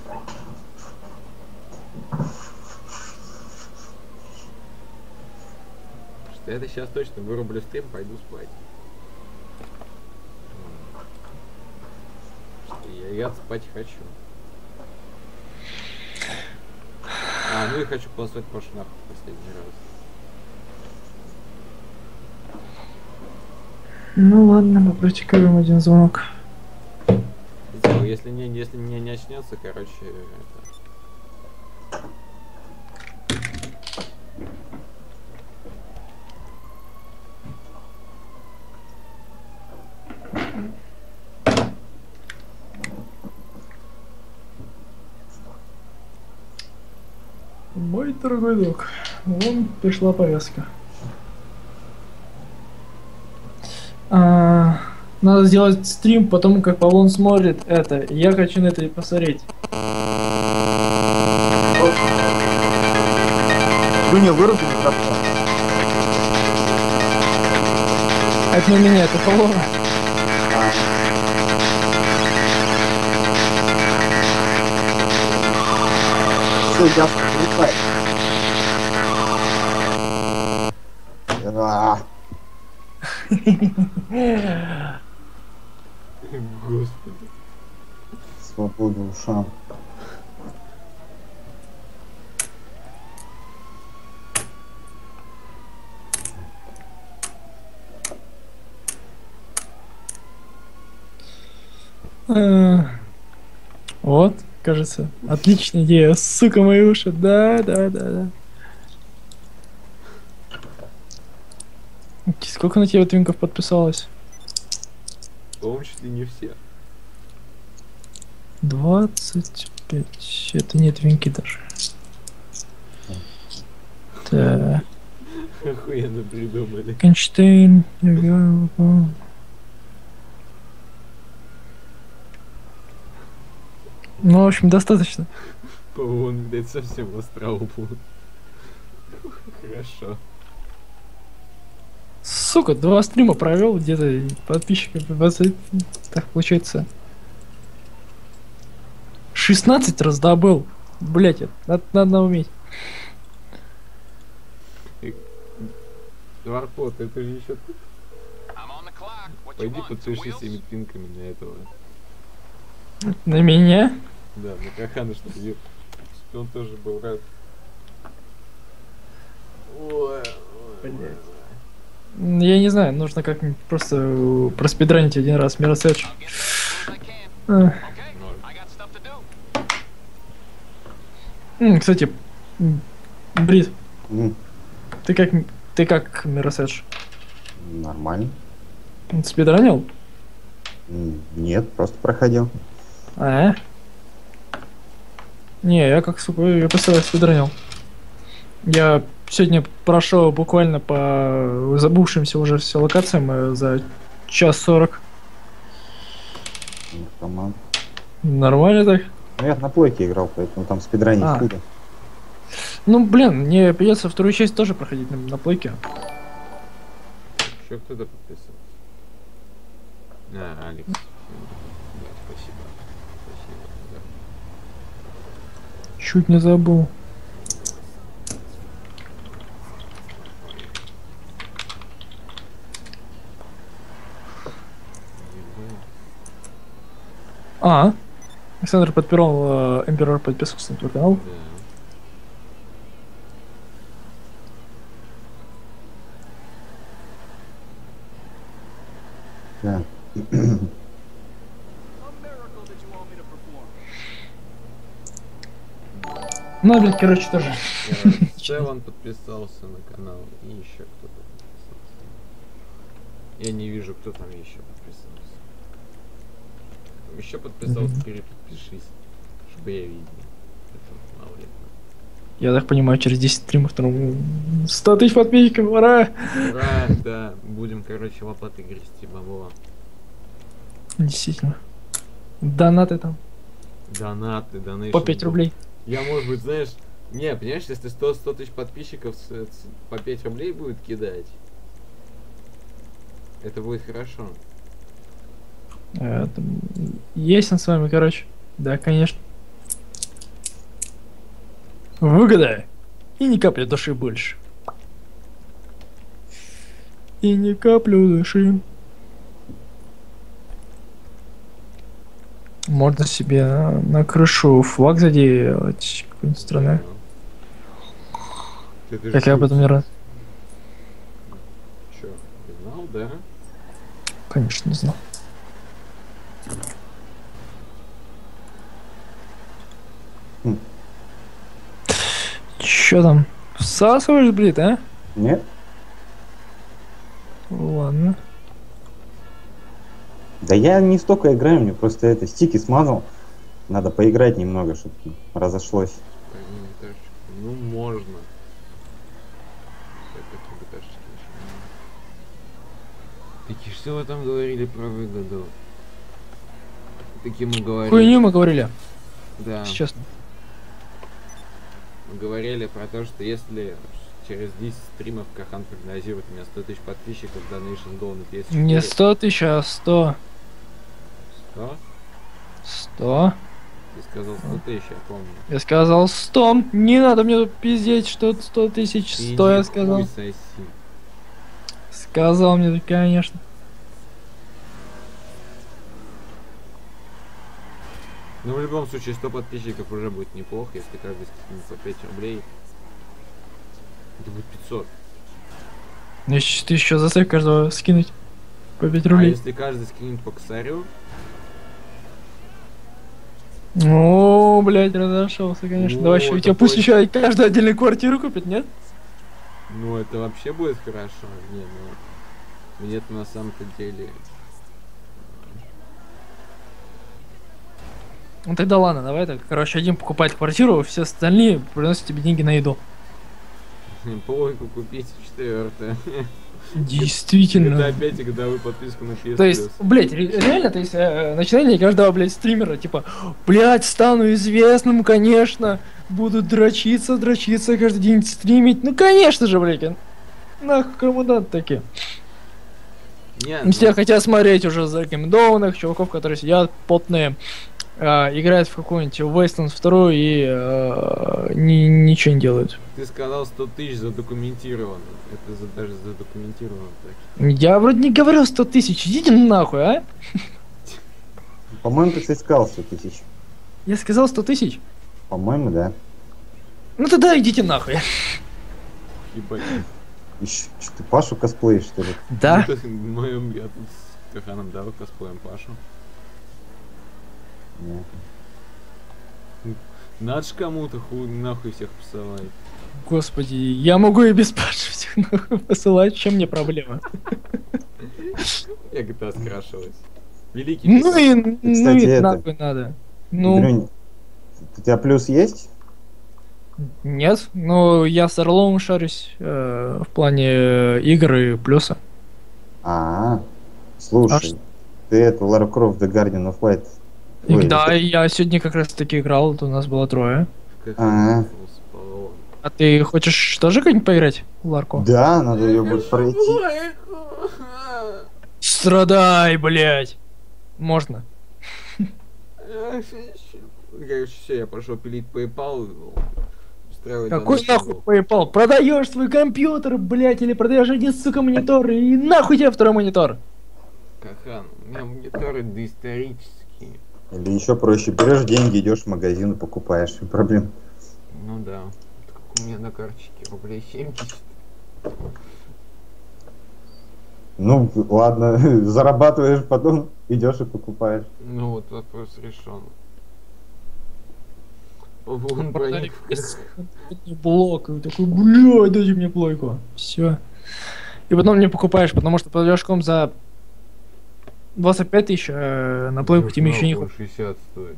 S2: Что это сейчас точно вырублю стрим, пойду спать. Что я, я спать хочу. А, ну и хочу послать по шнапу в последний раз.
S3: Ну ладно, мы протекаем один звонок.
S2: Сделаю, если не, если мне не очнется, короче, это...
S3: Мой дорогой друг, вон пришла повестка. А, надо сделать стрим, потому как Павлон смотрит это. Я хочу на это и посмотреть.
S6: Дуня, выруби микрофон.
S3: Это не меня, это Павлона.
S6: Все, я вступаю. А,
S2: Господи.
S6: свобода ушам.
S3: А, вот, кажется, отличная идея. Сука, мои уши. Да, да, да, да. Сколько на тебя твинков подписалось?
S2: В том числе не все.
S3: двадцать пять. Это не твинки даже. Так.
S2: Охуенно придумали.
S3: Конштейн. Ну, в общем, достаточно.
S2: По-моему, блядь, совсем в астрал был. Хорошо.
S3: Сука, два стрима провел, где-то подписчиков двадцать. Так получается. шестнадцать раздобыл. Блять, это надо, надо уметь.
S2: Варпот, это же еще ты. Пойди подпишись всеми пинками на этого.
S3: На меня?
S2: Да, на Кахана, чтобы я- чтобы он тоже был рад. Ой, ой,
S3: Блядь. Я не знаю, нужно как-нибудь просто э, проспидранить один раз Mirror's Edge. М, Кстати, м, Брит,
S6: М,
S3: ты как ты как Mirror's Edge?
S6: Нормально.
S3: Спидранил?
S6: М, Нет, просто проходил.
S3: А? Не, я как сука, я представляю, спидранил. Я сегодня прошел буквально по забывшимся уже все локациям э, за час сорок.
S6: Команд.
S3: Нормально так?
S6: Ну, я на плойке играл, поэтому там спидранить
S3: А.
S6: худо.
S3: Ну, блин, мне придется вторую часть тоже проходить на, на плойке.
S2: еще кто-то подписался. А, Алекс. Да, спасибо. Спасибо. Да.
S3: Чуть не забыл. А, Александр подпирал, э, Эмперор подписался на твой канал.
S6: Да.
S3: Ну, блядь, короче, тоже.
S2: Севан подписался на канал, и еще кто-то подписался. Я не вижу, кто там еще подписался. Еще подписался, переподпишись, чтобы я видел. Это мало ли.
S3: Я так понимаю, через десять стримов там сто тысяч подписчиков, ура!
S2: Ура, да, будем, короче, лопатой грести бабло.
S3: Действительно. Донаты там.
S2: Донаты, донейшн.
S3: По пять рублей.
S2: Я, может быть, знаешь... Не, понимаешь, если сто тысяч подписчиков с, с, по пять рублей будет кидать, это будет хорошо.
S3: Э, там, Ясен с вами, короче. Да, конечно. Выгода. И ни капли души больше. И ни каплю души. Можно себе на, на крышу флаг заделать какой-нибудь страны.
S2: Ты, ты
S3: Как я об этом не рад.
S2: Чё, ты знал, да?
S3: Конечно, не знал.
S6: Хм.
S3: Чё там? Всасываешь, блин, а?
S6: Нет?
S3: Ладно.
S6: Да я не столько играю, мне просто это стики смазал. Надо поиграть немного, чтобы разошлось.
S2: Ну, можно. Такие, что вы там говорили про выгоду? Такие мы говорили.
S3: Хуйню мы говорили.
S2: Да.
S3: Сейчас.
S2: Мы говорили про то, что если через десять стримов Кахан прогнозирует у меня сто тысяч подписчиков, Donation Goal на пи эс четыре.
S3: Не сто тысяч, а сто.
S2: Сто?
S3: Сто.
S2: Ты сказал сто тысяч, я помню.
S3: Я сказал сто. Не надо мне тут пиздеть, что сто тысяч. Сто я сказал.
S2: Хуй соси.
S3: Сказал мне, конечно.
S2: Но в любом случае сто подписчиков уже будет неплохо, если каждый скинет по пять рублей. Это будет пятьсот.
S3: Ну, если ты еще заставь каждого скинуть по пять
S2: А
S3: рублей.
S2: если каждый скинет по косарю?
S3: О, блядь, разошелся, конечно.
S2: Ну,
S3: Давай еще, у тебя
S2: это
S3: пусть
S2: точно.
S3: еще каждую отдельную квартиру купит, нет?
S2: Ну это вообще будет хорошо. Не, ну мне-то на самом-то деле.
S3: Ну тогда ладно, давай так. Короче, один покупает квартиру, все остальные приносят тебе деньги на еду.
S2: Плойку купить четвертое.
S3: Действительно.
S2: Это опять и годовую подписку на пи эс
S3: То есть, блять, реально, то есть, э, начинание каждого, блядь, стримера, типа, блять, стану известным, конечно, буду дрочиться, дрочиться, каждый день стримить. Ну, конечно же, блядь, нахуй кому надо такие.
S2: Нет,
S3: Все
S2: ну,
S3: хотят смотреть уже зарекомендованных чуваков, которые сидят потные, э, играют в какую-нибудь Wastelands два и э, ни- ничего не делают.
S2: ты сказал сто тысяч задокументировано. Это за- даже задокументировано так.
S3: Я вроде не говорил сто тысяч, идите нахуй, а?
S6: По-моему, ты кстати, сказал сто тысяч.
S3: Я сказал сто тысяч?
S6: По-моему, да.
S3: Ну тогда идите нахуй.
S2: Ебать.
S6: Ищ- Что ты Пашу косплеишь, что ли?
S3: Да?
S2: Ну, это моем, я тут с Каханом, да, косплеем Пашу.
S6: Нет.
S2: Надо ж кому-то хуй нахуй всех посылать.
S3: Господи, я могу и без Паши всех нахуй посылать, в чем мне проблема?
S2: Я джи ти эй скрашиваюсь. Великий
S3: Ну
S2: Пикассо.
S3: и, ну
S6: Кстати,
S3: и
S6: это-
S3: нахуй надо. Ну,
S6: Дрюнь, у тебя плюс есть?
S3: нет, но я с Орловым шарюсь э, в плане э, игр и плюса.
S6: А, слушай,
S3: А что?
S6: ты эту Лара Крофт The Guardian of Light.
S3: И
S6: Ой,
S3: да,
S6: это-
S3: я сегодня как раз таки играл, вот у нас было трое.
S2: Как
S6: А.
S2: он спал.
S3: А ты хочешь тоже как-нибудь поиграть в Ларку?
S6: Да, надо ее будет пройти.
S3: Страдай, блядь! Можно.
S2: Короче, все, я пошел пилить PayPal. устраивать
S3: Какой
S2: donation
S3: нахуй
S2: goal.
S3: PayPal? Продаешь свой компьютер, блядь, или продаешь один, сука, монитор, и нахуй тебе второй монитор?
S2: Кахан, у меня мониторы доисторические.
S6: Или еще проще, берешь деньги, идешь в магазин и покупаешь. И проблем.
S2: Ну да. Вот как у меня на карточке рублей семьдесят.
S6: Ну, ладно, зарабатываешь, потом идешь и покупаешь.
S2: Ну вот вопрос решен. Он
S3: Продали
S2: проник.
S3: блок, и такой, бля, дайте мне плойку. Все. И потом не покупаешь, потому что под пирожком за двадцать пять тысяч, а на плойку тебе еще не хватит.
S2: шестьдесят стоит.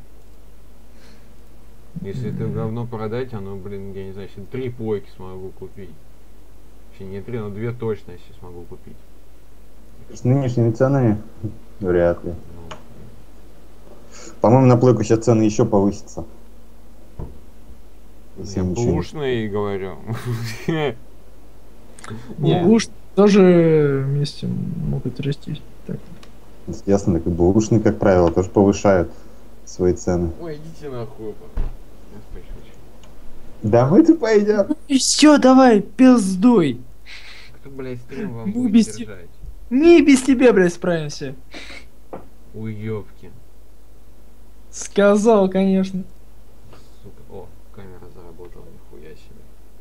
S2: Если это говно продать, оно, блин, я не знаю, если три плойки смогу купить. Вообще не три, но две точно, если смогу купить.
S6: С нынешними ценами вряд ли.
S2: Ну,
S6: По-моему, на плойку сейчас цены еще повысятся. Если
S2: я
S6: ничего не-
S2: бушный говорю.
S3: Ну, уж тоже вместе могут расти. Так.
S6: Естественно, как бы ушные, как правило, тоже повышают свои цены.
S2: Ой, идите нахуй. па. Я спать хочу.
S6: Давай ты пойдем.
S3: И все, давай, пиздуй.
S2: Кто, блядь, стрим вам
S3: Мы
S2: будет
S3: без
S2: держать?
S3: Мы и без тебя, блядь, справимся.
S2: Уёбки.
S3: Сказал, конечно.
S2: Сука. О, камера заработала, нихуя себе.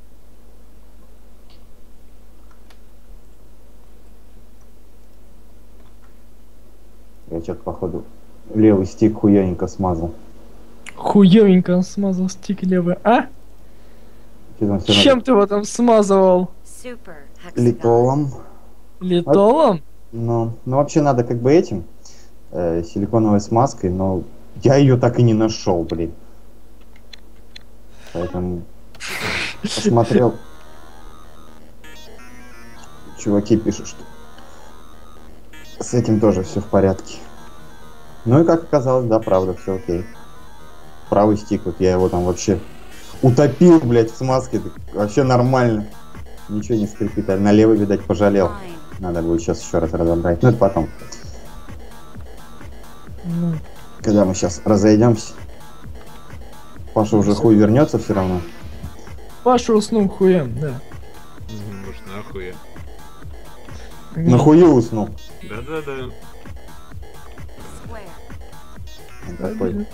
S6: Я что-то, походу, левый стик хуяненько смазал.
S3: Хуёвенько он смазал стик левый, а?
S6: Чё там всё
S3: Чем
S6: надо?
S3: ты его там смазывал?
S7: Super hexagon.
S6: Литолом.
S3: Литолом?
S6: Ну, ну, вообще надо как бы этим, э, силиконовой смазкой, но я ее так и не нашел, блин. Поэтому посмотрел. Чуваки пишут, что с этим тоже все в порядке. Ну и как оказалось, да, правда, все окей. Правый стик, вот я его там вообще утопил, блядь, в смазке, так вообще нормально. Ничего не скрипит, а на левый, видать, пожалел.
S7: Fine.
S6: Надо будет сейчас еще раз разобрать. Ну это потом.
S3: Ну,
S6: Когда мы сейчас разойдемся. Паша уже хуй вернется все равно.
S3: Паша уснул хуем, да.
S2: Может, нахуй.
S6: На хую уснул.
S2: Да-да-да.
S7: Square.
S6: Он такой.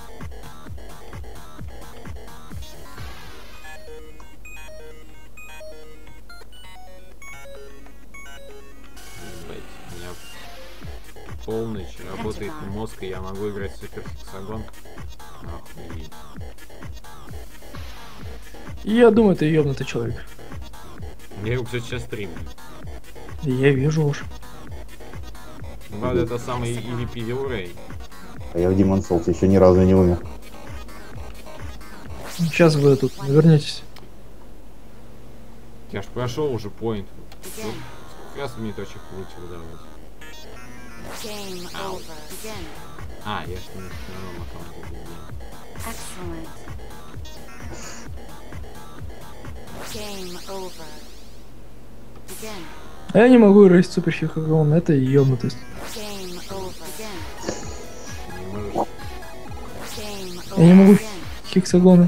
S2: Блять, у меня в полночь работает мозг, и я могу играть в супер хексагон. Охуеть.
S3: Я думаю, ты ёбнутый человек.
S2: Я его, кстати, сейчас стримлю.
S3: Я вижу уж.
S2: Ладно, это самый изи пизи урей.
S6: А я в Demon Souls еще ни разу не умер.
S3: Сейчас вы тут вернетесь.
S2: Я ж прошел уже поинт.
S7: Begin.
S2: Как раз мне точек лучше выдавать.
S7: Game over. Begin.
S2: А, я ж не на новом аккаунте был.
S7: Excellent. Game over. Begin.
S3: А я не могу играть в супер хикагон, это ёбнутость.
S7: Game over. Begin.
S2: Ты не можешь.
S7: Game
S3: Я не
S7: over.
S3: могу
S7: Begin.
S3: хексагоны.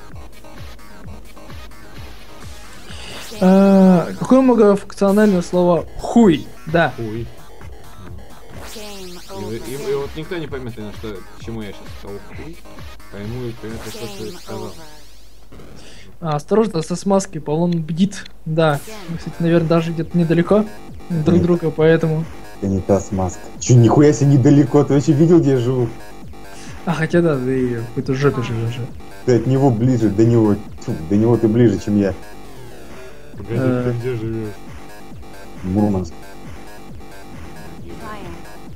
S3: А, какое многофункциональное слово хуй? Да.
S2: Хуй.
S7: Game
S2: И,
S7: over.
S2: и- и вот никто не поймет, наверное, что, к чему я сейчас сказал хуй. Пойму и поймет, что ты
S7: Game
S2: сказал.
S7: over.
S3: А, осторожно, со смазкой полон бдит. Да. Мы, кстати, наверное, даже где-то недалеко друг
S6: Нет.
S3: друга, поэтому...
S6: Это не та смазка. Че, нихуя себе недалеко. Ты вообще видел, где я живу?
S3: А, хотя да, ты в какой-то жопе живешь.
S6: Ты от него ближе, до него. Тьфу, до него ты ближе, чем я.
S2: Погоди,
S3: Э.
S2: ты где живешь?
S6: Мурманск.
S7: Fire.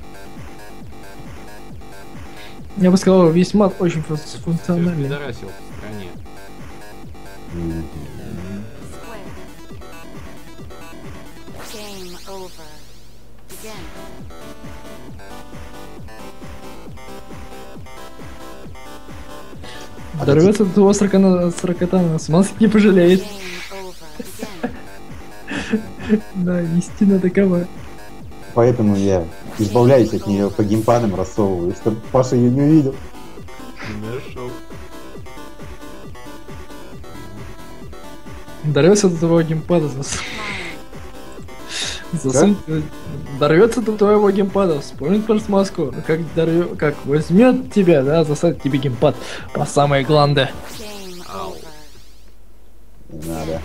S3: Я бы сказал, весьма очень фун-
S2: Ты
S3: функциональный.
S2: пидорасил в стране.
S6: М.
S7: Square. Game over. Begin.
S3: Дорвется до того сорокана, сорокатана, смазки не пожалеет.
S7: Game over. Begin.
S3: Да, истина такова.
S6: Поэтому я избавляюсь от нее по геймпадам, рассовываю, чтобы Паша ее не увидел.
S2: Нашел.
S3: Дорвется до твоего геймпада, зас...
S7: Fine.
S3: засунь... Дорвется до твоего геймпада, вспомнит про смазку, как дорвет, как возьмет тебя, да, засадит тебе геймпад по самые гланды.
S7: Game
S2: Ow.
S7: over.
S6: Не надо.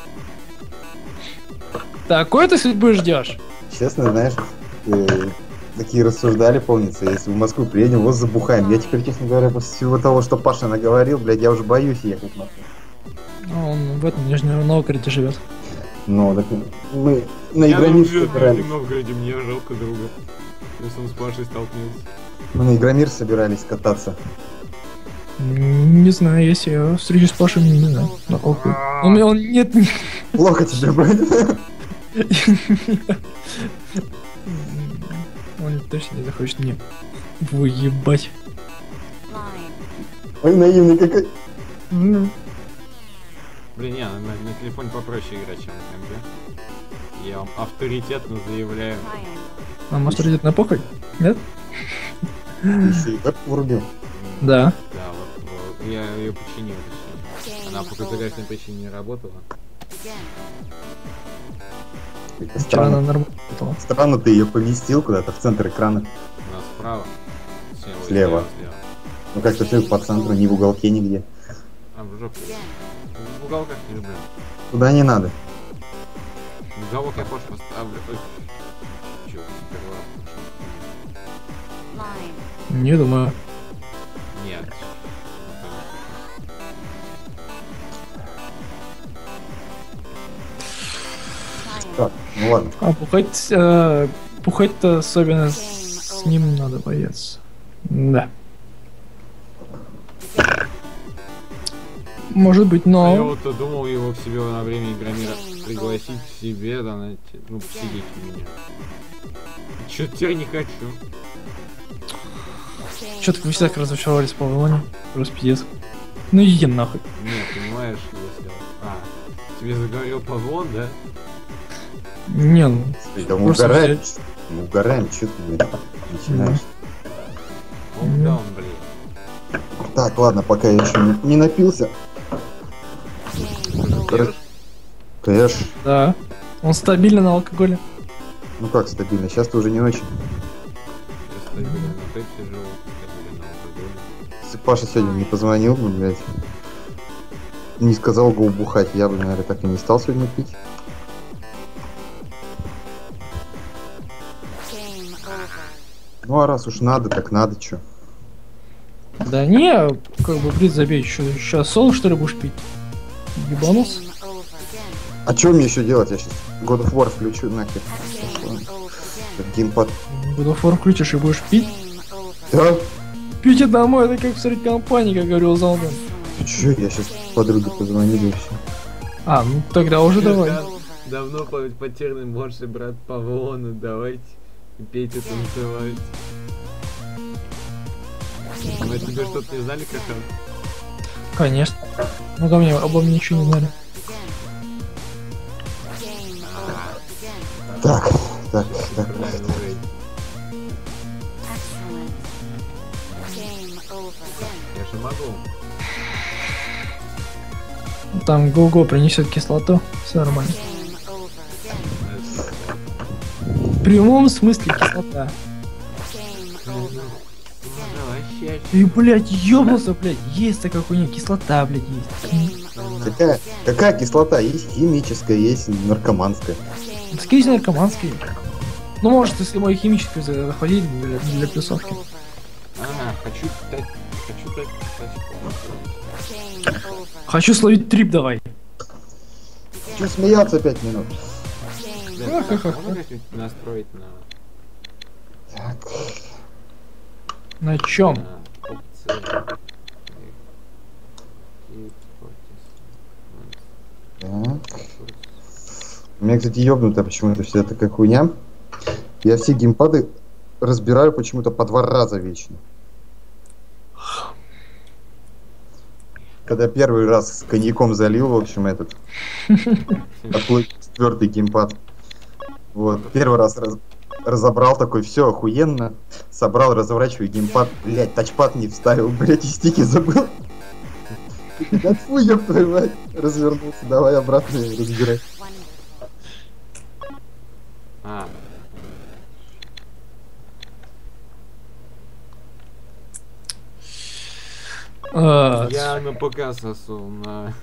S3: Такой ты судьбы ждешь?
S6: Честно, знаешь, э, такие рассуждали, помнится, если в Москву приедем, вот забухаем. Я теперь, честно говоря, после всего того, что Паша наговорил, блядь, я уже боюсь ехать на.
S3: А он в этом Нижнем Новгороде живет.
S6: Ну, так мы на
S2: Я
S6: Игромир
S2: живу в
S6: собирались.
S2: Нижнем Новгороде, мне жалко друга. Если он с Пашей столкнется.
S6: Мы на Игромир собирались кататься.
S3: М, Не знаю, если я встречусь с Пашей, не знаю. На похуй. У меня он нет. не-
S6: Плохо тебе будет.
S3: Он точно не захочет мне выебать.
S7: Line.
S6: Ой, наивный какой.
S3: Ну,
S2: Блин, не, на, на телефоне попроще играть, чем на компе. Я вам авторитетно заявляю.
S7: Triangle.
S3: А может идет на похуй? Нет?
S6: Еще и веб врубил.
S3: Да.
S2: Да, вот, вот, я ее починил. точнее. Она по фотографиям причине не работала.
S7: Again.
S6: Это
S3: Вчера она
S6: Странно.
S3: нормально работала.
S6: Странно, ты ее поместил куда-то в центр экрана.
S2: У нас справа. Слева. и
S6: Слева.
S2: слева.
S6: Ну как-то все по центру, ни в уголке нигде.
S2: А, в жопу.
S7: Again.
S2: В уголках не люблю.
S6: Туда не надо.
S2: В уголок я позже поставлю. Ой, чё, сперва.
S7: Line.
S3: Не думаю.
S2: Нет.
S7: Triangle.
S6: Так, ну ладно.
S3: А пухать, э, пухать-то особенно с ним надо бояться. Да. Может быть,
S2: А я
S3: но...
S2: вот думал его к себе на время Игромира пригласить к себе, да, на те- ну, посидеть у меня. Чё теперь не хочу.
S3: Чё-то вы всегда так разочаровались по Вавилоне. Просто пиздец. Ну иди нахуй.
S2: Нет, понимаешь, если... вот- А, тебе заговорил Павлон, да?
S3: Не, ну,
S6: Да мы
S3: Просто
S6: угораем.
S3: взять.
S6: Мы угораем, что ты, блядь, начинаешь.
S2: Он даун, блин.
S6: Так, ладно, пока я еще не, не напился.
S2: Держишь?
S6: Кэш.
S3: да. Он стабильно на алкоголе.
S6: Ну как стабильно, сейчас-то уже не очень.
S2: Я стабильно на пепси живу, стабильно на алкоголе.
S6: Если Паша сегодня не позвонил бы, блядь, не сказал го бухать, я бы, наверное, так и не стал сегодня пить.
S7: Game over.
S6: Ну а раз уж надо, так надо, чё.
S3: Да не, как бы, брит забей. Сейчас соло, что ли, будешь пить? Ебанулся?
S7: Game over. Again.
S6: А что мне еще делать? Я сейчас God of War включу нахер.
S7: Game over. Again.
S6: Этот геймпад.
S3: God of War включишь и будешь пить?
S7: Game over.
S6: Да?
S3: Пить домой, это как в среди компании, как говорил Залден.
S6: Ты чё? Я сейчас подруге позвоню и все.
S3: А, ну тогда уже давай.
S2: Да- Давно по- потерянный младший брат Павлона, давайте петь это называть. Мы тебе что-то не знали, как он?
S3: Конечно. Ну ко мне, обо мне ничего не знали.
S7: Game over. Again.
S6: Так, так, так.
S2: Правильно, Рэй.
S7: Excellent. Game over. Again.
S2: Я же могу.
S3: Там Го-Го принесет кислоту, все нормально.
S7: Game over. Again.
S3: В прямом смысле кислота.
S7: Game
S2: Ну,
S7: over.
S2: ну, вообще.
S3: И, блядь, ёбнулся, блядь, есть такая хуйня, кислота, блядь, есть.
S7: Game over.
S6: Какая, какая кислота? Есть химическая, есть наркоманская.
S7: Game
S3: Скорее наркоманский. Ну, может, если мой химический заходить для, для плюсовки.
S7: over.
S2: А, хочу дать, хочу дать тачку.
S7: Game over.
S3: Хочу словить трип, давай.
S6: Чё смеяться пять минут?
S7: Game
S2: Блин,
S3: Ха-ха-ха.
S2: так, можно как-нибудь настроить на,
S6: Так,
S3: На чем?
S2: на опции? И
S6: так. У меня, кстати, ёбнутая почему-то вся такая хуйня. Я все геймпады разбираю почему-то по два раза вечно. Когда первый раз с коньяком залил, в общем, этот такой четвертый геймпад. Вот, первый раз раз- разобрал такой, все охуенно. Собрал, разворачиваю геймпад, блять, тачпад не вставил, блять, и стики забыл. Да фу, ёб твою мать. Развернулся, давай обратно и разбирай.
S7: one.
S2: А,
S3: А,
S2: я на ПК сосу, на...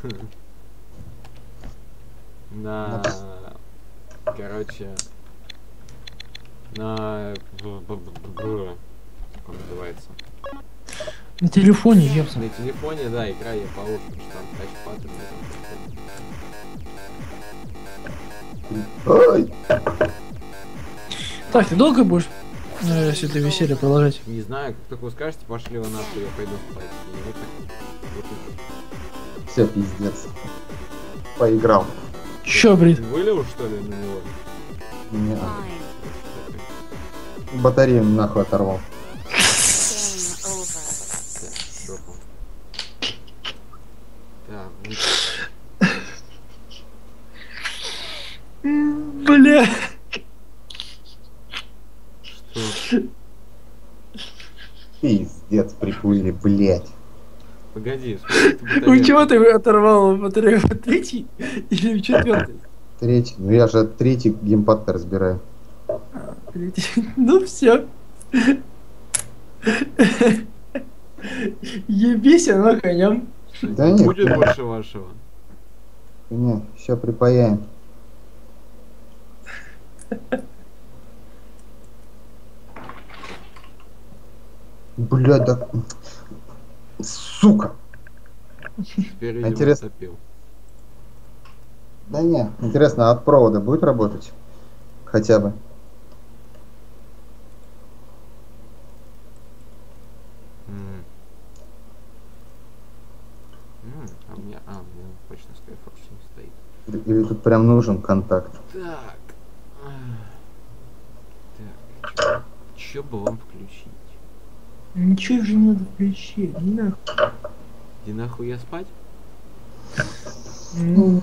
S2: На... Короче... На... б- б- б- б- Как он называется?
S3: На телефоне, ёпта.
S2: На телефоне, да, игра я получше, потому что там тачпад и на
S6: Ой!
S3: Так, ты долго будешь э, все это веселье продолжать?
S2: Не знаю, как только вы скажете, пошли его нахуй, я пойду спать. И вот так вот и-
S6: Все, пиздец. Поиграл.
S3: Чё, брит?
S2: Вылил, что ли, на него?
S6: Не,
S7: Fine.
S6: батарею нахуй оторвал.
S7: Game over.
S2: Так, жопу. Так, ну
S3: Бля.
S2: что?
S6: Пиздец, прикурили, блять.
S2: Погоди, сколько ты
S3: У
S2: батареек?
S3: чего ты оторвал батарею? В третий или в четвертый?
S6: Третий. Ну я же третий геймпад-то разбираю.
S3: Третий. Ну все. Ебись, оно конем.
S6: Да
S2: Не
S6: нет.
S2: будет больше вашего.
S6: Не, сейчас припаяем. Блядь, да... Сука!
S2: Теперь, видимо,
S6: Интересно.
S2: топил.
S6: Да не, интересно, а от провода будет работать? Хотя бы.
S2: М. М, А у меня, а, у меня почта Skyfox не стоит.
S6: Или, или тут прям нужен контакт?
S2: Так. Ах. Так, чё бы вам включить?
S3: Ничего же не надо включить, не нахуй.
S2: Иди нахуй я спать?
S3: Ну,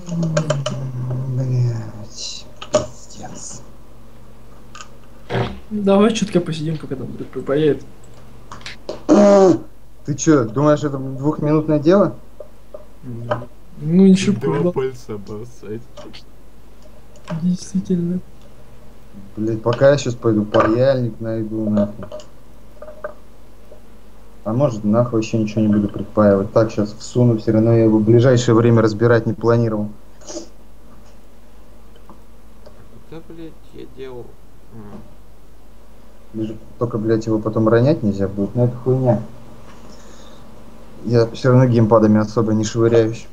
S6: Блять, пиздец.
S3: давай чутка посидим, пока там будет припаяет.
S6: Ты чё, думаешь, это двухминутное дело?
S3: Ну ничего,
S2: Два
S3: понял.
S2: пальца обоссать.
S3: Действительно.
S6: Блять, пока я сейчас пойду паяльник найду, нахуй. А может, нахуй вообще ничего не буду припаивать. Так, сейчас всуну, все равно я его в ближайшее время разбирать не планировал.
S2: Да, блядь, я делал... М.
S6: Лишь только, блять, его потом ронять нельзя будет, но это хуйня. Я все равно геймпадами особо не швыряюсь.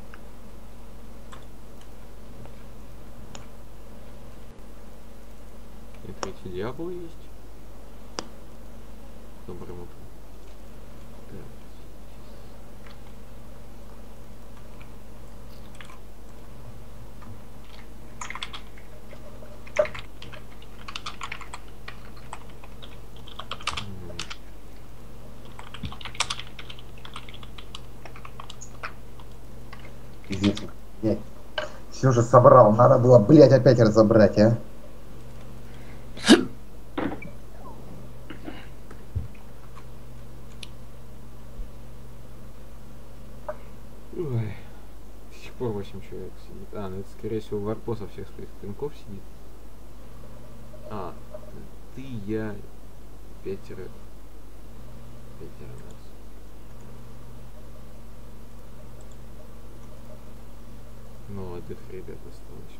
S2: И третий Диабло есть. Доброе утро. Так. М.
S6: Пиздец. Все же собрал, надо было, блять, опять разобрать, а.
S2: Ой. До сих пор восемь человек сидит. А, ну это скорее всего варпосов всех своих клинков сидит. А, ты, я, пятеро. Пятеро нас. Молодых ребят осталось.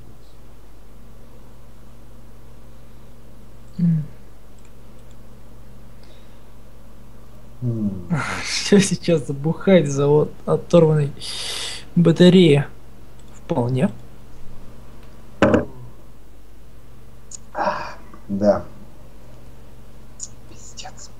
S6: М.
S3: Все сейчас забухать завод оторванной батареи. Вполне.
S6: Да. Пиздец.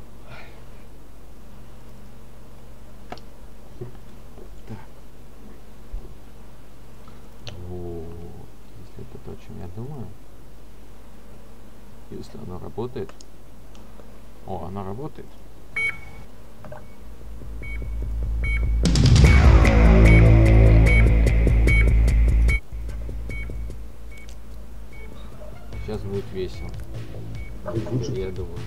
S2: Вот. Если это то, о чем я думаю. Если оно работает. О, оно работает. Сейчас будет весело. Я думаю.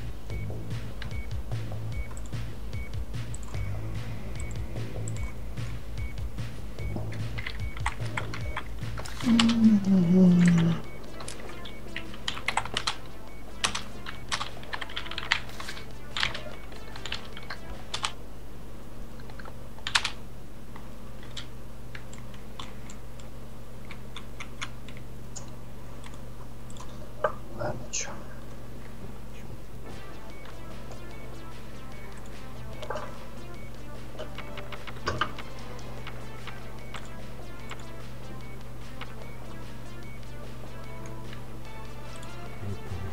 S6: Ладно, чё.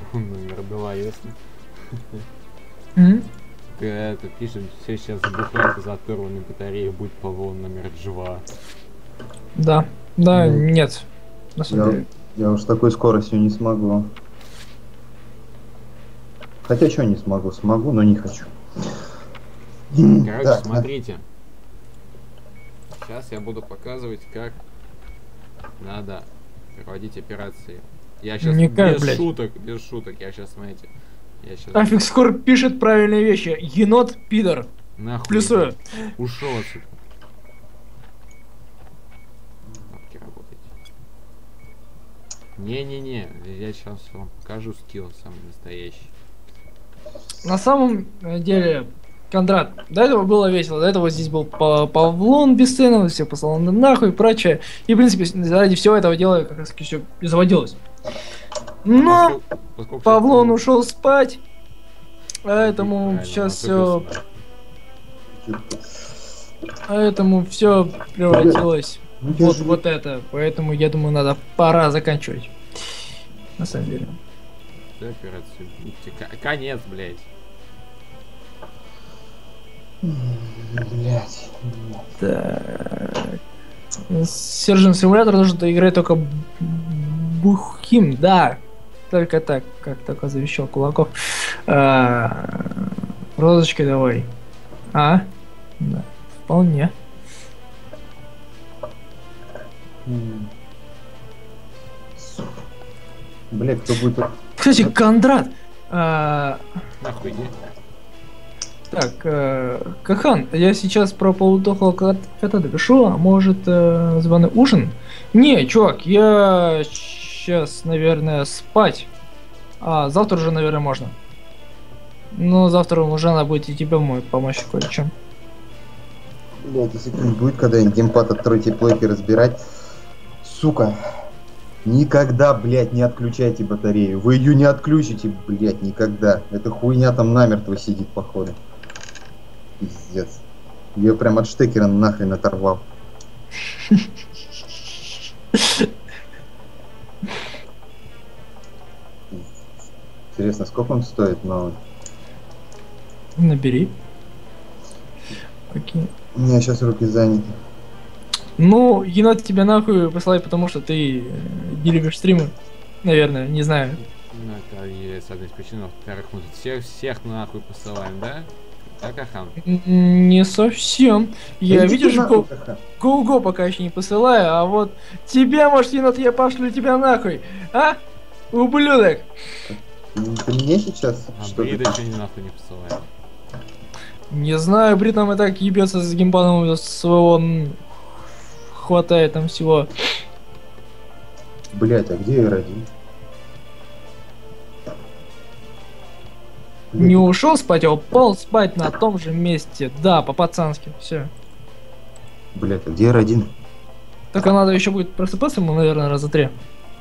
S2: Павлон номер два, если.
S3: М?
S2: Ты это пишет, все сейчас забухают из-за оторванной батареи, будет Павлон номер два.
S3: Да, да,
S6: Ну,
S3: нет. На самом
S6: Я,
S3: деле.
S6: я уж с такой скоростью не смогу. Хотя что не смогу? Смогу, но не хочу.
S2: Короче,
S6: Так,
S2: смотрите. Сейчас я буду показывать, как надо проводить операции. Я сейчас
S3: Никак,
S2: без
S3: блядь.
S2: шуток, без шуток. Я сейчас, смотрите. Я сейчас
S3: Аффикс Скор пишет правильные вещи. Енот пидор.
S2: нахуй
S3: Плюсую.
S2: иду. Ушел отсюда. Кнопки работают. Не-не-не, я сейчас вам покажу скилл самый настоящий.
S3: На самом деле, Кондрат, до этого было весело, до этого здесь был Па- Павлон бесценный, все послал нахуй и прочее. И, в принципе, ради всего этого дела как раз все и заводилось. Но
S2: Поскольку- поскольку
S3: Павлон
S2: сейчас-
S3: ушел спать, поэтому
S2: Правильно,
S3: сейчас
S2: он
S3: все,
S2: только
S3: поэтому все превратилось
S6: ну, я
S3: вот
S6: же-
S3: вот это. Поэтому я думаю, надо пора заканчивать. На самом деле.
S2: всю операцию. Идти. К- Конец, блядь.
S6: Блять.
S3: Так. Сержант Симулятор нужно играть только б- бухим, да. Только так, как только завещал Кулаков. А, розочкой давай. А? Да, вполне.
S6: Блять, кто будет...
S3: Кстати, Кондрат. а,
S2: Нахуй иди.
S3: так, э, Кахан, я сейчас про полудохлого кот- кота допишу, а может э, званый ужин? Не, чувак, я сейчас, наверное, спать. А завтра уже, наверное, можно. Но завтра уже надо будет и тебе мой помочь кое-чем.
S6: Блять, если кто-нибудь будет когда-нибудь геймпад от тройки плойки разбирать, сука, никогда, блять, не отключайте батарею. Вы ее не отключите, блять, никогда. Эта хуйня там намертво сидит, походу. Пиздец. Я прям от штекера нахрен оторвал. Интересно, сколько он стоит, но...
S3: Набери. Окей.
S6: У меня сейчас руки заняты.
S3: Ну, енот тебя нахуй посылает, потому что ты э, не любишь стримы. Наверное, не знаю.
S2: Ну, это есть одна из причин. Во-вторых, мы тут всех, всех нахуй посылаем, да? Так, Ахан?
S3: М, Не совсем. Я,
S6: Да иди
S3: видишь,
S6: ты нахуй,
S3: го-
S6: Каха.
S3: Гоу-го пока еще не посылаю, а вот тебя, может, енот, я пошлю тебя нахуй. А? Ублюдок.
S6: Ты ты мне сейчас
S2: А
S6: что-то...
S2: Брида еще не нахуй не посылаем.
S3: Не знаю, Брит нам и так ебется с геймпадом своего, м, хватает там всего.
S6: Блять, а где я родил?
S3: Не ушел спать, а упал спать на том же месте. Да, по-пацански, все.
S6: Блять, а где я родил?
S3: Только надо еще будет просыпаться ему, наверное, раза три.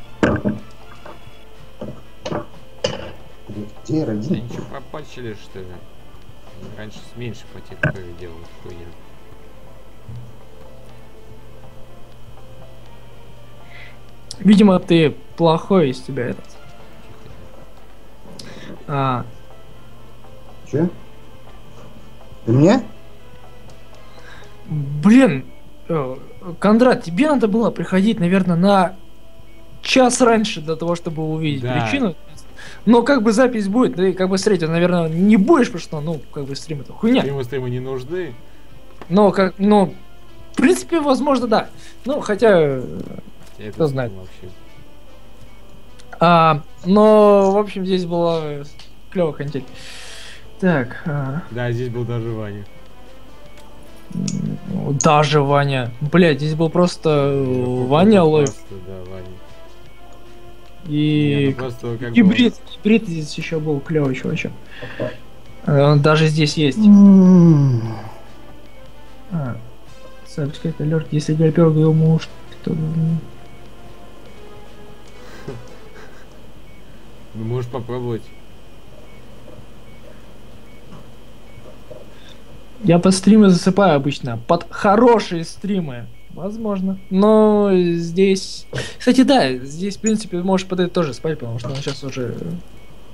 S6: Блять, где я
S2: Да
S6: родил?
S2: ничего, пропачили, что ли? Раньше с меньше потерь крови делал, хуйня.
S3: Видимо, ты плохой из тебя этот. А,
S6: Че? Ты мне?
S3: блин, э, Кондрат, тебе надо было приходить, наверное, на час раньше для того, чтобы увидеть
S2: Да.
S3: причину. Но как бы запись будет, ты как бы встретить, наверное, не будешь, потому что, ну, как бы стрим это хуйня.
S2: Стримы стримы не нужны.
S3: Но как, ну, в принципе, возможно, да. Ну, хотя, э,
S2: Я это
S3: Кто знает.
S2: вообще.
S3: а, но, в общем, здесь было клево контент. Так, а,
S2: Да, здесь был даже Ваня.
S3: м, даже Ваня. Блять, здесь был просто э,
S2: Ну,
S3: Ваня
S2: просто,
S3: Лойв
S2: Да, Ваня.
S3: и
S2: Не, ну просто как бы...
S3: гибрид. Гибрид здесь еще был клевый чувачок. Э, Он даже здесь есть. А, Subscribe alert, если Гальпер говорил муж, то...
S2: Ну, можешь попробовать.
S3: Я под стримы засыпаю обычно. Под хорошие стримы. Возможно. Но здесь... Кстати, да, здесь, в принципе, можешь под это тоже спать, потому что он сейчас уже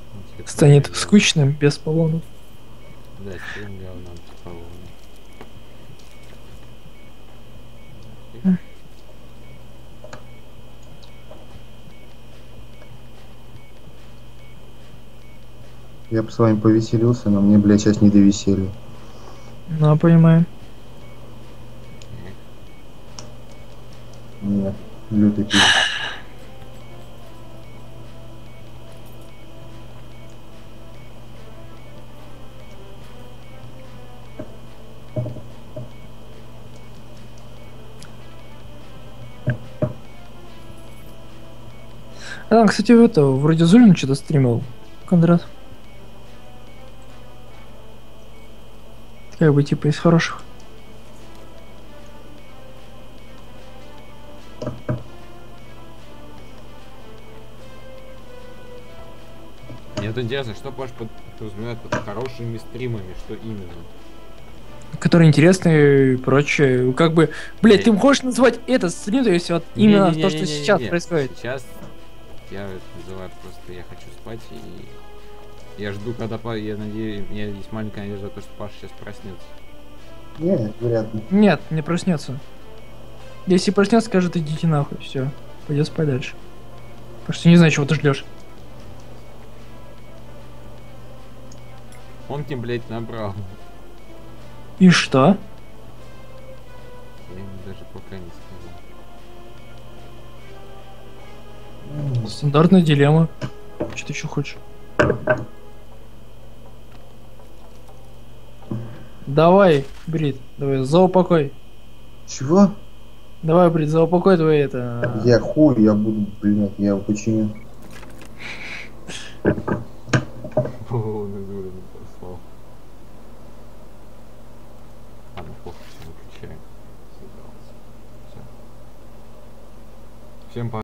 S3: станет скучным без Павлонов.
S2: Да, стрим говно без Павлона.
S6: Я бы с вами повеселился, но мне, блядь, сейчас не до веселья.
S3: Ну, понимаю.
S6: Нет, лютый пиздец.
S3: А, кстати, это, вроде Зулин что-то стримил, Кондрат. Как бы, типа, из хороших.
S2: Мне вот интересно, что Паш под- подразумевает под хорошими стримами, что именно?
S3: Которые интересные и прочее. Как бы, блядь,
S2: Не.
S3: ты можешь назвать этот стрим, то есть вот именно то, что
S2: Не-не-не-не-не-не.
S3: сейчас происходит.
S2: Сейчас я это называю просто я хочу спать и я жду, когда па- я надеюсь, у меня есть маленькая надежда, на то, что Паша сейчас проснется.
S6: Нет, вряд ли.
S3: Нет, не проснется. Если проснется, скажет, идите нахуй, все. Пойдет спать дальше. Потому что не знаю, чего ты ждешь.
S2: Он мне, блядь, набрал.
S3: И что?
S2: Я ему даже пока не сказал.
S3: Стандартная дилемма. Что ты еще хочешь? Давай, Брит, давай, за упокой.
S6: Чего?
S3: Давай, Брит, за упокой твой это...
S6: Я хуй, я буду, блядь, я его починю.
S2: О, Назулин послал. Ладно, плохо, все выключаем. Собрался. Всё. Всем пока.